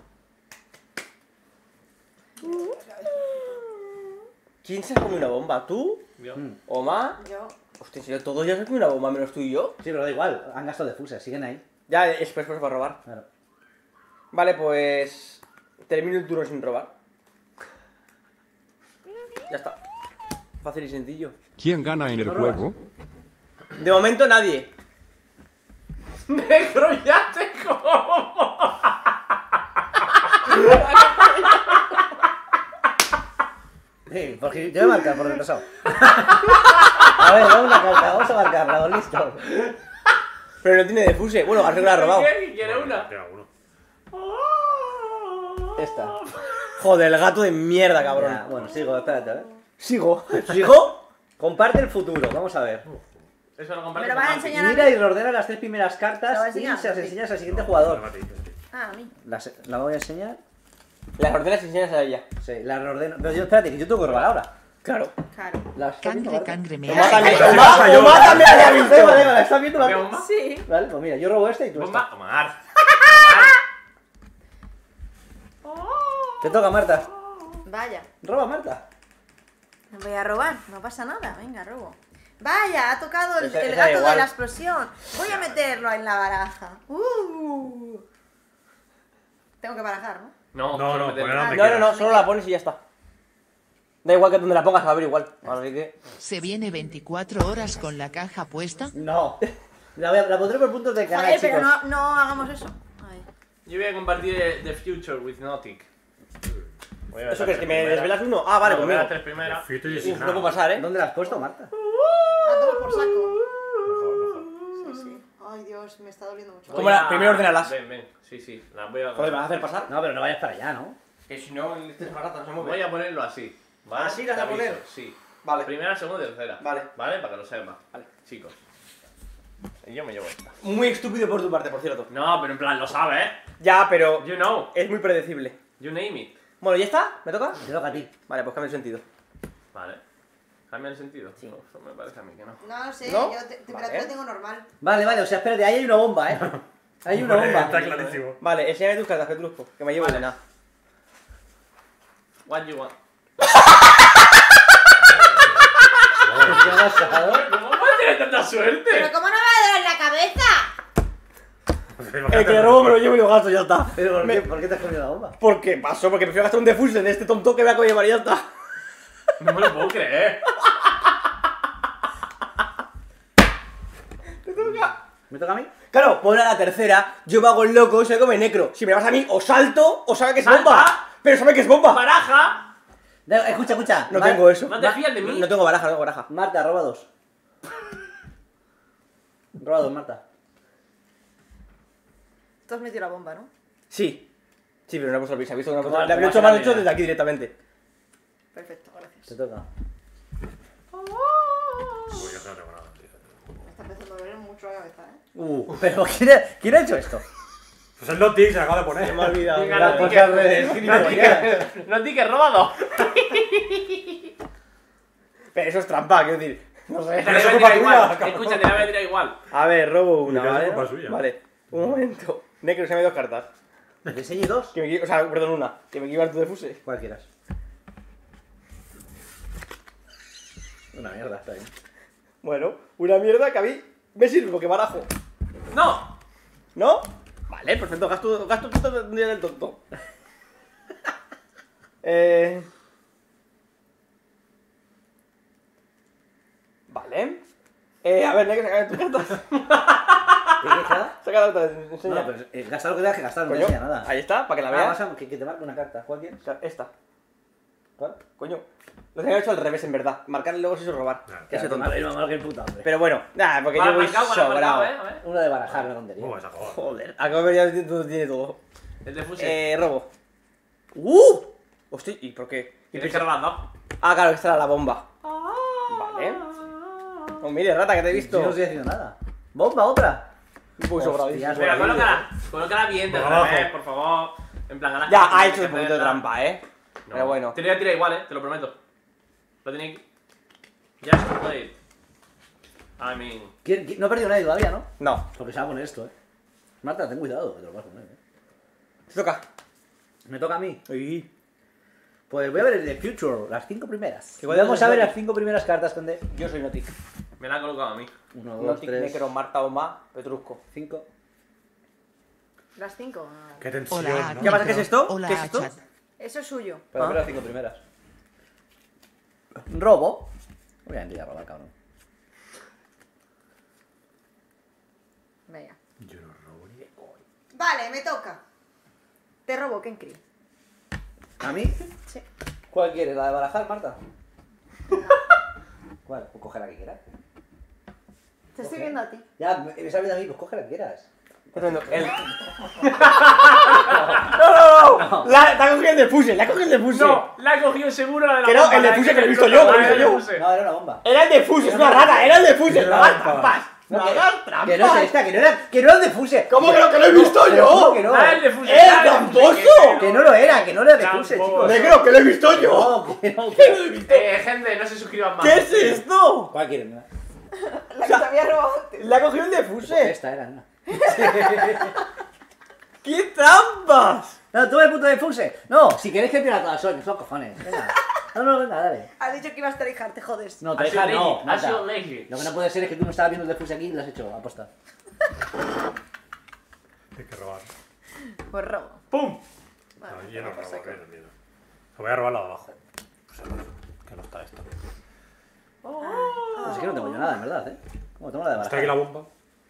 ¿Quién se ha comido una bomba? ¿Tú? Yo. ¿Omar? Yo. Hostia, si todos ya se han comido una bomba, menos tú y yo. Sí, pero da igual, han gastado de fuses, siguen ahí. Ya, después pues para robar. Claro. Vale, pues... Termino el turno sin robar. Ya está. Fácil y sencillo. ¿Quién gana en el juego? De momento nadie. Negro, ya te como. Sí, porque yo voy a marcar por retrasado. A ver, vamos a marcar, vamos a marcarla, vamos, listo. Pero no tiene defuse. Bueno, ahora que lo ha robado. ¿Qué? ¿Quiere una? Queda uno. Esta. Joder, el gato de mierda, cabrón. Ya, bueno, sigo, espérate, a ver. Sigo. ¿Sigo? Comparte el futuro, vamos a ver. Eso lo ¿Me comparto lo con vas a Martín. enseñar a Mira mí? y ordena las tres primeras ¿Se la va a cartas y enseñar? se las Sí. enseñas al siguiente No, jugador. no, no, no, no, no. Ah, a mí. Las, la voy a enseñar. Las ordenas y enseñas a ella. Sí, las reordeno. Pero yo, espérate, que yo tengo que robar ahora. Claro. Claro. Las está viendo, Cangre, Marta. cangre, me Omar ha- también. Esa Omar, está yo. Omar también la había visto. Da igual, da igual, la está viendo ¿Qué la... bomba? Sí. Vale, pues mira, yo robo esta y tú Bomba, esta. Omar. Te toca, Marta. Vaya. Roba, Marta. Me voy a robar. No pasa nada. Venga, robo. Vaya, ha tocado el, Esa- el esa da gato igual. de la explosión. Voy a meterlo en la baraja. Uh. Tengo que barajar, ¿no? No, No, solo no, meterle. poner donde No, no, quieras. no, solo la pones y ya está. Da igual que donde la pongas, va a ver igual. Así que. Se viene veinticuatro horas con la caja puesta. No. La, voy a- la pondré por puntos de canal, Joder, chicos. pero no, no hagamos eso. Ay. Yo voy a compartir eh, The Future with Nautic. Voy a ver ¿Eso las que es? ¿Que tres me primeras. desvelas uno? Ah, vale, No, voy a conmigo. las tres primeras. Future y Uf, sin no nada. puedo pasar, ¿eh? ¿Dónde la has puesto, Marta? A tomar por saco. Mejor, mejor. Sí, sí. Ay, Dios, me está doliendo mucho. ¿Cómo Voy la- a- primero ordénalas? Ven, ven. Sí, sí, las voy a... Joder, ¿me vas a hacer pasar? No, pero no vayas para allá, ¿no? Que si no, este es barato, no se mueve. Voy a ponerlo así. ¿Vale? ¿Así las Te vas a poner? aviso, Sí. Vale. Primera, segunda y tercera. Vale. ¿Vale? Para que lo sepas. Vale. Chicos. Y yo me llevo esta. Muy estúpido por tu parte, por cierto. No, pero en plan, lo sabes, ¿eh? Ya, pero You know. es muy predecible. You name it. Bueno, ¿ya está? ¿Me toca? Te toca a ti. Vale, pues cambia el sentido. Vale. ¿Cambia el sentido? Sí. No, eso me parece a mí que no. No lo sé, ¿No? yo te- temperatura Vale. tengo normal. Vale, vale, o sea, espérate, ahí hay una bomba, ¿eh? Hay una Hombre, bomba. Está clarísimo. Vale, enséñame tus cartas, Petrusco, que me llevo de nada. What you want? ¿Qué ha pasado? ¿Cómo puedes tener tanta suerte? Pero ¿cómo no me va a doler la cabeza? El que robo me lo llevo y lo gasto, ya está. ¿Pero por Me- qué, por qué te has comido la bomba? ¿Por qué pasó? Porque prefiero gastar un defuse en este tonto que me ha cogido y ya está. No me lo puedo creer. ¿Me toca a mí? Claro, pon a la tercera, yo me hago el loco y se come necro. Si me vas a mí, o salto o sabe que es ¡Salta! bomba. Pero sabe que es bomba. ¡Baraja! Da- Escucha, escucha. No Mar- tengo eso. ¿No te fías de mí? No tengo baraja, no tengo baraja. Marta, roba dos. Roba dos, Marta. Tú has metido la bomba, ¿no? Sí. Sí, pero no he puesto el pis. ¿Has visto que no he puesto? Vale, Le habría pues hecho vas a mal hecho mirar. desde aquí directamente. Perfecto, gracias. Te toca. Uy, yo no tengo nada, tío. Me está empezando a doler mucho la cabeza, ¿eh? Uh, pero ¿quién ha, ¿quién ha hecho esto? Pues el Nautic se lo acabo de poner. Se me ha olvidado. Venga, La no cosa digas- al revés. No digas- no digas robado. Pero eso es trampa, quiero decir. No sé, Te eso la es voy a culpa tirar igual. tuya. Escucha, te la voy a tirar igual. A ver, robo una, Mira, es ¿vale? culpa suya. Vale, un momento. Necro, se me dos cartas. ¿Te enseñé dos? Que me, equi- o sea, perdón, una. Que me equivoco tu de fuse. ¿Cuál quieras? Una mierda, está bien. Bueno, una mierda que a mí me sirve porque barajo. ¡No! ¿No? Vale, perfecto. Gasto, gasto tonto un día del tonto. eh... Vale. Eh, a ver, Necro, saca tus cartas. ¿Qué qué cada? Saca las cartas, enseña. No, pero eh, gasta lo que tengas que gastar, no te Coño, enseña nada. ahí está, para que la Ah, veas. vas a- que, que te marque una carta. ¿Cuál quieres? Esta. ¿Cuál? Coño. Lo tenía hecho al revés, en verdad. Marcar y luego se hizo robar. Claro. Que ese tonto. Madre, no, madre, qué puta, hombre. Pero bueno, nada, porque Vale, yo voy marcado, vale, marcado, sobrado. eh, a ver. Una de barajar, una tontería. ¿Cómo vas a jugar? Joder, acabo de ver ya todo tiene todo. El de fuse. Eh, robo. ¡Uh! Hostia, ¿y por qué? ¿Y Tienes por que qué? robar dos. Ah, claro, que esta era la bomba. Vale. Oh, mire, rata, que te he visto. Yo no estoy haciendo nada. ¡Bomba, otra! Voy sobrado. Hostia, dices. Venga, colócala. Colócala bien de Por abajo. revés, por favor. En plan, ganas. Ya ha hecho un poquito de trampa, eh. No. Pero bueno. Te lo voy a tirar igual, eh, te lo prometo. Lo tenía aquí. Just play. I mean. ¿Quién- quién- No he perdido nadie todavía, ¿no? No. Porque se va a poner esto, eh. Marta, ten cuidado, que te lo vas a poner, eh. Te toca. Me toca a mí. Uy. Pues voy a ver el de Future, las cinco primeras. ¿Qué cuál Vamos es a ver Notic? las cinco primeras cartas con D. Yo soy Notic. Me la han colocado a mí. Uno, dos, Notic, tres, Necro, Marta, Oma, Petrusco. cinco. Las cinco. Ah, Qué tensión, Hola, ¿no? ¿Qué pasa? ¿Qué es esto? Hola, ¿Qué es esto? chat. Eso es suyo. Pero Ah. ver las cinco primeras. Robo. Obviamente ya robar, cabrón. Venga. Yo no robo ni de coño. Vale, me toca. Te robo, Kenkri. ¿A mí? Sí. ¿Cuál quieres? ¿La de barajar, Marta? ¿Cuál? Pues coge la que quieras. Te estoy viendo a ti. Ya, me me sabe de mí, pues coge la que quieras. El... no, no, no. La, te ha cogido el de fuse, le ha cogido el de fuse. No, la he cogido seguro la de la Que no, bomba, el de la fuse que lo he el visto yo, que lo he la visto de yo. fuse. No, era una bomba. Era el de fuse, es una rata, era el de fuse. No hagas trampas. No No, que, hagas que trampas. no es esta, que no era, que no era el de Fuse. ¿Cómo que no? Que lo he visto Te lo yo. juro que no. Ah, el de fuse. ¡Eh, ah, el de tramposo! fuse, que Que no lo era, que no era de Fuse, Tramposo. chicos. Negro, que lo he visto yo. No, que no, que Eh, gente, no se suscriban más. ¿Qué es esto? ¿Cuál quieren? No? La que te había robado antes. Le ha cogido el de Pues fuse. esta era, no. ¡Qué trampas! No, tú el punto de Fuse. No, si queréis que pierda todas las son cojones. Venga. No, no, venga, dale. Has dicho que ibas a tryhard, te jodes. No, Ha te sido deja, no. lazy, ha Marta. sido lazy. Lo que no puede ser es que tú no estabas viendo el de Fuse aquí y lo has hecho aposta. Hay que robar. Pues robo. ¡Pum! Vale, No, yo no por robo, saco. que no miedo. Me voy a robar la de abajo. Pues, que no está esto. No sé que no tengo yo nada, en verdad, ¿eh? Como tengo la de ¿Está aquí barajar. la bomba?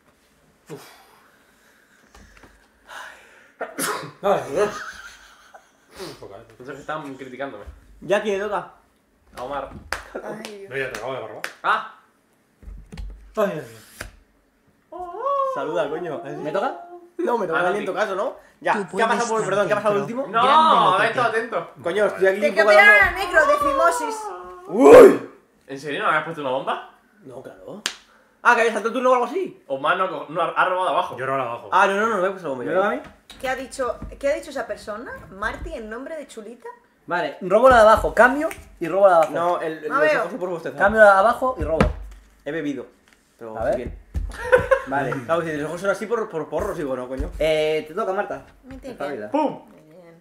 Ay, Dios. Poca, eh. Entonces que están criticándome. Ya, ¿quién le toca? A Omar. Ay, Dios. No, ya te acabo de robar. ¡Ah! Ay, Dios mío. Saluda, coño. ¿Me toca? No, me toca Ah, a mí en no, tu caso, ¿no? Ya, Tú ¿qué ha puedes pasado por, estar perdón, qué ha pasado al dentro. último? ¡No! Grande ¡Atento, loquete. atento! Coño, estoy aquí Te un que poco operar dando... a negro de fimosis. ¡Uy! ¿En serio no me habías puesto una bomba? No, claro. Ah, que había saltado el turno o algo así. Omar no, co- no ha, ha robado abajo. Yo robo la de abajo. Ah, no, no, no, me he puesto bomba. ¿Me toca a mí? ¿Qué ha dicho, ¿Qué ha dicho esa persona? Marty, en nombre de Chulita. Vale, robo la de abajo, cambio y robo la de abajo. No, el, el No los veo. ojos son por bostezar. Cambio la de abajo y robo. He bebido. Pero A ver. sí bien. Vale. Claro, si los ojos son así por, por porros, digo, no, coño. Eh, te toca, Marta. Me tiene Espabila. ¡Pum! Bien.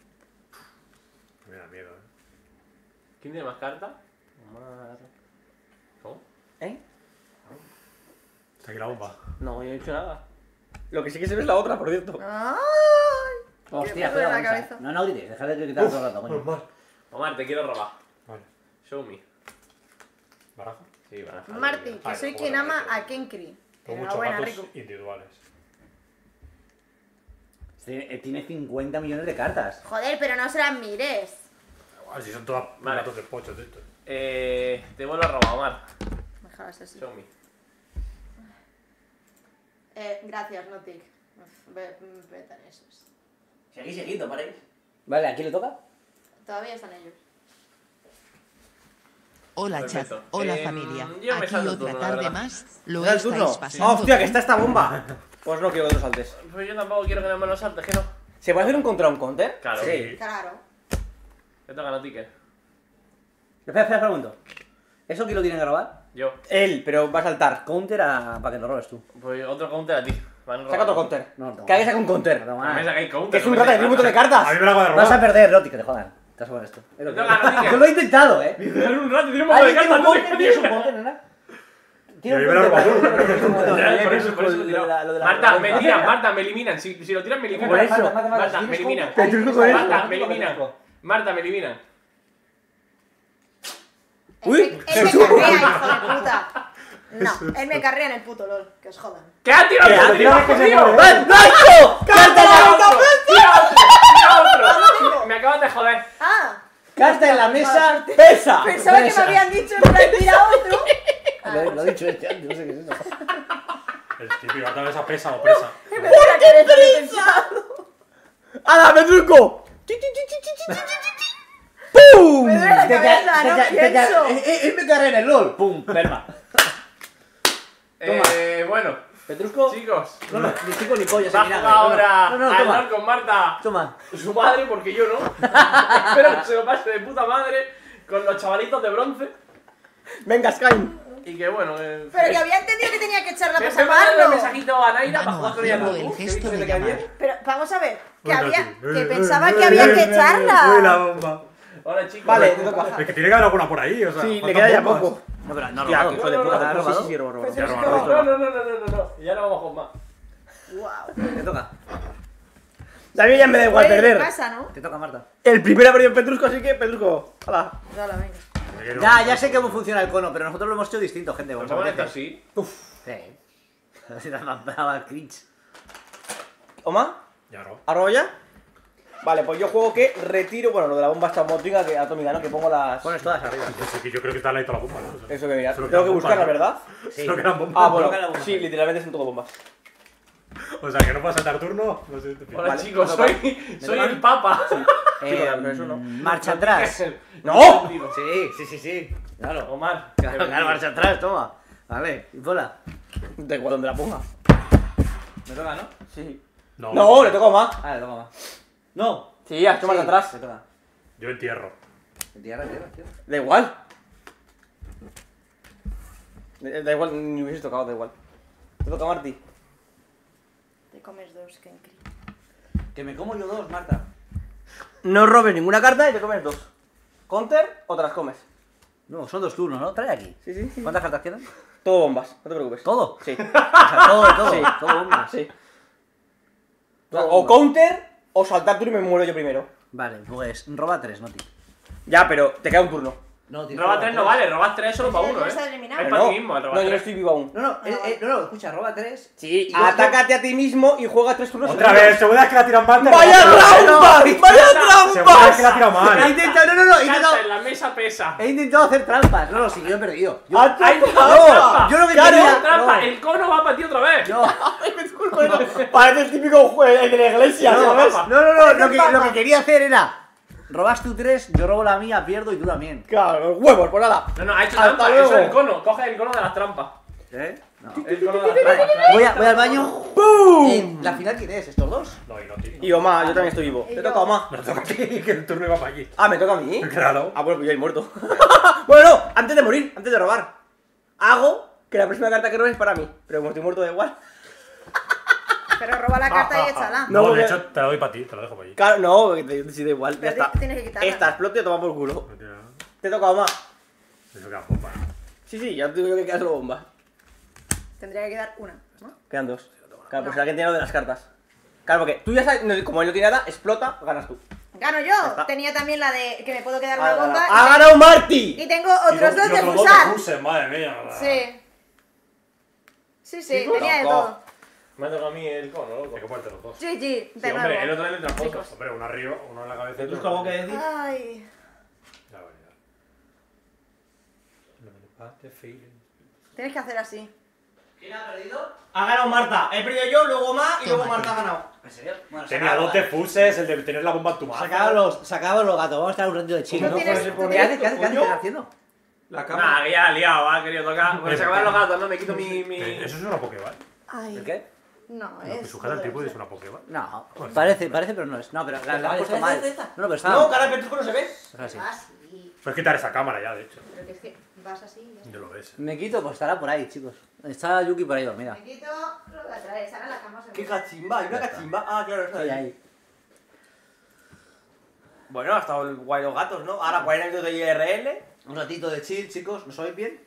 Me da miedo, eh. ¿Quién tiene más cartas? Omar. ¿Cómo? ¿Eh? Está aquí la bomba. No, yo no he hecho nada. Lo que sí que se ve es la otra, por cierto. ¡Ay! Hostia, me duele espera, la vamos a- cabeza. No, no grites, deja de gritar todo el rato, coño. Normal. Omar, te quiero robar. Vale. Show me. ¿Baraja? Sí, van a dejar. Marty, que Ay, soy no, quien bueno, ama no, a Kenkri. Tengo muchos Enhorabuena, gatos Rico. individuales. Tiene, tiene cincuenta millones de cartas. Joder, pero no se las mires. Igual, si son todas Vale. gatos de pochos de estos. Eh. Te vuelvo a robar, Omar. Déjalas así. Show me. Eh, gracias, Notic. Uf, ve- Vete en esos. Seguís seguido, paréis. Vale, ¿a quién le toca? Todavía están ellos. Hola Perfecto. chat, hola Em, familia. yo me Aquí salto el otra turno, la tarde verdad. más. Lo ¿Era el turno? estáis pasando. Ah, hostia, que bien? está esta bomba. Pues no quiero que lo saltes. Pues yo tampoco quiero que me lo saltes, que no. ¿Se puede hacer un contra un counter? Claro. Sí. Claro. Te toca, no ticket. Espera, espera, un momento. ¿Eso quién lo tiene que robar? Yo. Él, pero va a saltar. Counter a... para que lo robes tú. Pues otro counter a ti. Van Saca otro counter. No, no. Que alguien saque un counter. No, A mí sacáis counter. Que es un no rata, me tiene un montón de sacáis. cartas. A mí me la acaba de robar. Vas a perder, Roti, que te jodan. Te vas a jugar esto. Es lo que- Toca, Roti, que- Yo lo he intentado, eh. Dale un rato, tiene un montón de ¿Alguien tiene cartas. un no counter? te ¿Tienes un digas. counter, nena? Y a mí me la ha robado tú. Por eso, por eso lo he tirado. La- lo de la- Marta, la- me tiran, Marta, me eliminan. Si, si lo tiran, me eliminan. Por eso. Marta, Marta, Marta, Marta, ¿tienes me eliminan. counter? Petrusco con eso. Marta, me eliminan. Marta, me eliminan. Uy, Él me carrea, hijo de puta. No, él me carrea en el puto LOL. Que os jodan. ¿Qué ha tirado? ¿Qué ha ¿Qué tirado? Que se tío? muere. ¡Ven! ¡Blanco! ¡Carta otro! Me acabas de joder. Ah, Carta en la mesa, pesa. pensaba que me habían dicho en plan tira otro. Lo, lo he dicho este antes, no sé qué es eso. El típico, ahora esa pesa o presa. ¿Por qué pensado? ¡Hala, Petrusco! ¡Pum! Me duele la Te ca- cabeza, te no ca- te ca- pienso. eh, eh, Él me carrea en el LOL. Pum, perma. Eh, bueno, Petrusco. chicos. No, no, ni chico ni pollo. se Va a mira, jugar no, no. ahora No, no, a toma. hablar con Marta. Toma. Su madre, porque yo no. Espero que se lo pase de puta madre con los chavalitos de bronce. Venga, Sky. Y que bueno. Eh, Pero que había entendido que tenía que echarla para Ven, ven, mandale un salvarlo. mensajito a Naira para Mano jugar con ella. haciendo ¿no? el Que he gesto visto que de te cae llamar. bien. Pero vamos a ver, que Bueno, había, sí. que Eh, pensaba eh, que eh, había eh, que eh, eh, la echarla. bomba. Hola, chicos. Vale, te toca. Es que tiene que haber alguna por ahí, o sea. Sí, le faltan queda ya bombas. poco. No, pero no ha Hostia, robado. que hijo de no, puta. no, ¿Ha Sí, robado? sí, sí, robo, robo. Ya No, robado. no, no, no, no, no, no. Ya no vamos con más. Wow. Te toca. A mí ya me da igual perder. Pasa, ¿no? Te toca, Marta. El primero ha perdido en Petrusco, así que Petrusco. ¡Hala! Dale, venga. Me quiero- Ya, ya sé cómo funciona el cono, pero nosotros lo hemos hecho distinto, gente. Nos Vamos a vamos ver. esto así. Sí. Así te has dado cringe. ¿Oma? Ya no. ¿Arrobo ya? Vale, pues yo juego que retiro. Bueno, lo de la bomba atómica, que atómica, ¿no? Que pongo las. Pones todas arriba. Así que yo creo que está ahí toda la bomba, ¿no? O sea, Eso que mira. solo Tengo que quedan buscarla, bombas, ¿verdad? Sí. Solo quedan bombas. Ah, bueno. Coloca la bomba. Sí, literalmente son todo bombas. O sea, que no puedo saltar turno. No sé. Hola, Vale, chicos. me toca. Soy, soy toca? el papa. Eh, pero eso no. Marcha atrás. ¡No! Sí, sí, sí, sí. Claro. Omar. Claro, claro, marcha atrás, toma. Vale, y bola. Da igual donde la ponga. Me toca, ¿no? Sí. No. No, le toca más. Ah, le toca más. No. Sí, has hecho más Sí, atrás. Me toca. Yo entierro. Tierra, tierra, tierra. Da igual. Da da igual, ni hubiese tocado, da igual. Te toca Marty. Te comes dos, Kenkri. Que me como yo dos, Marta. No robes ninguna carta y te comes dos. Counter o te las comes. No, son dos turnos, ¿no? Trae aquí. Sí, sí, sí. ¿Cuántas cartas quedan? Todo bombas, no te preocupes. ¿Todo? Sí. O sea, todo, todo. Sí. Todo bomba. Sí. Todo O bomba. counter o saltar tú y me muero yo primero. Vale, pues roba tres, no tío. Ya, pero te queda un turno. No, tío. Roba tres no vale, robas tres solo para Pero uno, ya está eh. eliminado. Es Pero para no, ti mismo, el no, robar yo no tres. estoy vivo aún. No, no, eh, eh, no, no, escucha, roba tres. Sí, Y yo- atácate a ti mismo y juega tres turnos. Otra seguidos. vez, segunda vez que la tiran mal. te ¡Vaya robo. trampa! ¡Vaya Segunda vez que la trampas! tira mal. He intentado, no, no, no, he Carta intentado, en la mesa pesa. he intentado hacer trampas. No, no, sí, yo he perdido. Yo, ¡Ha ¡Hay hecho trampa! trampa! yo lo que Claro, quería... Trampa, no, el cono va para ti otra vez. no, Parece el típico juego de la iglesia, no, ¿sabes? no, no, no, lo que, lo que quería hacer era... Robas tú tres, yo robo la mía, pierdo y tú también. Claro, los huevos, por nada. No, no, ha hecho Hasta trampa. luego. Eso es el cono. Coge el cono de las trampas. ¿Eh? No. El cono de las trampas. Voy, a- voy al baño. ¡Pum! Eh, ¿La final quién es? ¿Estos dos? No, y no, tío. Y Oma, yo también estoy vivo. Y ¿Te yo. toca Oma? Me toca a ti, que el turno iba para allí. Ah, ¿me toca a mí? Claro. Ah, bueno, pues yo he muerto. Bueno, no, antes de morir, antes de robar. Hago que la próxima carta que robes es para mí. Pero como estoy muerto da igual. Pero roba la carta y échala. No, No, porque- de hecho, te la doy para ti, te la dejo para allí. Claro, no, porque te, sí, da igual, ya Pero está. ti- tienes que quitarla. Esta explota y toma por culo. No tiene nada. Te toca Oma. Eso queda bomba. Sí, sí, ya te digo yo que queda solo bomba. Tendría que quedar una, ¿no? Quedan dos. Claro, pues alguien tiene lo de las cartas. Claro, porque tú ya sabes, no, como él no tiene nada, explota, ganas tú. Gano Ya yo. está. Tenía también la de que me puedo quedar Ha una ganado, bomba. ¡Ha y- ganado Marty! Y tengo otros dos de pulsar. Fusen, madre mía. Sí. Sí, sí, Chicos, tenía de loco. todo. Me ha tocado a mí el cono, loco. Hay que ponerte los dos. G G, de Sí, hombre, el nuevo. otro es de tramposos. Hombre, uno arriba, uno en la cabeza y ¿Tú otro algo que decir? Ay. La variedad. Tienes que hacer así. ¿Quién ha perdido? Ha ganado Marta. He perdido yo, luego Ma y luego Marta ha ganado. ¿En serio? Bueno, Tenía sacaba- dos defuses, el de tener la bomba en tu mano. Sacaban los, sacaban los gatos, vamos a estar un ratito de chill. Tú ¿no? tienes- ¿Qué tú haces? tienes- ¿Qué haces? ¿Qué haces? ¿Qué estás haciendo? La Nah, cama. que ya la ha liado, ha querido tocar. Bueno, se acaban los gatos, ¿no? Me quito mi. mi... Eh, Eso es una Pokéball. Ay. ¿El qué? No, Lo que es. sujeta el tipo es una Pokéball. No, parece, parece, pero no es. No, pero la, la has puesto mal. No, no, pero está. No, cara de Petrusco no se ve. Pero así. Ah, sí. Puedes quitar esa cámara ya, de hecho. Pero que es que vas así y ya. No lo ves. Me quito, pues estará por ahí, chicos. Está Yuki por ahí dormida. Me quito, lo voy a traer, estará en la cama. ¿Qué seguro. cachimba? ¿Hay una cachimba? Ah, claro, está Ahí, ahí. ahí. Bueno, ha estado el guay los gatos, ¿no? Ahora cuarenta minutos de I R L. Un ratito de chill, chicos. ¿Nos oís bien?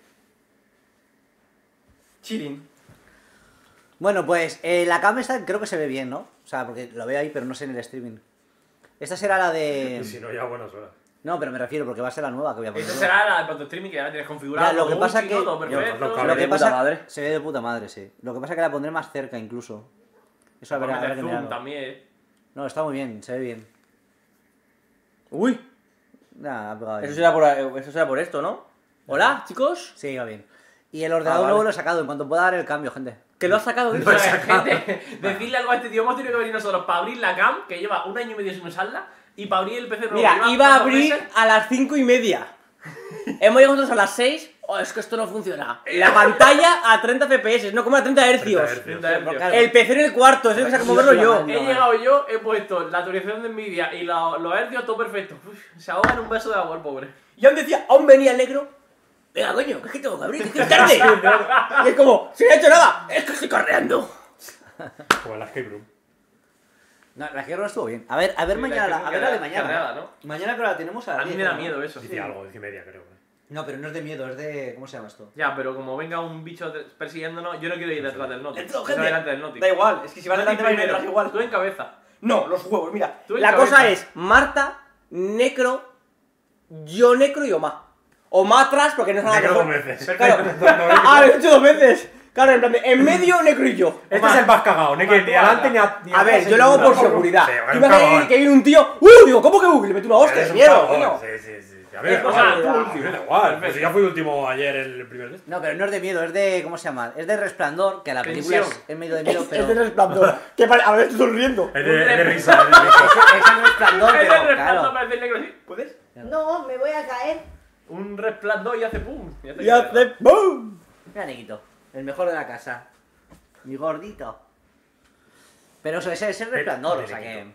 Chilling. Bueno, pues eh, la cam esta creo que se ve bien, ¿no? O sea, porque lo veo ahí, pero no sé en el streaming. Esta será la de... Y si no, ya buenas horas. No, pero me refiero porque va a ser la nueva que voy a poner. Esa yo. será la de Pato Streaming que ya la tienes configurada. Ya, lo que todo pasa Gucci, que- ¿no? Todo Yo, perfecto. los Lo cables que de pasa puta madre. se ve de puta madre, sí. Lo que pasa es que la pondré más cerca incluso. Eso habrá, Para habrá meter que zoom mirarlo. también. No, está muy bien, se ve bien. Uy, Nah, ha pegado bien. eso será por, eso será por esto, ¿no? Hola, chicos. Sí, va bien. Y el ordenador vale. luego lo he sacado en cuanto pueda dar el cambio, gente. Que lo has sacado de O sea, gente, decirle algo a este tío, hemos tenido que venir nosotros para abrir la cam, que lleva un año y medio sin usarla, y para abrir el P C nuevo. que Mira, lleva iba a cuatro abrir meses. a las cinco y media. Hemos llegado nosotros a las seis. Oh, es que esto no funciona. La pantalla a treinta F P S, no como a treinta hercios. treinta hercios. Claro. El P C en el cuarto, eso que moverlo yo. He llegado yo, he puesto la actualización de Nvidia y la- los hercios, todo perfecto. Uf, se ahoga en un vaso de agua el pobre. Y aún decía, aún venía el negro. Venga, coño, que es que tengo que abrir, que es que es tarde. Y es como, si no he hecho nada, es que estoy correando. Como en la escape room. No, la guerra estuvo bien. A ver, a ver Sí, mañana, la la, a ver la de carreada, mañana. carreada, ¿no? Mañana que la tenemos a las A mí diez, me da ¿no? miedo eso. Dice algo, diez y media, creo. eh. No, pero no es de miedo, es de... ¿Cómo se llama esto? Ya, pero como venga un bicho de- persiguiéndonos, yo no quiero ir detrás del Noti. Dentro, Yo gente. delante del Noti. Da igual, es que si vas Noti delante va a ir primero, detrás igual. Tú en cabeza. No, los huevos, mira. Tú en La cabeza. cosa es Marta, Necro, yo Necro y Oma. Oma atrás porque no es nada Negro mejor. dos veces. Claro. Ah, lo he hecho dos veces. Claro, en plan de, en medio Necro y yo. Este es el más cagado, ni que ni adelante ni a. ni A ver, atrás, yo lo hago ni por nada. seguridad. Sí, Tú un vas a cagón. ir que viene un tío. ¡Uh! Digo, ¿cómo que uh? Le meto una hostia, Eres es un miedo, cagón. coño. Sí, sí, sí. A ver, Es o cosa sea, de- tú último. Me da igual. Pues si ya fui último ayer en el primer de este. No, pero no es de miedo, es de... ¿Cómo se llama? Es de Resplandor, que la película Tensión. es, es medio de miedo, pero... Es de resplandor. Que pare- a ver, estoy sonriendo. Es de, es de risa, es de risa. Es, es el Resplandor, Es el pero resplandor, claro. parece el negro así. ¿Puedes? No, me voy a caer. Un resplandor y hace pum. Y hace Y hace ¡boom! Mira, Neguito, el mejor de la casa. Mi gordito. Pero eso, ese es el Resplandor, o sea que...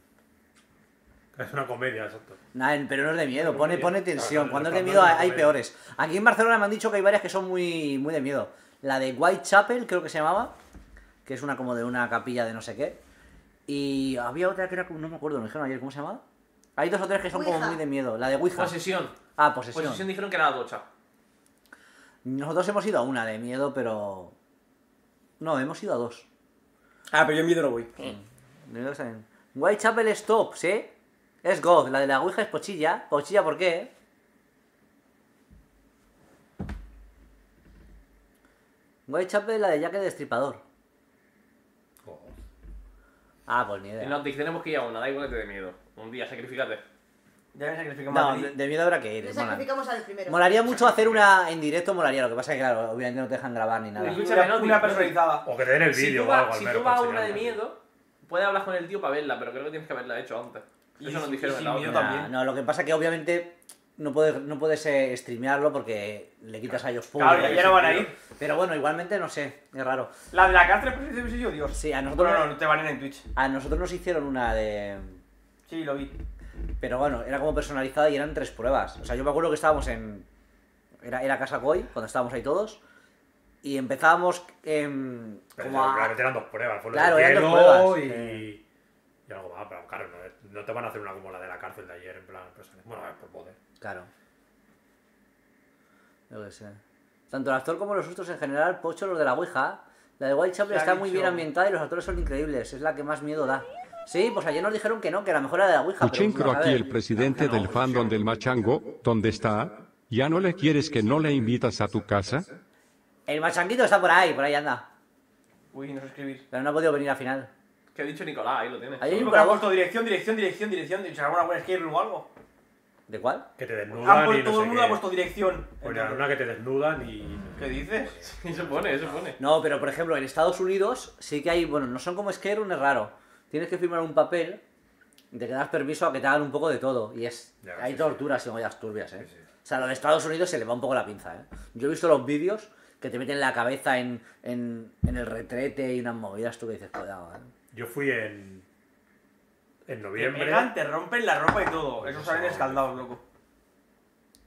Es una comedia, exacto. Nah, pero no es de miedo, pone, pone tensión. Claro, Cuando es el de miedo hay, Resplandor hay es de peores. Aquí en Barcelona me han dicho que hay varias que son muy, muy de miedo. La de Whitechapel, creo que se llamaba, que es una como de una capilla de no sé qué. Y había otra que era como, no me acuerdo, me dijeron ayer, ¿cómo se llamaba? Hay dos o tres que son como Ouija. muy de miedo. La de Ouija. Posesión. Ah, posesión. Posesión dijeron que era la tocha. Nosotros hemos ido a una de miedo, pero... No, hemos ido a dos. Ah, pero yo en miedo no voy. De miedo también. Whitechapel es top, ¿sí? Es God. La de la Ouija es pochilla. ¿Pochilla por qué? Whitechapel, la de Jack el Destripador. Oh. Ah, pues ni Y idea. nos dice, tenemos que ir a una, da igual que te dé miedo. Un día, sacrificate. Ya me sacrifico No, más. de, de miedo habrá que ir. Le mola. sacrificamos al primero. Molaría mucho hacer una en directo, molaría. Lo que pasa es que, claro, obviamente no te dejan grabar ni nada. Escúchame, Una, Noti, una Noti. personalizada. O que te den el Si vídeo tú o algo vas, al si menos. tú vas a para una de enseñarlo. miedo, puedes hablar con el tío para verla, pero creo que tienes que haberla hecho antes. Y Eso nos sin- dijeron y en la sin otra. miedo Nah, también. no, lo que pasa es que obviamente no puedes, no puedes eh, streamearlo porque le quitas a ellos público. Claro, ya, ya no van a ir. Pero bueno, igualmente no sé, es raro. La de la cárcel, pues dice yo, Dios. Sí, a nosotros, No, no, no te van a ir en Twitch. a nosotros nos hicieron una de... Sí, lo vi. Pero bueno, era como personalizada y eran tres pruebas. O sea, yo me acuerdo que estábamos en... Era, era Casa Coy, cuando estábamos ahí todos. Y empezábamos em, Pero como a... realmente eran dos pruebas. Fue lo Claro, de eran dos hielo pruebas. y... y algo más, pero claro, no, no te van a hacer una como la de la cárcel de ayer, en plan... Pues, bueno, a ver, por poder. Claro. Yo qué sé. Tanto el actor como los sustos en general, pocho los de la Ouija. La de Whitechapel Se ha está muy dicho- bien ambientada y los actores son increíbles. Es la que más miedo da. Sí, pues ayer nos dijeron que no, que la mejor era de la Ouija. Cuchincro pero, a aquí ver, el presidente del fandom del Machango, ¿dónde está? ¿Ya no le quieres que no le invitas a tu casa? El machanguito está por ahí, por ahí anda. Uy, no sé escribir. Pero no ha podido venir al final. ¿Qué ha dicho Nicolás? Ahí lo tienes. Ahí hay Sí, un porque han paraguas. puesto dirección, dirección, dirección, dirección. ¿Se alguna buena escape room o algo? ¿De cuál? Que te Han desnudan puesto, y no todo el sé mundo ha qué. puesto dirección. Bueno, una que te desnudan y... ¿Qué dices? Y se pone, se pone. No, pero por ejemplo, en Estados Unidos sí que hay, bueno, no son como Scare Room, es raro. Tienes que firmar un papel y te das permiso a que te hagan un poco de todo. Y es. Ya, hay sí, torturas y ollas turbias, eh. Sí, sí. O sea, lo de Estados Unidos se le va un poco la pinza, eh. Yo he visto los vídeos que te meten la cabeza en, en, en el retrete y unas movidas, tú que dices, cuidado, eh. Yo fui en... En Te noviembre... pegan, te rompen la ropa y todo. Pues Esos eso, salen escaldados, loco.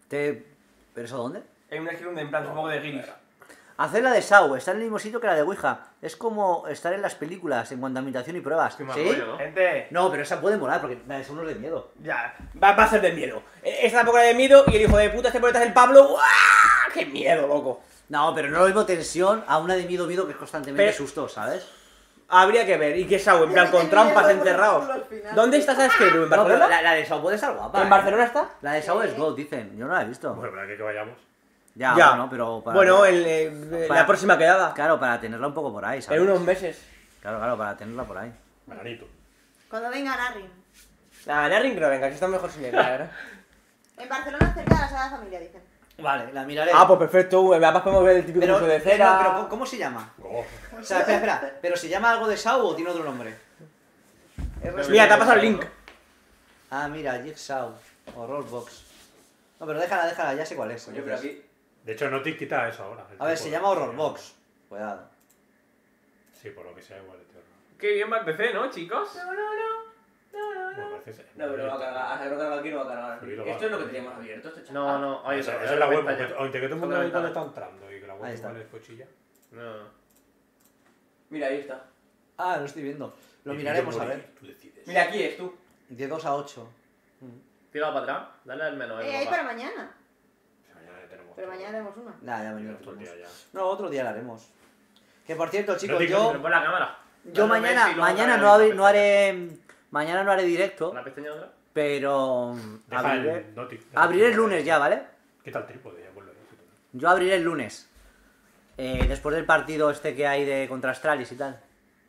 Te... ¿Pero eso dónde? En una esquina en plan, un poco de guiris. Hacer la de Shaw, está en el mismo sitio que la de Ouija. Es como estar en las películas en cuanto a imitación y pruebas. Qué mal ¿Sí? rollo, ¿no? Gente, No, pero esa puede molar porque la de Shaw no es de miedo. ya, va, va a ser de miedo. Eh, Esta tampoco era de miedo y el hijo de puta este por detrás del Pablo. ¡Guau! ¡Qué miedo, loco! No, pero no lo mismo tensión a una de miedo miedo que es constantemente Pero- susto, ¿sabes? Habría que ver. ¿Y qué Sau? En plan, con trampas encerrados. ¿Dónde está esa esquina? ¿En No, pero Barcelona? la, la de Shaw puede estar guapa. ¿En ¿eh? Barcelona está? La de Shaw es God, dicen. Yo no la he visto. Bueno, para que, que vayamos. Ya, Ya. bueno, pero para... Bueno, el, eh, Para- la próxima quedada. Claro, para tenerla un poco por ahí, ¿sabes? En unos meses. Claro, claro, para tenerla por ahí. Veranito. Cuando venga Narrin. Nada, Narring que no venga, que está mejor sin él, la verdad. En Barcelona cerca de la Sagrada Familia, dicen. Vale, la miraré. Ah, pues perfecto. Además podemos ver el típico pero, curso de cera. no, pero ¿cómo- ¿cómo se llama? Oh, O sea, espera, espera. ¿Pero se llama algo de Shaw o tiene otro nombre? Mira, te ha pasado el link. Ah, mira, Jigsaw. Horror Box. No, pero déjala, déjala, ya sé cuál es. Coño, pero aquí. de hecho, no te quita eso ahora. el A ver, tipo se de- llama Horror Box. Cuidado. Sí, por lo que sea, igual es tío. Qué bien va el P C, ¿no, chicos? Bueno, parece- No, pero no va a cargar. Hasta que no carga aquí no va a cargar. Sí, lo va. Esto es lo que teníamos abierto. Este No, no, oye, Eso, eso, eso es la web, venta porque ya. aunque que todo el mundo Otra ahí donde ventana. está entrando y que la Ahí web está. igual es cochilla. No. Mira, ahí está. Ah, lo estoy viendo. Lo Y miraremos yo a morir, ver. Tú decides. Mira, aquí es tú. De dos a ocho. Tira para atrás, dale al menos. Eh, ahí para mañana. Si mañana ya tenemos Pero todo. mañana tenemos una. Nah, ya mañana Todo el día tenemos. ya. No, otro día lo haremos. Que por cierto, chicos, te- yo... Pero pon la cámara. Yo Dale, mañana, Messi, luego mañana dale no, la haré, pestaña. no haré... Mañana no haré directo, ¿La pestaña otra? pero... Deja Abriré, el noti- deja abriré el trípode. lunes ya, ¿vale? Quita el trípode, ya vuelve. ¿no? Yo abriré el lunes. Eh, después del partido este que hay de contra Astralis y tal.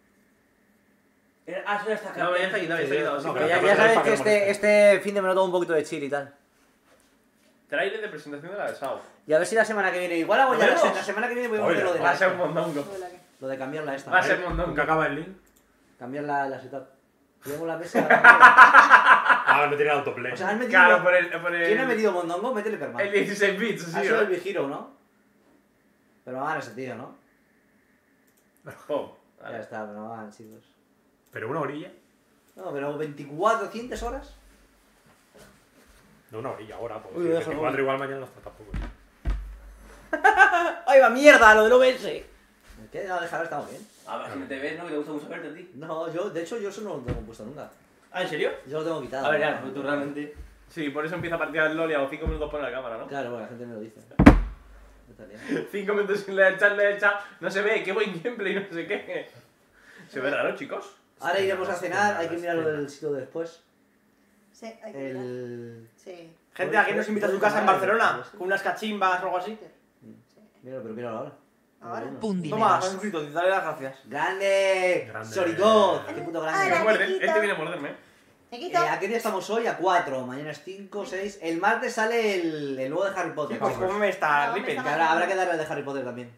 Ah, eso ya está No, ya está quitado, ya está quitado. No, sí, pero pero Ya, que ya no sabes para que que este, moleste. este fin de me lo tomo un poquito de chill y tal. Trailer de presentación de la de Sao. Y a ver si la semana que viene... Igual hago ¿Lo ya la, vemos? la semana que viene voy a Oye, hacer lo de Va a la, ser mondongo. lo de cambiarla esta. Va a ser Nunca mondongo. acaba el link. Cambiar la, la setup. Llevamos la mesa. Ah, no tiene autoplay. O sea, has metido... Claro, por el. Por el ¿Quién ha metido Mondongo? Métele perma. El dieciséis bits, Ha sí. sido ¿no? el Big Hero, ¿no? Pero no hagan ese tío, ¿no? Pum. Ya Vale. está, pero no hagan, chicos. Pero una orilla. No, pero veinticuatro, cientos horas. No una orilla ahora, pues. Uy, sí, déjalo, veinticuatro uy. igual mañana no está tampoco. ¡Ay, va mierda! Lo del O B S. ¿Qué? No, dejar, estamos bien. A ver si no te ves, ¿no? Que te gusta mucho verte a ti. No, yo, de hecho, yo eso no lo tengo puesto nunca. ¿Ah, en serio? Yo lo tengo quitado. A ver, ya, pues tú realmente. Sí, por eso empieza a partir del LOL y a los cinco minutos pone la cámara, ¿no? Claro, bueno, la gente me lo dice. Está bien. cinco minutos sin leer chat, leer chat. No se ve, qué buen gameplay, no sé qué. Se ve raro, chicos. Ahora iremos a cenar, hay que mirar lo del sitio de después. Sí, hay que mirar. El... Sí. Gente, ¿a quién nos invita a su casa en Barcelona? Con unas cachimbas o algo así. Míralo, pero míralo ahora. Ahora. Toma, Pundineros. un grito, dale las gracias. ¡Grande! Grande. ¡Soricot! ¡Qué puto Ah, grande! Me la muerde, Nikita. este viene a morderme. Eh, Nikito. ¿A qué día estamos hoy? A cuatro. Mañana es cinco, seis. El martes sale el, el nuevo de Harry Potter. Chicos, ¿cómo me está No, me Ripple? está Que habrá, habrá que darle al de Harry Potter también.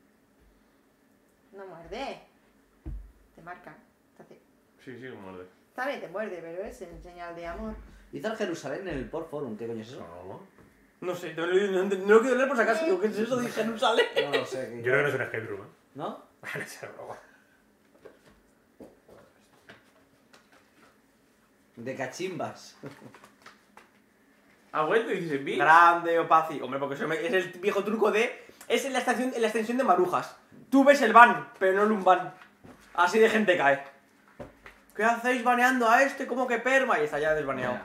No muerde. Te marca. Te hace- Sí, sí, me muerde. Está bien, te muerde, pero es en señal de amor. Dice al Jerusalén en el Port Forum. ¿Qué coño es eso? No, No sé, no, no, no, no lo quiero leer por si acaso. Digo, ¿qué es eso de Jerusalén? No lo sé. yo creo que no es un escape room, ¿eh? ¿No? Vale, se broma. De cachimbas. ¿Ha vuelto y dices bits? Grande, Opaci. Hombre, porque eso me- es el viejo truco de... Es en la, estación, en la extensión de Marujas. Tú ves el ban, pero no el un ban. Así de gente cae. ¿Qué hacéis baneando a este? ¿Cómo que perma? Y está ya desbaneado.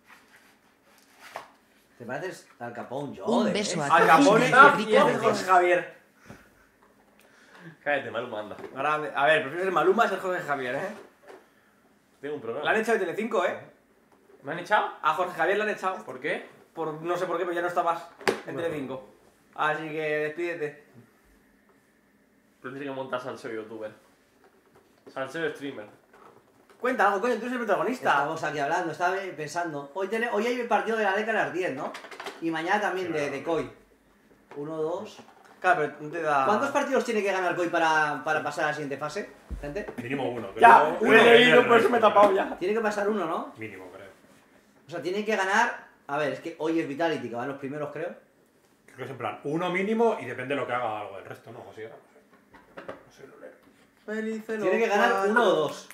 ¿Te pareces al Capón? Yo, Un de- beso ¿eh? a Al todos Capone y y rico el José Javier. Cállate, Maluma, anda. Grande. A ver, prefiero el Maluma es el José Javier, ¿eh? Tengo un problema. La han echado de Telecinco, ¿eh? ¿Me han echado? A Jorge Javier la han echado. ¿Por qué? Por no sé por qué, pero ya no está más en Telecinco. Así que despídete. Pero tiene que montar salseo youtuber. Salseo streamer. Cuenta algo, coño, tú eres el protagonista. Estamos aquí hablando, estaba pensando. Hoy, tiene, hoy hay el partido de la Leca a las diez, ¿no? Y mañana también de, de C O I. Uno, dos. Claro, pero no te da... ¿Cuántos partidos tiene que ganar C O I para, para pasar a la siguiente fase, gente? Mínimo uno. que Ya, luego- uno he leído, el por eso me he resto, tapado ya. Tiene que pasar uno, ¿no? Mínimo, creo. O sea, tiene que ganar. A ver, es que hoy es Vitality, que van los primeros, creo. Creo que es en plan uno mínimo y depende de lo que haga algo del resto, ¿no? O así era, no sé. No sé, lo leo. Feliz Tiene que ganar uno o dos.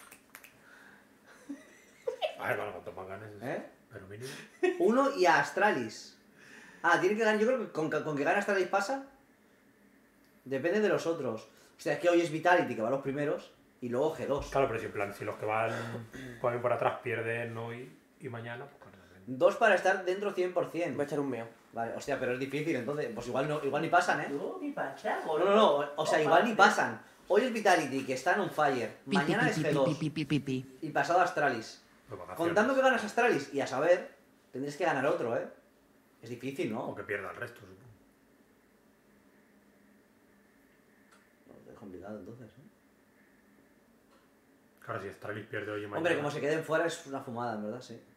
A ver, bueno, cuanto más ganes. ¿Eh? Pero mínimo. Uno y a Astralis. Ah, tiene que ganar. Yo creo que con, con que gane Astralis pasa. Depende de los otros. O sea, es que hoy es Vitality, que va a los primeros, y luego G dos. Claro, pero si en plan, si los que van por, por atrás pierden hoy y mañana, pues claro. Dos para estar dentro cien por cien. Voy a echar un meo. Vale, hostia, pero es difícil, entonces, pues igual, no, igual ni pasan, ¿eh? No, ni pachamos. No, no, no, o sea, igual ni pasan. Hoy es Vitality, que están on fire. Pi, pi, Mañana pi, es pi, G dos. pi, pi, pi, pi. Y pasado Astralis. Pues vacaciones. Contando que ganas Astralis y a saber, tendréis que ganar otro, ¿eh? Es difícil, O ¿no? que pierda el resto, supongo. No, es complicado entonces, ¿eh? Claro, si Astralis pierde hoy y mañana. Hombre, como se queden fuera es una fumada, en verdad, sí.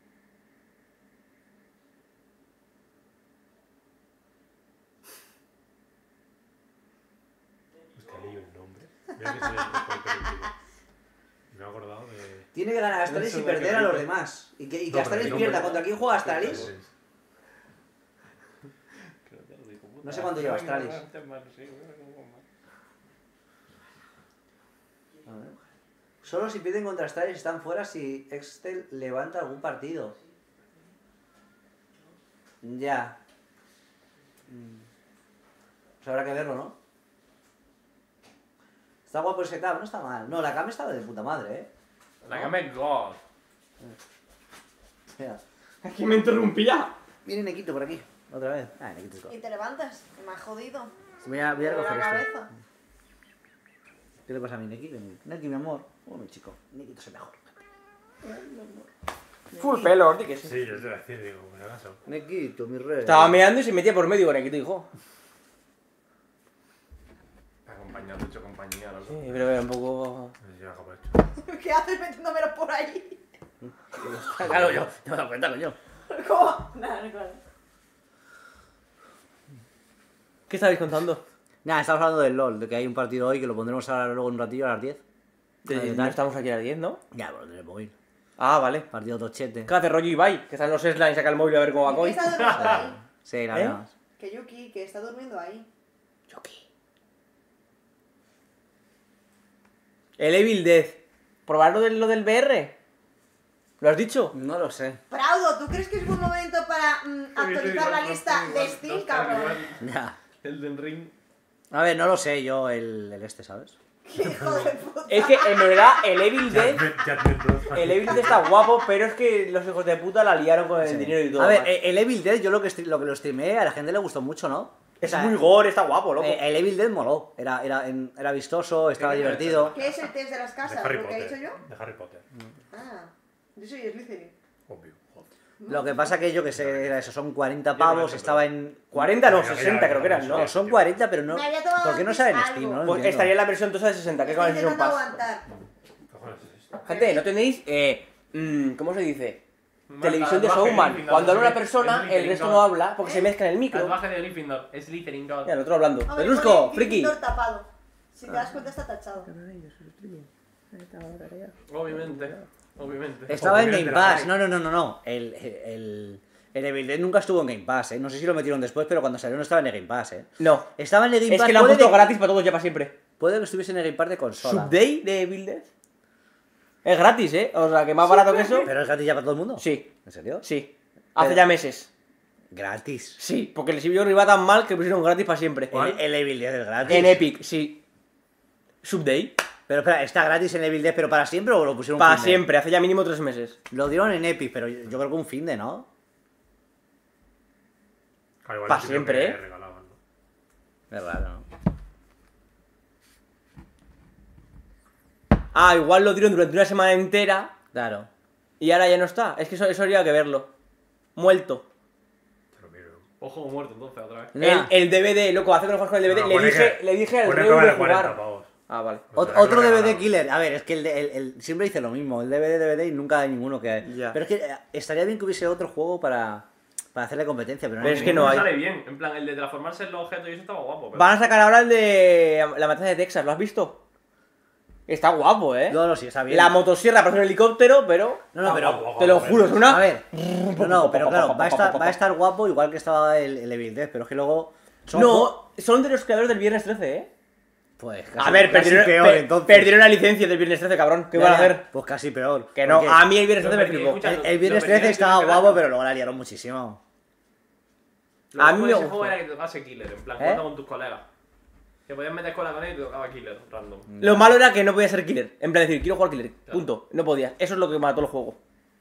Hostia, leí el nombre. Mira que se le me he acordado de. Tiene que ganar Astralis y perder a los demás. Y que, y que No, Astralis pero el pierda. nombre- ¿Contra quién juega Astralis? No sé cuánto lleva Astralis. A ver. Solo si pierden contra Astralis están fuera si Excel levanta algún partido. Ya. Mm. Pues habrá que verlo, ¿no? Está guapo ese cam, no está mal. No, la cam estaba de puta madre, ¿eh? La cama es God. Mira. Aquí me interrumpía. Viene Nequito por aquí. Otra vez. Ah, Nequito es God. Y te levantas, que me has jodido. Voy a, voy a Por la recoger esto. cabeza. ¿Qué le pasa a mi Neki? Neki, mi amor. Oh, mi chico. Nequito es el mejor. Full pelo, di que sí. Sí, yo te iba a decir, digo, por si acaso. Nequito, mi rey. Estaba meando y se metía por medio con el hijo. Acompañado, hecho compañía, loco. Sí, pero era un poco. No sé si baja por hecho. ¿Qué haces metiéndomelo por ahí? Claro, yo. Te me he dado cuenta, coño. ¿Cómo? Nada, no, claro. ¿Qué estabais contando? Nada, estamos hablando del LOL, de que hay un partido hoy que lo pondremos ahora luego en un ratillo a las diez. De- Ah, ¿qué no tal? estamos aquí a las diez, ¿no? Ya, pues lo tendré el móvil. Ah, vale. Partido tochete. ¿Qué hace rollo Ibai? Que están los Slime, saca el móvil a ver cómo va ¿Y Koi. qué está durmiendo ahí? Sí, la ¿Eh? verdad. Que Yuki, que está durmiendo ahí. El Evil Dead. ¿Probar lo del, lo del V R? ¿Lo has dicho? No lo sé. Praudo, ¿tú crees que es buen momento para mm, actualizar la lista de Steam, cabrón? Ya. El del ring. A ver, no lo sé yo el, el este, ¿sabes? ¡Qué hijo de puta! Es que en verdad el Evil Dead. Judgment dos. El Evil Dead está guapo, pero es que los hijos de puta la liaron con el Sí. dinero y todo. A ver, macho. eh, el Evil Dead, yo lo que, stre- lo que lo streameé, a la gente le gustó mucho, ¿no? es o sea, muy gore, está guapo, loco. Eh, el Evil Dead moló. Era, era, en- era vistoso, estaba ¿Qué nivel divertido. ¿Qué es el test de las De casas? Harry ¿Lo que he Potter. dicho yo? De Harry Potter. Ah, yo soy Slytherin. Obvio. Joder. Lo que pasa que yo que sé, era eso, son cuarenta pavos, estaba en... cuarenta no, Ya, ya, sesenta ya, creo que eran, ¿no? No, son cuarenta, pero no... Me había tomado ¿Por qué no antes sale en algo. Steam? No lo Pues entiendo. estaría en la versión tosa de sesenta, que es con el Estoy Season intentando Pass. aguantar. Cojones es esto. Gente, ¿no tenéis, eh, mm, ¿cómo se dice? Marca, Televisión de baje Showman. Gryffindor, Cuando habla una es persona, Slytherin el resto God. no habla porque se mezcla en el micro. Salvaje de Gryffindor. Es Slytherin God. Mira, el otro hablando. Hombre, Pedrusco, pone friki. Gryffindor tapado. Si te das cuenta está tachado. Obviamente. Obviamente. Estaba en Obviamente Game la Pass. hay. No, no, no, no, no. El, el, el Evil Dead nunca estuvo en Game Pass, ¿eh? No sé si lo metieron después, pero cuando salió no estaba en el Game Pass, ¿eh? No. Estaba en el Game Es Pass. que lo han puede puesto que- gratis para todos ya para siempre. Puede que estuviese en el Game Pass de consola. Subday de Evil Dead. Es gratis, ¿eh? O sea, que más barato que eso. ¿Pero es gratis ya para todo el mundo? Sí, ¿En serio? sí. Hace Pero- ya meses. Gratis. Sí, porque el Sibio iba tan mal que pusieron gratis para siempre. El, el Evil Dead es gratis. En Epic, sí. Subday. Pero espera, ¿está gratis en Evil Dead, pero para siempre o lo pusieron un Para fin de? siempre, hace ya mínimo tres meses. Lo dieron en Epic, pero yo, yo creo que un fin de, ¿no? Claro, igual Pa' el sitio siempre, que ¿eh? regalaban, ¿no? Es raro, ¿no? Ah, igual lo dieron durante una semana entera Claro. y ahora ya no está. Es que eso, eso habría que verlo. Muerto. Te lo miro. Ojo muerto entonces otra vez. Nah. El, el D V D, loco, hace que no juegas con el D V D. No, le, pone dije, que- le dije al pone Reu que vale de cuarenta jugar. pavos. Ah, vale. Ot- Pues te la otro creo D V D regalado. killer. A ver, es que el, de- el- el- siempre dice lo mismo. El D V D, D V D y nunca hay ninguno que... Ya. Pero es que eh, estaría bien que hubiese otro juego para, para hacerle competencia, pero no Pero hay es que ninguno. no hay. sale bien. En plan, el de transformarse en los objetos y eso estaba guapo. Pero... Van a sacar ahora el de la matanza de Texas, ¿lo has visto? Está guapo, ¿eh? No, no, sí, está bien. La motosierra parece un helicóptero, pero... No, no, pero... Te lo juro, es una... A ver, no, no, pero claro, va a estar, va a estar guapo igual que estaba el, el Evil Dead, pero es que luego... son juegos- No, son de los creadores del Viernes trece, ¿eh? Pues casi, A ver, casi perdieron, peor, per- entonces. perdieron la licencia del Viernes trece, cabrón. ¿Qué Ya, van a ya, hacer? Pues casi peor. Que no, porque a mí el Viernes Lo trece me perdí, flipó. escucha, El, lo- el Viernes lo perdí trece en estaba el guapo, verano. pero luego la liaron muchísimo. Lo A mí guapo me de ese gusta. juego era que te tocase killer, en plan, ¿Eh? jugando con tus colegas. Que podías meter cola con él y te tocaba killer, random. Lo malo era que no podía ser killer. En plan, decir, quiero jugar killer. Punto. No podía. Eso es lo que mató el juego.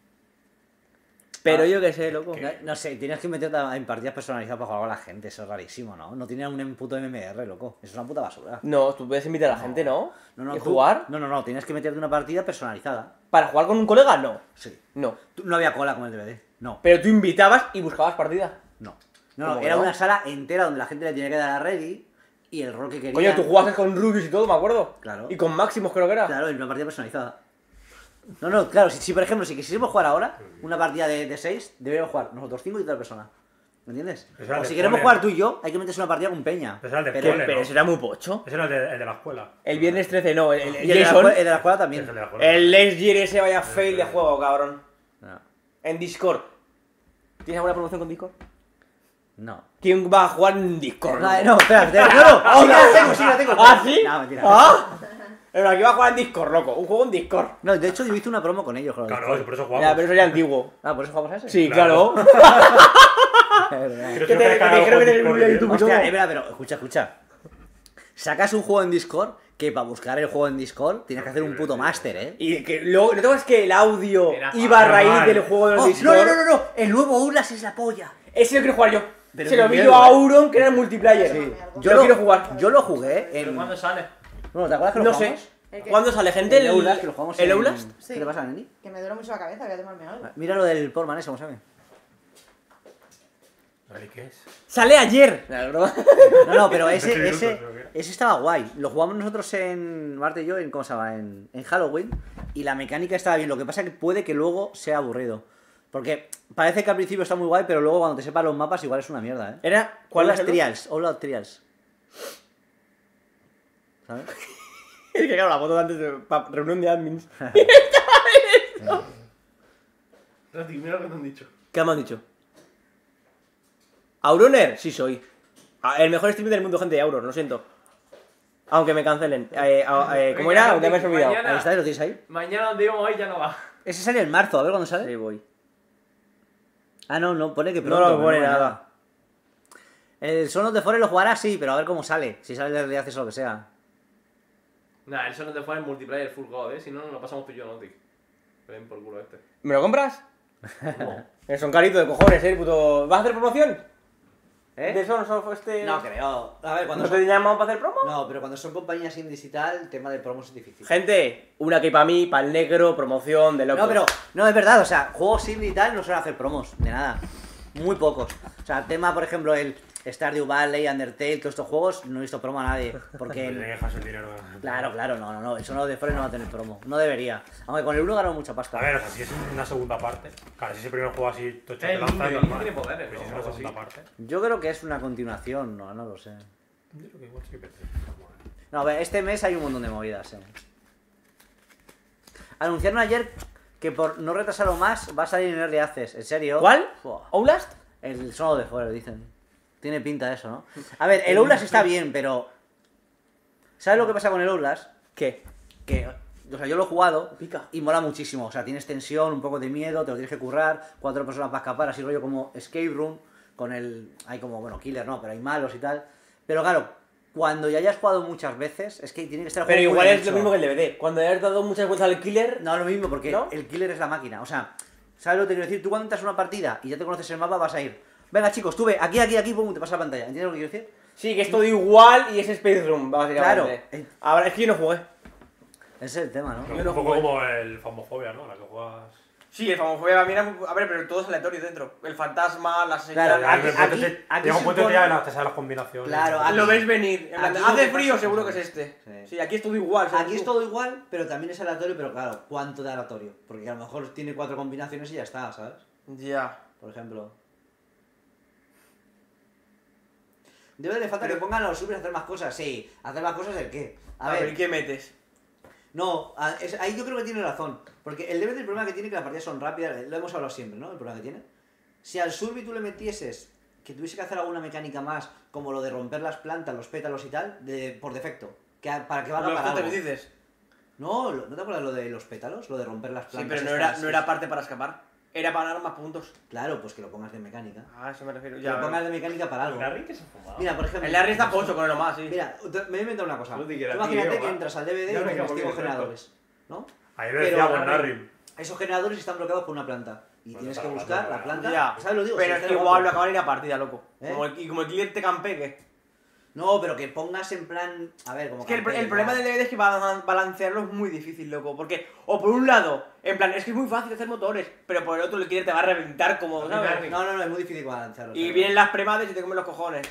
Pero Ah, yo qué sé, loco. No, no sé, tienes que meterte en partidas personalizadas para jugar con la gente, eso es rarísimo, ¿no? No tiene un puto M M R, loco. Eso es una puta basura. No, tú puedes invitar a la gente, ¿no? No, no, ¿Y tú- jugar? No, no, no, tienes que meterte en una partida personalizada. ¿Para jugar con un colega? No. Sí. No. Tú- No había cola como el D V D. No, Pero tú invitabas y buscabas partida. no. No, no, ¿Cómo era no? una sala entera donde la gente le tenía que dar a ready y el rol que quería. Coño, tú jugabas con Rubius y todo, me acuerdo. Claro. Y con Máximos creo que era. Claro, en una partida personalizada. No, no, claro, si, si por ejemplo, si quisiéramos jugar ahora, una partida de, de seis, deberíamos jugar nosotros cinco y otra persona. ¿Me entiendes? Eso era O de si queremos spoiler. jugar tú y yo, hay que meterse en una partida con Peña. Eso era el de Pero- spoiler. Pero ¿no? eso era muy pocho. Ese era el de, el de la escuela. El viernes trece no, el, el, y el de, la, Jason. escuela- el de la escuela también. Es el de la escuela. El Next Year ese vaya fail de juego, cabrón. No. En Discord. ¿Tienes alguna promoción con Discord? No. ¿Quién va a jugar en Discord? No, no, espera, espera, no, no, sí que la tengo, sí que la tengo. ¿Ah, sí? No, mentira. ¿Ah? Pero aquí va a jugar en Discord, loco. Un juego en Discord. No, de hecho yo hice una promo con ellos, joder. Claro, sí, por eso jugamos. Ya, pero eso ya antiguo. Ah, ¿por eso jugamos a ese? Sí, Claro. claro. Es verdad. Pero ¿Qué si te- no que te cargado dijeron con que te Discord, incluía ¿eh? YouTube? Hostia, es verdad, pero escucha, escucha. Sacas un juego en Discord que para buscar el juego en Discord tienes que hacer un puto máster, ¿eh? Y que luego, ¿no te acuerdas que el audio Era iba a raíz normal. del juego de los Oh, Discord? no, no, no, no, no, el nuevo Outlast es la polla. Ese lo quiero jugar yo. Pero Se lo qué vi miedo, yo a eh. Auron, que era el multiplayer. Sí. Yo lo quiero jugar. Yo lo jugué ¿Pero en... cuándo sale? Bueno, ¿te acuerdas que lo No sé. jugamos? ¿El qué? ¿Cuándo sale, gente? El Outlast, que lo jugamos ¿El en... Outlast? Sí. ¿Qué le pasa, Neni? Que me duele mucho la cabeza, voy a tomarme algo. Mira lo del Portman ese, ¿cómo sabe? Vale, ¿qué es? Sale ayer. La broma. No, no, pero ese, veinte minutos, ese, creo que era. ese estaba guay. Lo jugamos nosotros en, Marte y yo, en, ¿cómo se llama? En, en Halloween. Y la mecánica estaba bien. Lo que pasa es que puede que luego sea aburrido. Porque parece que al principio está muy guay, pero luego cuando te sepas los mapas igual es una mierda, ¿eh? Era. ¿Cuál ¿Cuál las es el- trials? All out trials. ¿Sabes? Es que claro, la foto de antes de pa- reunión de admins. Rati, mira lo que te han dicho. ¿Qué me han dicho? ¿Auroner? Sí soy. Ah, El mejor streamer del mundo, gente de Auron, lo siento. Aunque me cancelen. Eh, ah, eh, ¿Cómo Venga, era? gente, Ya me has olvidado. mañana- Ahí está, ¿lo tienes ahí? Mañana donde íbamos hoy ya no va. Ese sale en marzo, a ver cuándo sale. Sí, voy. Ah, no, no, pone que No pronto. lo pero pone hay nada. El Son of the Forest lo jugará, sí, pero a ver cómo sale. Si sale de acceso o lo que sea. Nah, eso no te fue en multiplayer full god, eh. Si no, nos lo pasamos tú y yo, Nautic. Que den por culo este. ¿Me lo compras? No. Eh, Son caritos de cojones, eh, puto. ¿Vas a hacer promoción? ¿Eh? ¿De eso no este.? No creo. A ver, cuando ¿No son... te llamamos para hacer promo? No, pero cuando son compañías indies y tal, el tema de promos es difícil. Gente, una que para mí, para el negro, promoción de locos. No, pero no es verdad, o sea, juegos indie y tal no suelen hacer promos, de nada. Muy pocos. O sea, el tema, por ejemplo, el Stardew Valley, Undertale, todos estos juegos, no he visto promo a nadie. Tiene que Porque. dejarse el dinero. Claro, claro, no, no, no. El Son of the Forest no va a tener promo. No debería. Aunque con el uno ganó mucha pasta. A ver, o sea, si es una segunda parte. Claro, si es el primer juego así, tocho Eh, de lanza, el es Link normal. tiene poderes, Pero si es ¿no? una Algo segunda así. parte. Yo creo que es una continuación, no, no lo sé. Yo creo que igual sí que pete. No, a ver, este mes hay un montón de movidas, eh. Anunciaron ayer que por no retrasarlo más va a salir en Early Access. ¿En serio? ¿Cuál? Fua. ¿Outlast? El Son of the Forest, dicen. Tiene pinta eso, ¿no? A ver, el Outlast está bien, pero... ¿Sabes lo que pasa con el Outlast? ¿Qué? Que... O sea, yo lo he jugado Pica. y mola muchísimo. O sea, tienes tensión, un poco de miedo, te lo tienes que currar, cuatro personas para escapar, así rollo como Escape Room, con el... Hay como, bueno, killer, no, pero hay malos y tal. Pero claro, cuando ya hayas jugado muchas veces, es que tiene que estar el Pero juego muy igual bien es lo hecho. mismo que el D V D. Cuando hayas dado muchas vueltas al killer. No, lo mismo, porque ¿No? el killer es la máquina. O sea, ¿sabes lo que te quiero decir? Tú cuando entras a una partida y ya te conoces el mapa, vas a ir. Venga, chicos, tú ve, aquí, aquí, aquí, pum, te pasa la pantalla. ¿Entiendes lo que quiero decir? Sí, que es todo igual y es Space Room, básicamente. Claro. Eh. Ahora, es que yo no jugué. Ese es el tema, ¿no? Pero es un poco como el Famofobia, ¿no? La que juegas. Sí, el famofobia, mira, a ver, pero todo es aleatorio dentro. El fantasma, las Claro, señales. aquí- Llega un punto- aquí- aquí llega un se punto que supone- ya te sabes las combinaciones. Claro, Ah, lo veis venir. En plan, aquí hace lo que frío, pasa- seguro que es este. Sí. Sí, aquí es todo igual. ¿sabes Aquí es tú? todo igual, pero también es aleatorio, pero claro, ¿cuánto de aleatorio? Porque a lo mejor tiene cuatro combinaciones y ya está, ¿sabes? Ya. Por ejemplo. Debe le falta Pero- que pongan a los supers a hacer más cosas, sí. ¿Hacer más cosas el qué? A, A, ver, ver, ¿y qué metes? no, a- es- ahí yo creo que tiene razón. Porque el D V D el problema que tiene es que las partidas son rápidas, lo hemos hablado siempre, ¿no? El problema que tiene. Si al Surby tú le metieses que tuviese que hacer alguna mecánica más, como lo de romper las plantas, los pétalos y tal, de, por defecto, que, a- para que valga Los para algo. tótems dices. No, lo- ¿no te acuerdas lo de los pétalos? Lo de romper las Sí, plantas. pero no era, estas? no era parte para escapar. Era para ganar más puntos. Claro, pues que lo pongas de mecánica. Ah, a eso me refiero. Que Ya, lo pongas de mecánica para algo. Larry que se ha fumado. Mira, por ejemplo. el Larry está pocho con el más, sí. Mira, te- me he inventado una cosa. Tú Tú di que era imagínate tío, que va. entras al D V D Ya y me te acabo investigo de ver generadores. ¿no? Ahí me Pero decía buen Larry- Larry. Esos generadores están bloqueados por una planta. Y Pues tienes está que la buscar planta, la planta. Ya. ¿Sabes lo digo? Pero Si es está que en el igual lo mapa. acaban de ir a partida, loco. ¿Eh? Como el, y como el cliente te campegue. No, pero que pongas en plan. A ver, como. Es que el, campea, el problema ya. del D V D es que balan- balancearlo es muy difícil, loco. Porque, o por un lado, en plan, es que es muy fácil hacer motores, pero por el otro el cliente te va a reventar como, ¿sabes? No, no, no, es muy difícil balancearlo. Y pero- vienen las premades y te comen los cojones.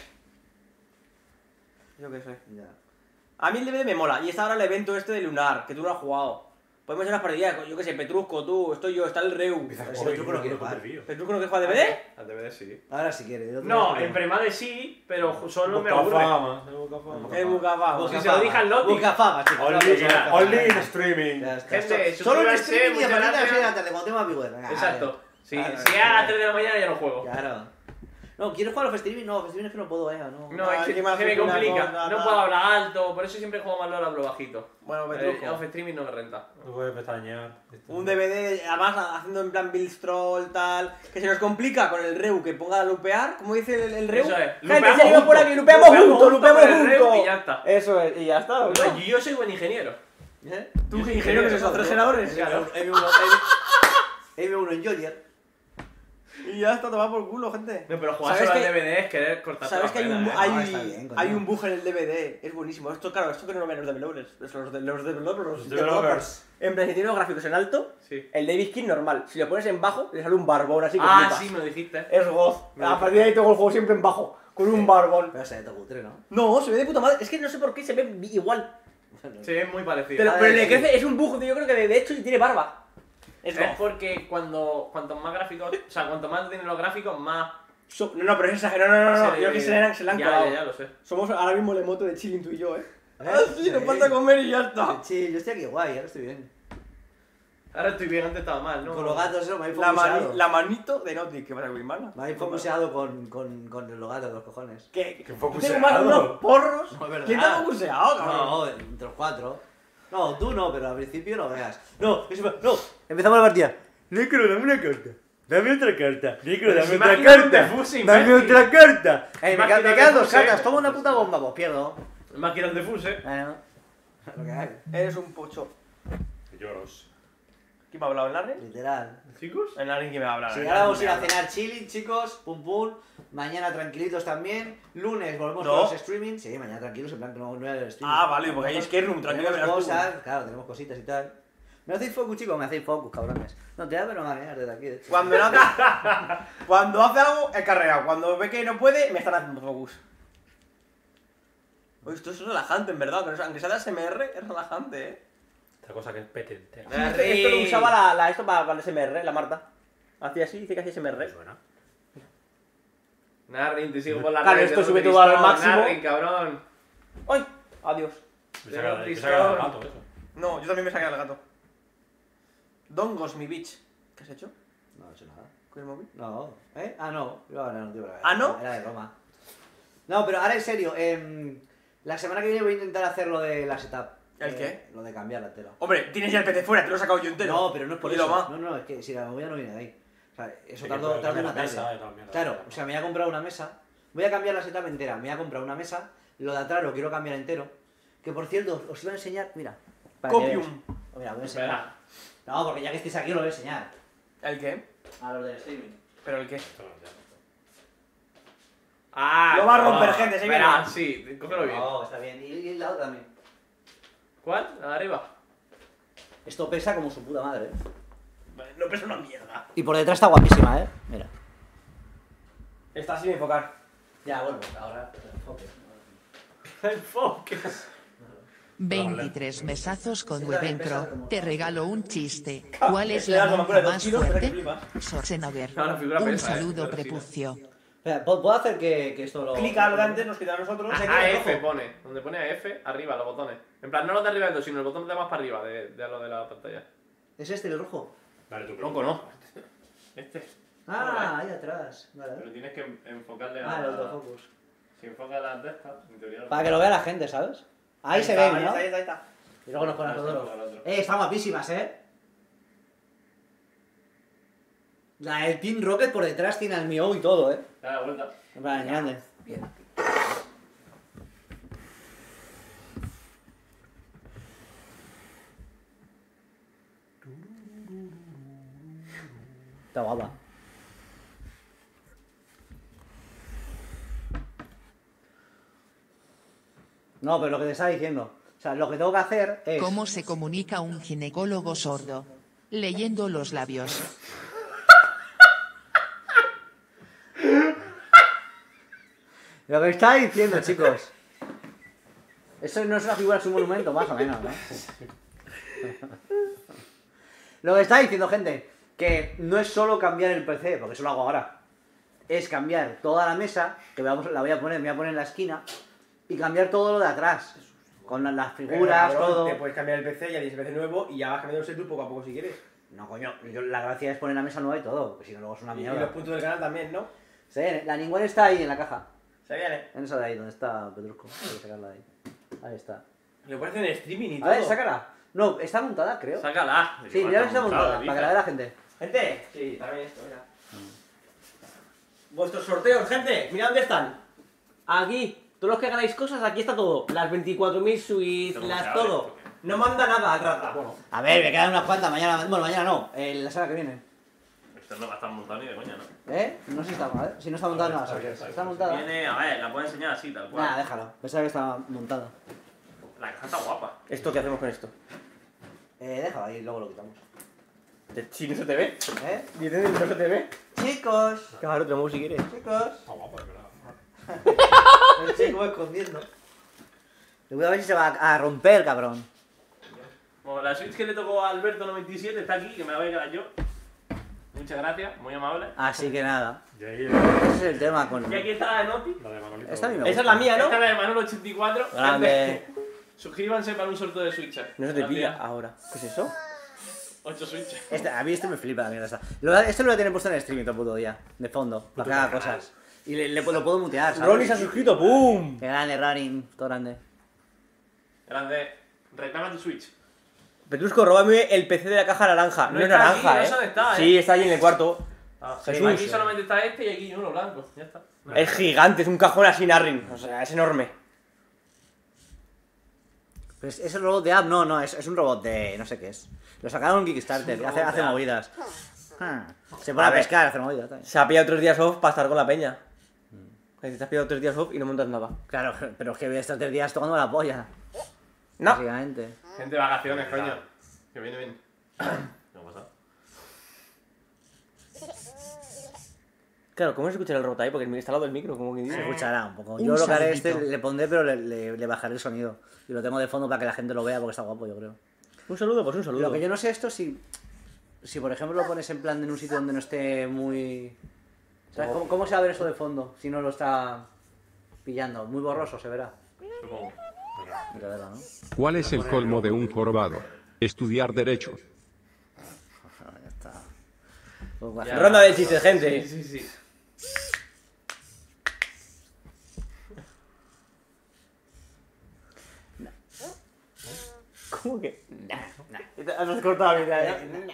Yo qué sé. Ya. A mí el D V D me mola. Y está ahora el evento este de Lunar, que tú no has jugado. Podemos hacer unas partidas, yo qué sé, Petrusco, tú, estoy yo, está el Reu. Empieza Pero a si jugar el truco no y quiere no jugar. tío. ¿Petrusco no quieres jugar D V D? Al D V D sí. Ahora si quiere. el otro No, día en Premade sí, pero solo me Boca aburre. fama, eh, boca fama. El Bucafá. Si se lo dije al Loti. Busca fama, chicos. Only, Busca fama. only in streaming. Ya está. Gente, Solo en suscríbanse, streaming y a muchas partir de las seis de la gracias. tarde, cuando tengo más viewers. Venga, Exacto. Si, Claro, si sí. es a las tres de la mañana ya no juego. Claro. No, ¿quieres jugar a los streaming? No, los streaming es que no puedo, eh. No. No, es Ay, que qué más se me una complica. cosa, No tal. puedo hablar alto, por eso siempre juego más LOL, hablo bajito. Bueno, Eh, Petrusco. off streaming no me renta. No puedes pestañear. Un D V D, además haciendo en plan Bill Stroll, tal. Que se nos complica con el Reu, que ponga a lupear. ¿Cómo dice el, el Reu? Eso es. Gente, Lupeamos se iba por juntos. aquí, lupeamos Lupeamos juntos, juntos lupeamos con el Reu juntos. y ya está. Eso es, y ya está. ¿no? No, yo soy buen ingeniero. ¿Eh? ¿Tú yo qué soy ingeniero que es ingeniero, eso? ¿Tres ¿no? generadores? Claro. M uno, M uno en Jolier. Y ya está, tomado por culo, gente. No, pero jugar ¿Sabes solo al que- D V D es querer cortar ¿Sabes que hay un, ¿eh? hay, No, está bien, coño. hay un bug en el D V D? Es buenísimo. Esto, claro, esto que no lo ven los developers. Los, los, de- los developers. Los developers. En plan, si tiene los gráficos en alto, Sí. el David King normal. Si lo pones en bajo, le sale un barbón así que Ah, flipas. sí, me lo dijiste. Es goz. Me A lo partir de ahí tengo el juego siempre en bajo, con un barbón. Pero se ve todo cutre, ¿no? No, se ve de puta madre. Es que no sé por qué se ve igual. Sí, es muy parecido. Pero, A pero ver, le sí. crece, es un bug de yo creo que de, de hecho y tiene barba. Es Es goz. porque cuando cuanto más gráficos, o sea, cuanto más tienen los gráficos, más So- no, no, pero es exagerado. No, no, no. no. se Yo le- creo que se le han, se le han ya, colado. ya, ya lo sé. Somos ahora mismo el emoto de chilling tú y yo, eh. ¿Eh? Ah, sí, nos falta comer y ya está. Sí, yo estoy aquí guay, ahora estoy bien. Ahora estoy bien, antes estaba mal, ¿no? Con los gatos, eso, me habéis La, mani- focuseado. la manito de Nautic, que pasa con mi hermana. Me habéis focuseado con, con, con los gatos, los cojones. ¿Qué? ¿Qué Tú focuseado? tengo más unos porros. No, es verdad. ¿Quién te ha focuseado, cabrón? No, entre los cuatro. No, tú no, pero al principio no veas. No, eso, no. Empezamos la partida. Necro, dame una carta. Dame otra carta. Necro, Pero dame si otra imagínate un carta. defuse, Dame imbécil. otra carta. Eh, me, Más quedan- que me no quedan te dos puse. cartas. Toma una puta bomba, pues pierdo. Más que los de Fuse. Bueno, lo que hay. Eres un pocho. Lloros. ¿Quién me ha hablado? ¿El Larry? Literal. ¿Chicos? El Larry que me va a hablar. Sí, el ahora Larry vamos a ir me a habla. cenar chilling, chicos. Pum pum. Mañana tranquilitos también. Lunes volvemos No. con los streaming. Sí, mañana tranquilos, en plan que no, no hay streaming. Ah, vale, porque hay escape room, tranquilo, Tenemos verás tú. cosas, claro, tenemos cositas y tal. ¿Me hacéis focus, chicos? Me hacéis focus, cabrones. No te da, pero me desde aquí, de hecho. Cuando, no hace... Cuando hace algo, he carreado. Cuando ve que no puede, me están haciendo focus. Oye, esto es relajante, en verdad. que no sea- Aunque sea de A S M R, es relajante, eh. Esta cosa que es pete entera. Esto, esto lo usaba la, la- esto para, para el A S M R, la Marta. Hacía así, dice que hacía A S M R. Suena. Narrin, te sigo por la Claro, red, esto de sube Nutri todo al Store, máximo. Narrin, cabrón. ¡Ay! Adiós. Me saca me saca el gato eso. No, yo también me saqué al gato. Dongos, mi bitch. ¿Qué has hecho? No, no he hecho nada. ¿Con el móvil? No, ¿eh? Ah, no. Iba a ganar un tío para ver. ¿Ah, no? Era de broma. No, pero ahora en serio, em, la semana que viene voy a intentar hacer lo de la setup. ¿El Eh, qué? Lo de cambiar la tela. Hombre, tienes ya el P C fuera, te lo he sacado yo entero. No, pero no es por Y eso. lo más. No, no, es que si la movida no viene de ahí. O sea, eso Sí, tardó, que tardó cambia una la tarde. mesa y tal, mierda. Claro, o sea, me voy a comprar una mesa. Voy a cambiar la setup entera. Me voy a comprar una mesa. Lo de atrás lo quiero cambiar entero. Que por cierto, os iba a enseñar. Mira. para que Copium. veáis. Oh, mira, voy a enseñar. Espera. No, porque ya que estáis aquí, os lo voy a enseñar. ¿El qué? A los del streaming. ¿Pero el qué? Esto no, ya. Ah, Lo va a romper, no. gente, se Espera, viene. sí, cógelo bien. No, está bien. Y, y la otra también. ¿Cuál? La de arriba. Esto pesa como su puta madre, ¿eh? No pesa una mierda. Y por detrás está guapísima, ¿eh? Mira. Está sin enfocar. Ya, bueno, ahora. enfoque. Enfoque. veintitrés mesazos con Webentro. Te regalo un chiste. Claro, ¿Cuál es le das la la monja macula de dos más kilos, pero que fuerte? flipas. Schwarzenegger. No, la figura Un pesa, eh, saludo pero sí. prepucio. Espera, ¿puedo puedo hacer que, que esto lo. Clica lo de antes, nos quita a nosotros. A, se A queda F rojo. pone. Donde pone A F, arriba, los botones. En plan, no los de arriba del todo, sino el botón de más para arriba de, de lo de la pantalla. ¿Es este el rojo? Dale tú. Tronco, no. Este. Ah, ahí atrás. Vale. Pero tienes que enfocarle Ah, el autofocus. Si enfoca las de estas, en teoría. Para que lo vea la gente, ¿sabes? Ahí, se está, ven, ahí ¿no? está, ahí está, ahí está. Y luego nos ponen Ah, a sí, todos. con el otro. Eh, están guapísimas, ¿eh? La del Team Rocket por detrás tiene al mío y todo, ¿eh? Da la vuelta. En plan, grande. Está guapa. No, pero lo que te estaba diciendo. O sea, lo que tengo que hacer es... ¿Cómo se comunica un ginecólogo sordo? Leyendo los labios. Lo que estaba diciendo, chicos. Eso no es una figura, es un monumento, más o menos, ¿no? Lo que estaba diciendo, gente, que no es solo cambiar el P C, porque eso lo hago ahora. Es cambiar toda la mesa, que vamos, la voy a poner, me voy a poner en la esquina, y cambiar todo lo de atrás. Con las, las figuras, Pero, cabrón, todo. Te puedes cambiar el P C, ya tienes el P C nuevo y ya vas cambiando el setup poco a poco si quieres. No, coño, yo, la gracia es poner la mesa nueva y todo, porque si no luego es una Y, mierda. y los puntos del canal también, ¿no? Sí, la Ningüen está ahí en la caja. Se viene. En esa de ahí, donde está Pedrusco. Hay que sacarla de ahí. Ahí está. Lo parece en streaming y A todo. ver, sácala. No, está montada, creo. Sácala. Sí, mira que está montada, para que la vea la gente. Gente, sí, también esto, mira. Vuestros sorteos, gente, mirad dónde están. Aquí, todos los que ganáis cosas, aquí está todo. Las veinticuatro mil suites, las todo. No manda nada al rata. A ver, me quedan unas cuantas mañana. Bueno, mañana no, en la semana que viene. Esto no va a estar montado ni de coña, ¿no? ¿Eh? No sé si está, ¿eh? Si no está montada, no la saques. Está montada. Viene, a ver, la puedo enseñar así, tal cual. Nada, déjalo. Pensaba que estaba montada. La caja está guapa. ¿Esto qué hacemos con esto? Eh, déjalo ahí, luego lo quitamos. Si no se te ve. ¿Eh? Dice no se te ve. Chicos, Claro, tenemos si quieres. chicos. Está guapo, es verdad. El chico escondiendo. Le voy a ver si se va a romper, cabrón. Bueno, la Switch que le tocó a Alberto noventa y siete está aquí, que me la voy a quedar yo. Muchas gracias, muy amable. Así que nada. Y ahí, Ese es el tema con... Y aquí está la de Noti. la de Manolito. Esta a mí me Esa es gusta. la mía, ¿no? Esta es la de Manolo ochenta y cuatro. Grande. Suscríbanse para un sorteo de Switch. No se te pilla ahora. ¿Qué es eso? ocho Switches. Este, a mí este me flipa la mierda esta. Lo, este lo voy a tener puesto en el streaming todo el puto día. De fondo. Para que haga cosas. Y le, le- lo puedo mutear, ¿sabes? Ronnie se ha suscrito, ¡pum! Qué grande, Running. Todo grande. Grande. Reclama tu Switch. Petrusco, róbame el P C de la caja naranja. No, No es está naranja, aquí, no ¿eh? sé dónde está, ¿eh? Sí, está ahí en el cuarto. Ah, Jesús. Aquí solamente está este y aquí uno blanco. Ya está. Es gigante, es un cajón así Narrin. O sea, es enorme. Pues es el robot de app, no, no, es, es un robot de. No sé qué es. Lo sacaron en Kickstarter, hace, hace movidas. Ah, se pone A a, ver. pescar, hace movidas también. Se ha pillado tres días off para estar con la peña. Que te has pillado tres días off y no montas nada. Claro, pero es que voy a estar tres días tocando la polla. No. Básicamente. Gente de vacaciones, coño. Que viene bien. ¿Qué ha pasado? Claro, ¿cómo se escucha el robot ahí? Porque está al lado del micro, como que Se dice. escuchará un poco. Un Yo lo que haré este, saludito. le pondré, pero le, le- le bajaré el sonido. Y lo tengo de fondo para que la gente lo vea porque está guapo, yo creo. Un saludo, pues un saludo. Lo que yo no sé esto si. Si por ejemplo lo pones en plan en un sitio donde no esté muy. ¿Sabes? ¿Cómo, cómo se va a ver eso de fondo si no lo está pillando? Muy borroso se verá. Supongo. Hay que verlo, ¿no? ¿Cuál es el colmo de un jorobado? Estudiar derecho. Ya está. Pues va a Ya. hacer- Ronda de chistes, gente. Sí, sí, sí. ¿Cómo que? Has cortado la mitad, ¿eh?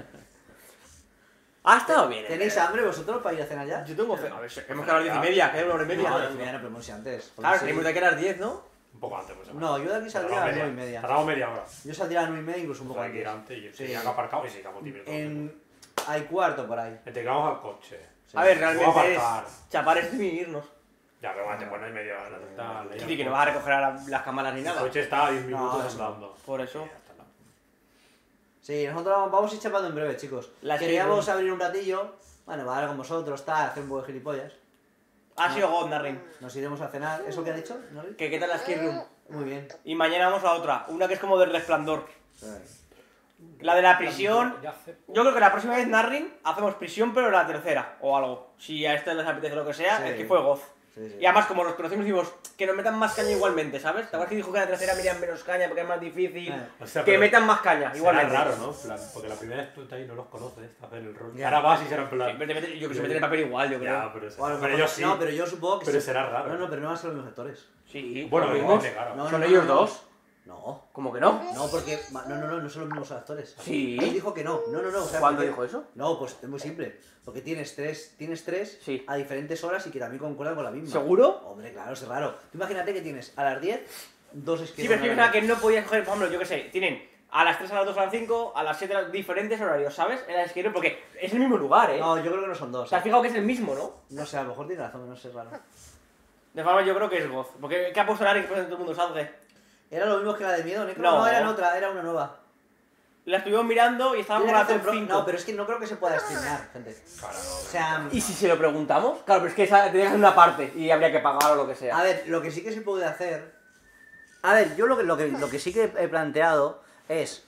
Ha estado bien. ¿Tenéis hambre vosotros para ir a cenar ya? Yo tengo fe. A ver, hemos que a las diez y media, que hay una hora y media. No, no, no, pero hemos ido antes. Claro, Sí. salimos de aquí a las diez, ¿no? Un poco antes, pues. No, yo de aquí saldría a las nueve y media. Tardamos media hora. Yo saldría a las nueve y media, incluso un Pues poco hay que ir antes. antes y Sí. sí. acá aparcado y sigamos típico. En... Hay cuarto por ahí. Te quedamos al coche. A ver, Luego realmente es aparcar. chapar streaming y irnos. Ya, pero bueno, te pones media hora. Tal, Sí, que no vas a recoger a la- las cámaras ni El nada. coche está a diez No, minutos eso andando. Por eso. Sí, nosotros vamos a ir chapando en breve, chicos. La Queríamos escape abrir un ratillo. Bueno, va a hablar con vosotros, tal, hacer un poco de gilipollas. Ha sido God, Narrin. Nos iremos a cenar. ¿Eso que han dicho? ¿No? ¿Qué, ¿Qué tal la skate room? Muy bien. Y mañana vamos a otra, una que es como del resplandor. La de la prisión. Ya hace- Yo creo que la próxima vez, Narrin, hacemos prisión, pero la tercera o algo. Si a este les apetece lo que sea, Sí. el que fue Goz. Sí, sí. Y además, como los conocimos, decimos que nos metan más caña igualmente, ¿sabes? ¿Te acuerdas que dijo que la tercera metían menos caña porque es más difícil? Eh. O sea, Que pero metan más caña, será igualmente. raro, ¿no? En plan, porque la primera vez tú ahí no los conoces, hacer el rol. Ya. Ahora vas y será en Sí, plan. pero te meten- yo que se meten en papel igual, yo creo. Ya, pero, Bueno, pero no, yo sí. No, pero yo supongo que Pero sí. será raro. No, no, pero no van a ser los mismos actores. Sí, Bueno, lo lo mismo. claro. No, Son no, ellos no, dos. No. ¿Cómo que no? No, porque. No, no, no, no son los mismos actores. Sí. Él dijo que no. No, no, no. O sea, ¿Cuándo porque- dijo eso? No, pues es muy simple. Porque tienes tres, tienes tres Sí. a diferentes horas y que también concuerdan con la misma. ¿Seguro? Hombre, claro, es raro. Tú imagínate que tienes a las diez, dos Sí, esquemas. pero es que pensaba que no podías coger, por ejemplo, yo qué sé, tienen a las tres, a las dos, a las cinco, a las siete diferentes horarios, ¿sabes? En las que porque es el mismo lugar, ¿eh? No, yo creo que no son dos. ¿Te has fijado que es el mismo, no? No sé, a lo mejor tiene razón, no sé, raro. De forma, yo creo que es Goz. Porque ¿qué ha puesto Larry que todo el mundo salga? ¿Era lo mismo que la de miedo, Necro? No. No, era en otra, era una nueva. La estuvimos mirando y estábamos Tiene con que la hacer top pro- cinco. No, pero es que no creo que se pueda streamear, gente. O sea, ¿Y si se lo preguntamos? Claro, pero es que esa tendría que ser una parte y habría que pagar o lo que sea. a ver, lo que sí que se puede hacer. A ver, yo lo que, lo que, lo que sí que he planteado es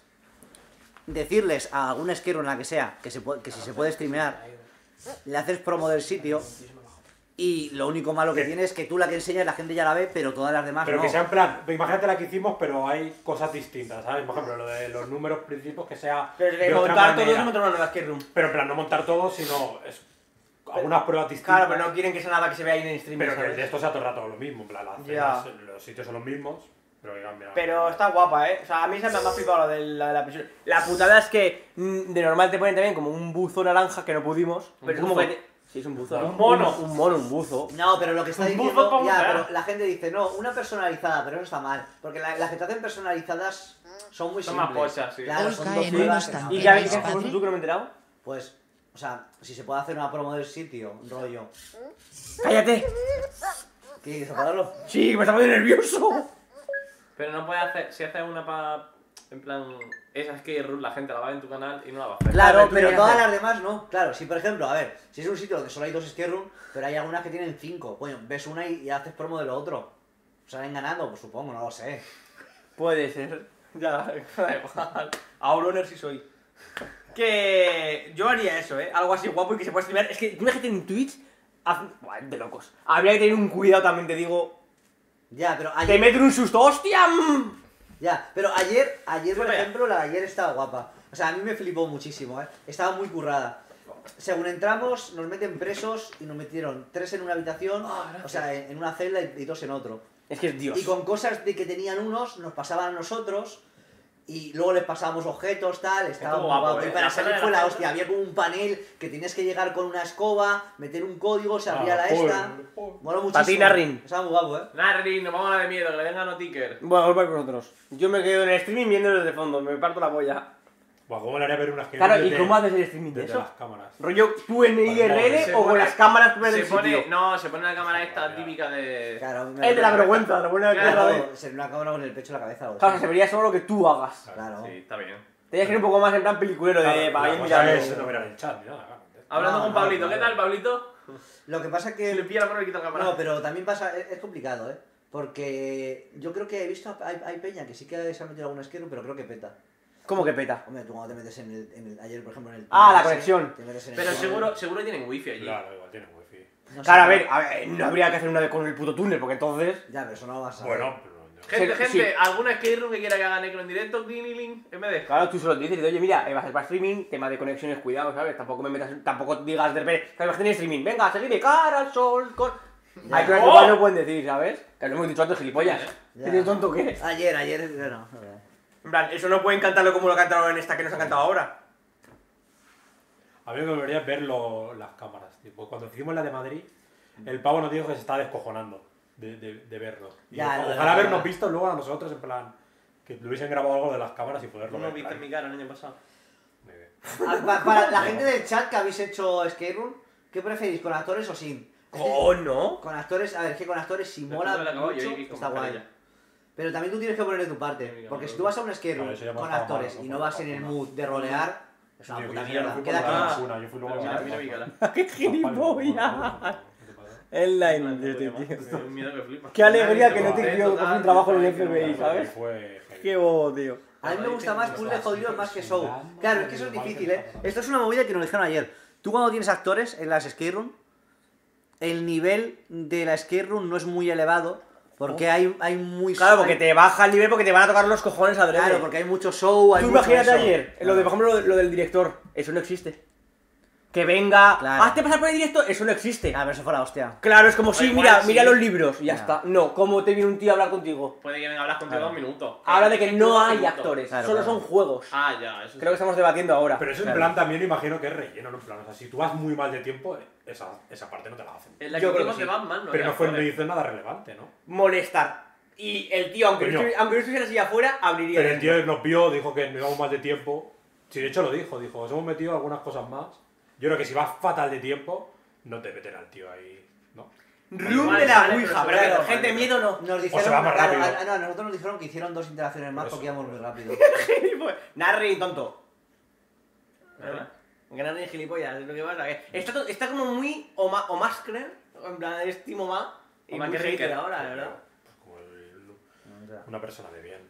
decirles a alguna esquero en la que sea que, se puede, que si se puede streamear, le haces promo del sitio. Y lo único malo que tiene es que tú la que enseñas la gente ya la ve, pero todas las demás Pero no. que sea en plan, imagínate la que hicimos, pero hay cosas distintas, ¿sabes? Por ejemplo, lo de los números principios que sea Pero es que de otra montar todo manera. eso montar una nueva skate room. Pero en plan, no montar todo, sino es algunas pruebas distintas. Claro, pero no quieren que sea nada que se vea ahí en el stream. Pero que ¿sabes? el de esto sea todo el rato lo mismo, en plan, las Ya. cenas, los sitios son los mismos, pero que cambia. Pero está guapa, ¿eh? O sea, a mí se me ha flipado lo de la, de la prisión. La putada es que mm, de normal te ponen también como un buzo naranja que no pudimos. Pero es como buzo? que... te- Sí, es un buzo. Un ¿no? mono. Un, un mono, un buzo. No, pero lo que está Un buzo diciendo. como Ya, sea. pero la gente dice, no, una personalizada, pero eso está mal. Porque la- las que te hacen personalizadas son muy Son más simples. pochas, sí. Claro, Hoy son cae dos en pruebas. unos ¿Y ¿Qué qué habéis vais, hecho padre? tú que no me he enterado? Pues, o sea, si se puede hacer una promo del sitio, rollo. ¡Cállate! ¿Qué quieres apagarlo? Sí, me está poniendo nervioso. Pero no puedes hacer, si haces una pa... En plan, esa skate room la gente la va a ver en tu canal y no la va a hacer. Claro, tú pero qué todas haces. las demás no. Claro, si por ejemplo, a ver, si es un sitio donde solo hay dos skate room, pero hay algunas que tienen cinco. Coño, ves una y, y haces promo de lo otro. ¿Salen ganando? Pues supongo, no lo sé. Puede ser. Ya, da igual. Auroner sí soy. Que yo haría eso, ¿eh? Algo así guapo y que se pueda streamear. Es que imagínate en Twitch... haz- Buah, de locos. Habría que tener un cuidado también, te digo. Ya, pero Te ayer. meten un susto. ¡Hostia! mm! Ya, pero ayer, ayer por Sí, vaya. ejemplo, la de ayer estaba guapa. O sea, a mí me flipó muchísimo, ¿eh? Estaba muy currada. Según entramos, nos meten presos y nos metieron tres en una habitación, o sea, en, en una celda y, y dos en otro. Es que es Dios. Y con cosas de que tenían unos, nos pasaban a nosotros. Y luego les pasábamos objetos, tal, estaba Estuvo muy guapo, guapo. ¿eh? Y para La salir zona de fue la la celda. hostia, había como un panel que tenías que llegar con una escoba, meter un código, se abría Ah, la joder, esta. joder. Mola muchísimo. Patina Rin. Estaba muy guapo, eh. Narri, nos vamos a la de miedo, que le vengan a ticker. Bueno, volver con nosotros. Yo me quedo en el streaming viéndolo desde fondo, me parto la polla. Buah, ¿cómo le haría ver unas que Claro, ¿y desde- cómo haces el streaming de desde eso? las cámaras? Rollo, tú en I R L Se o con pone- las cámaras tú ves Se el pone, sitio. no, se pone la cámara esta típica de... Claro, me Es de la vergüenza, lo pone aquí Claro. otra vez. Claro, ser una cámara con el pecho en la cabeza. o Claro, sea. se vería solo lo que tú hagas. Claro. Sí, está bien. Tenías que ir un poco más en plan peliculero de Claro, para la ir cosa mirando. es no mirar el chat ni nada, claro. Hablando No, con no, Pablito, no, ¿qué no. tal, Pablito? Lo que pasa es Si le que. pilla la mano y le quita la cámara. No, pero también pasa, es, es complicado, ¿eh? Porque yo creo que he visto, hay, hay peña que sí que se ha metido algún esquero, pero creo que peta. ¿Cómo que peta? Hombre, tú cuando te metes en el, en el ayer, por ejemplo, en el... Ah, la ese, conexión. te metes en el Pero túnel. seguro, seguro tienen wifi allí. Claro, igual tiene wifi. No sé, Claro, a ver, a ver, no habría que hacer una de con el puto túnel, porque entonces... Ya, pero eso no lo vas a Bueno, pero... Gente, Sí, gente, sí. ¿alguna skate room que quiera que haga Necro en directo? Clean, en vez de... Claro, tú solo te dices, oye, mira, eh, vas a ser para streaming, tema de conexiones, cuidado, ¿sabes? Tampoco me metas, tampoco digas de repente, que vas a tener streaming, venga, a seguir de cara al sol, con... Ya. Hay cosas que ¡Oh! igual no pueden decir, ¿sabes? Que lo hemos dicho antes, gilipollas. Ya. ¿Tienes tonto qué? Ayer, ayer, bueno, no, no. En plan, eso no pueden cantarlo como lo cantaron en esta que nos han cantado ahora. A mí me volvería a ver lo- las cámaras, tipo, cuando hicimos la de Madrid, el pavo nos dijo que se estaba descojonando de, de, de verlo. Y Ya, ojalá no, no, no, habernos no. visto luego a nosotros, en plan, que lo hubiesen grabado algo de las cámaras y poderlo No ver. viste en mi cara el año pasado. Muy bien. Ah, pa- Para la gente del chat que habéis hecho Skate Room, ¿qué preferís, con actores o sin? ¡Oh, no! Con actores, a ver, es que con actores si Después mola de la acabo, yo mucho, iba con está guay. mascarilla. Pero también tú tienes que poner de tu Sí, parte, mira, porque no, si tú vas a un skate room Claro, eso ya hemos con estado actores mal, y ¿no? no vas en el mood de rolear, es una Sí, puta yo mierda. no fui Queda por la aquí. vacuna, yo fui luego Mira, a mira mi la- cara. ¡Qué gilipollas! El line de este tío. Me da un miedo que flipa. Qué alegría que no Eh, te dio total, por un trabajo en el total, F B I, total. ¿sabes? Fue heavy. Qué bobo, tío. A mí me gusta más puzzle jodido más que show. Claro, es que eso es difícil, ¿eh? Esto es una movida que nos dijeron ayer. Tú cuando tienes actores en las skate room, el nivel de la skate room no es muy elevado, porque hay, hay muy... Claro, porque hay- te baja el nivel porque te van a tocar los cojones a Claro, porque hay mucho show, hay Tú mucho imagínate eso. ayer, lo de, por ejemplo, lo, de- lo del director. Eso no existe. Que venga, Claro. hazte pasar por el directo, eso no existe. A ver, eso fue la hostia. Claro, es como, sí, igual, mira, sí. mira los libros y ya Ya. está. No, ¿cómo te viene un tío a hablar contigo? Puede que venga a hablar contigo Claro. dos minutos. Habla de que Eh, no dos hay minutos. actores, Claro, solo claro. son juegos. Ah, ya, eso Creo que estamos debatiendo ahora. Pero eso en Claro. plan también imagino que es relleno, ¿no? En plan, o sea, si tú vas muy mal de tiempo, esa, esa parte no te la hacen. En la Yo que creo hicimos que de sí. Batman, no Pero había no fue no actores. hizo nada relevante, ¿no? Molestar. Y el tío, aunque, no Coño. estuviera, aunque no estuviera así afuera, abriría. Pero el dentro. tío nos vio, dijo que no íbamos mal de tiempo. Sí, de hecho lo dijo, dijo, os hemos metido algunas cosas más. Yo creo que si vas fatal de tiempo, no te meten al tío ahí, ¿no? Room Vale, de la vale, Ouija, pero pero claro, claro, gente, vale. miedo no. Nos se dijeron. va más a- rápido. a- a- no, a nosotros nos dijeron que hicieron dos interacciones más Por eso. porque íbamos muy rápido. Narre y tonto. Que narre y gilipollas, es lo que pasa. que Está, to- está como muy Oma, Omascre, en plan, es Timo Ma. Y Oma muy que hater hater. ahora, la verdad. Pues como el- una persona de bien.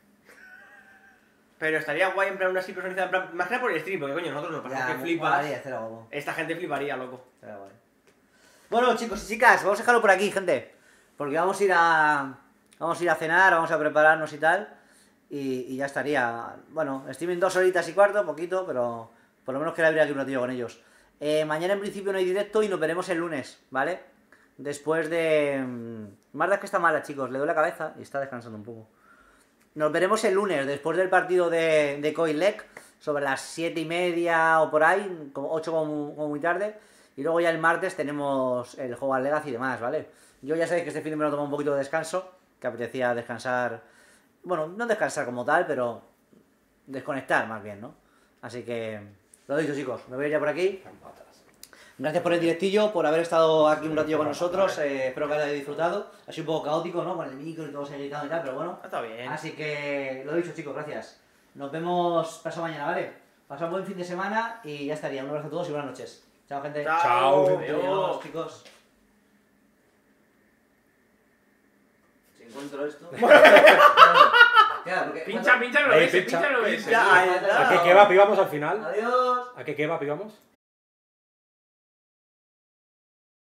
Pero estaría guay en plan una así personalizada, en plan, más que nada por el stream, porque coño, nosotros nos pasamos que flipas. molaría hacer algo. Esta gente fliparía, loco. Estaría guay. Bueno, chicos y chicas, vamos a dejarlo por aquí, gente. Porque vamos a ir a. Vamos a ir a cenar, vamos a prepararnos y tal. Y, y ya estaría. Bueno, streaming dos horitas y cuarto, poquito, pero por lo menos quería abrir aquí un ratillo con ellos. Eh, mañana en principio no hay directo y nos veremos el lunes, ¿vale? Después de. mm, Marta es que está mala, chicos, le duele la cabeza y está descansando un poco. Nos veremos el lunes, después del partido de, de Coilec, sobre las siete y media o por ahí, como ocho como, como muy tarde. Y luego ya el martes tenemos el juego al Legacy y demás, ¿vale? Yo ya sabéis que este fin de semana tomo un poquito de descanso, que apetecía descansar, bueno, no descansar como tal, pero desconectar más bien, ¿no? Así que, lo dicho chicos, me voy a ir ya por aquí. Gracias por el directillo, por haber estado aquí un ratillo con nosotros, eh, espero que hayáis disfrutado. Ha sido un poco caótico, ¿no? Con el micro y todo se ha gritado y tal, pero bueno. Está bien. Así que, lo dicho chicos, gracias. Nos vemos pasado mañana, ¿vale? Pasad buen fin de semana y ya estaría. Un abrazo a todos y buenas noches. Chao, gente. Chao. Adiós, chicos. Si encuentro esto. Claro, porque- Pincha, pincha el Ahí, O B S, pincha. pincha el O B S. Pincha, ahí está. ¿A qué kebab íbamos al final? Adiós. ¿A qué kebab íbamos?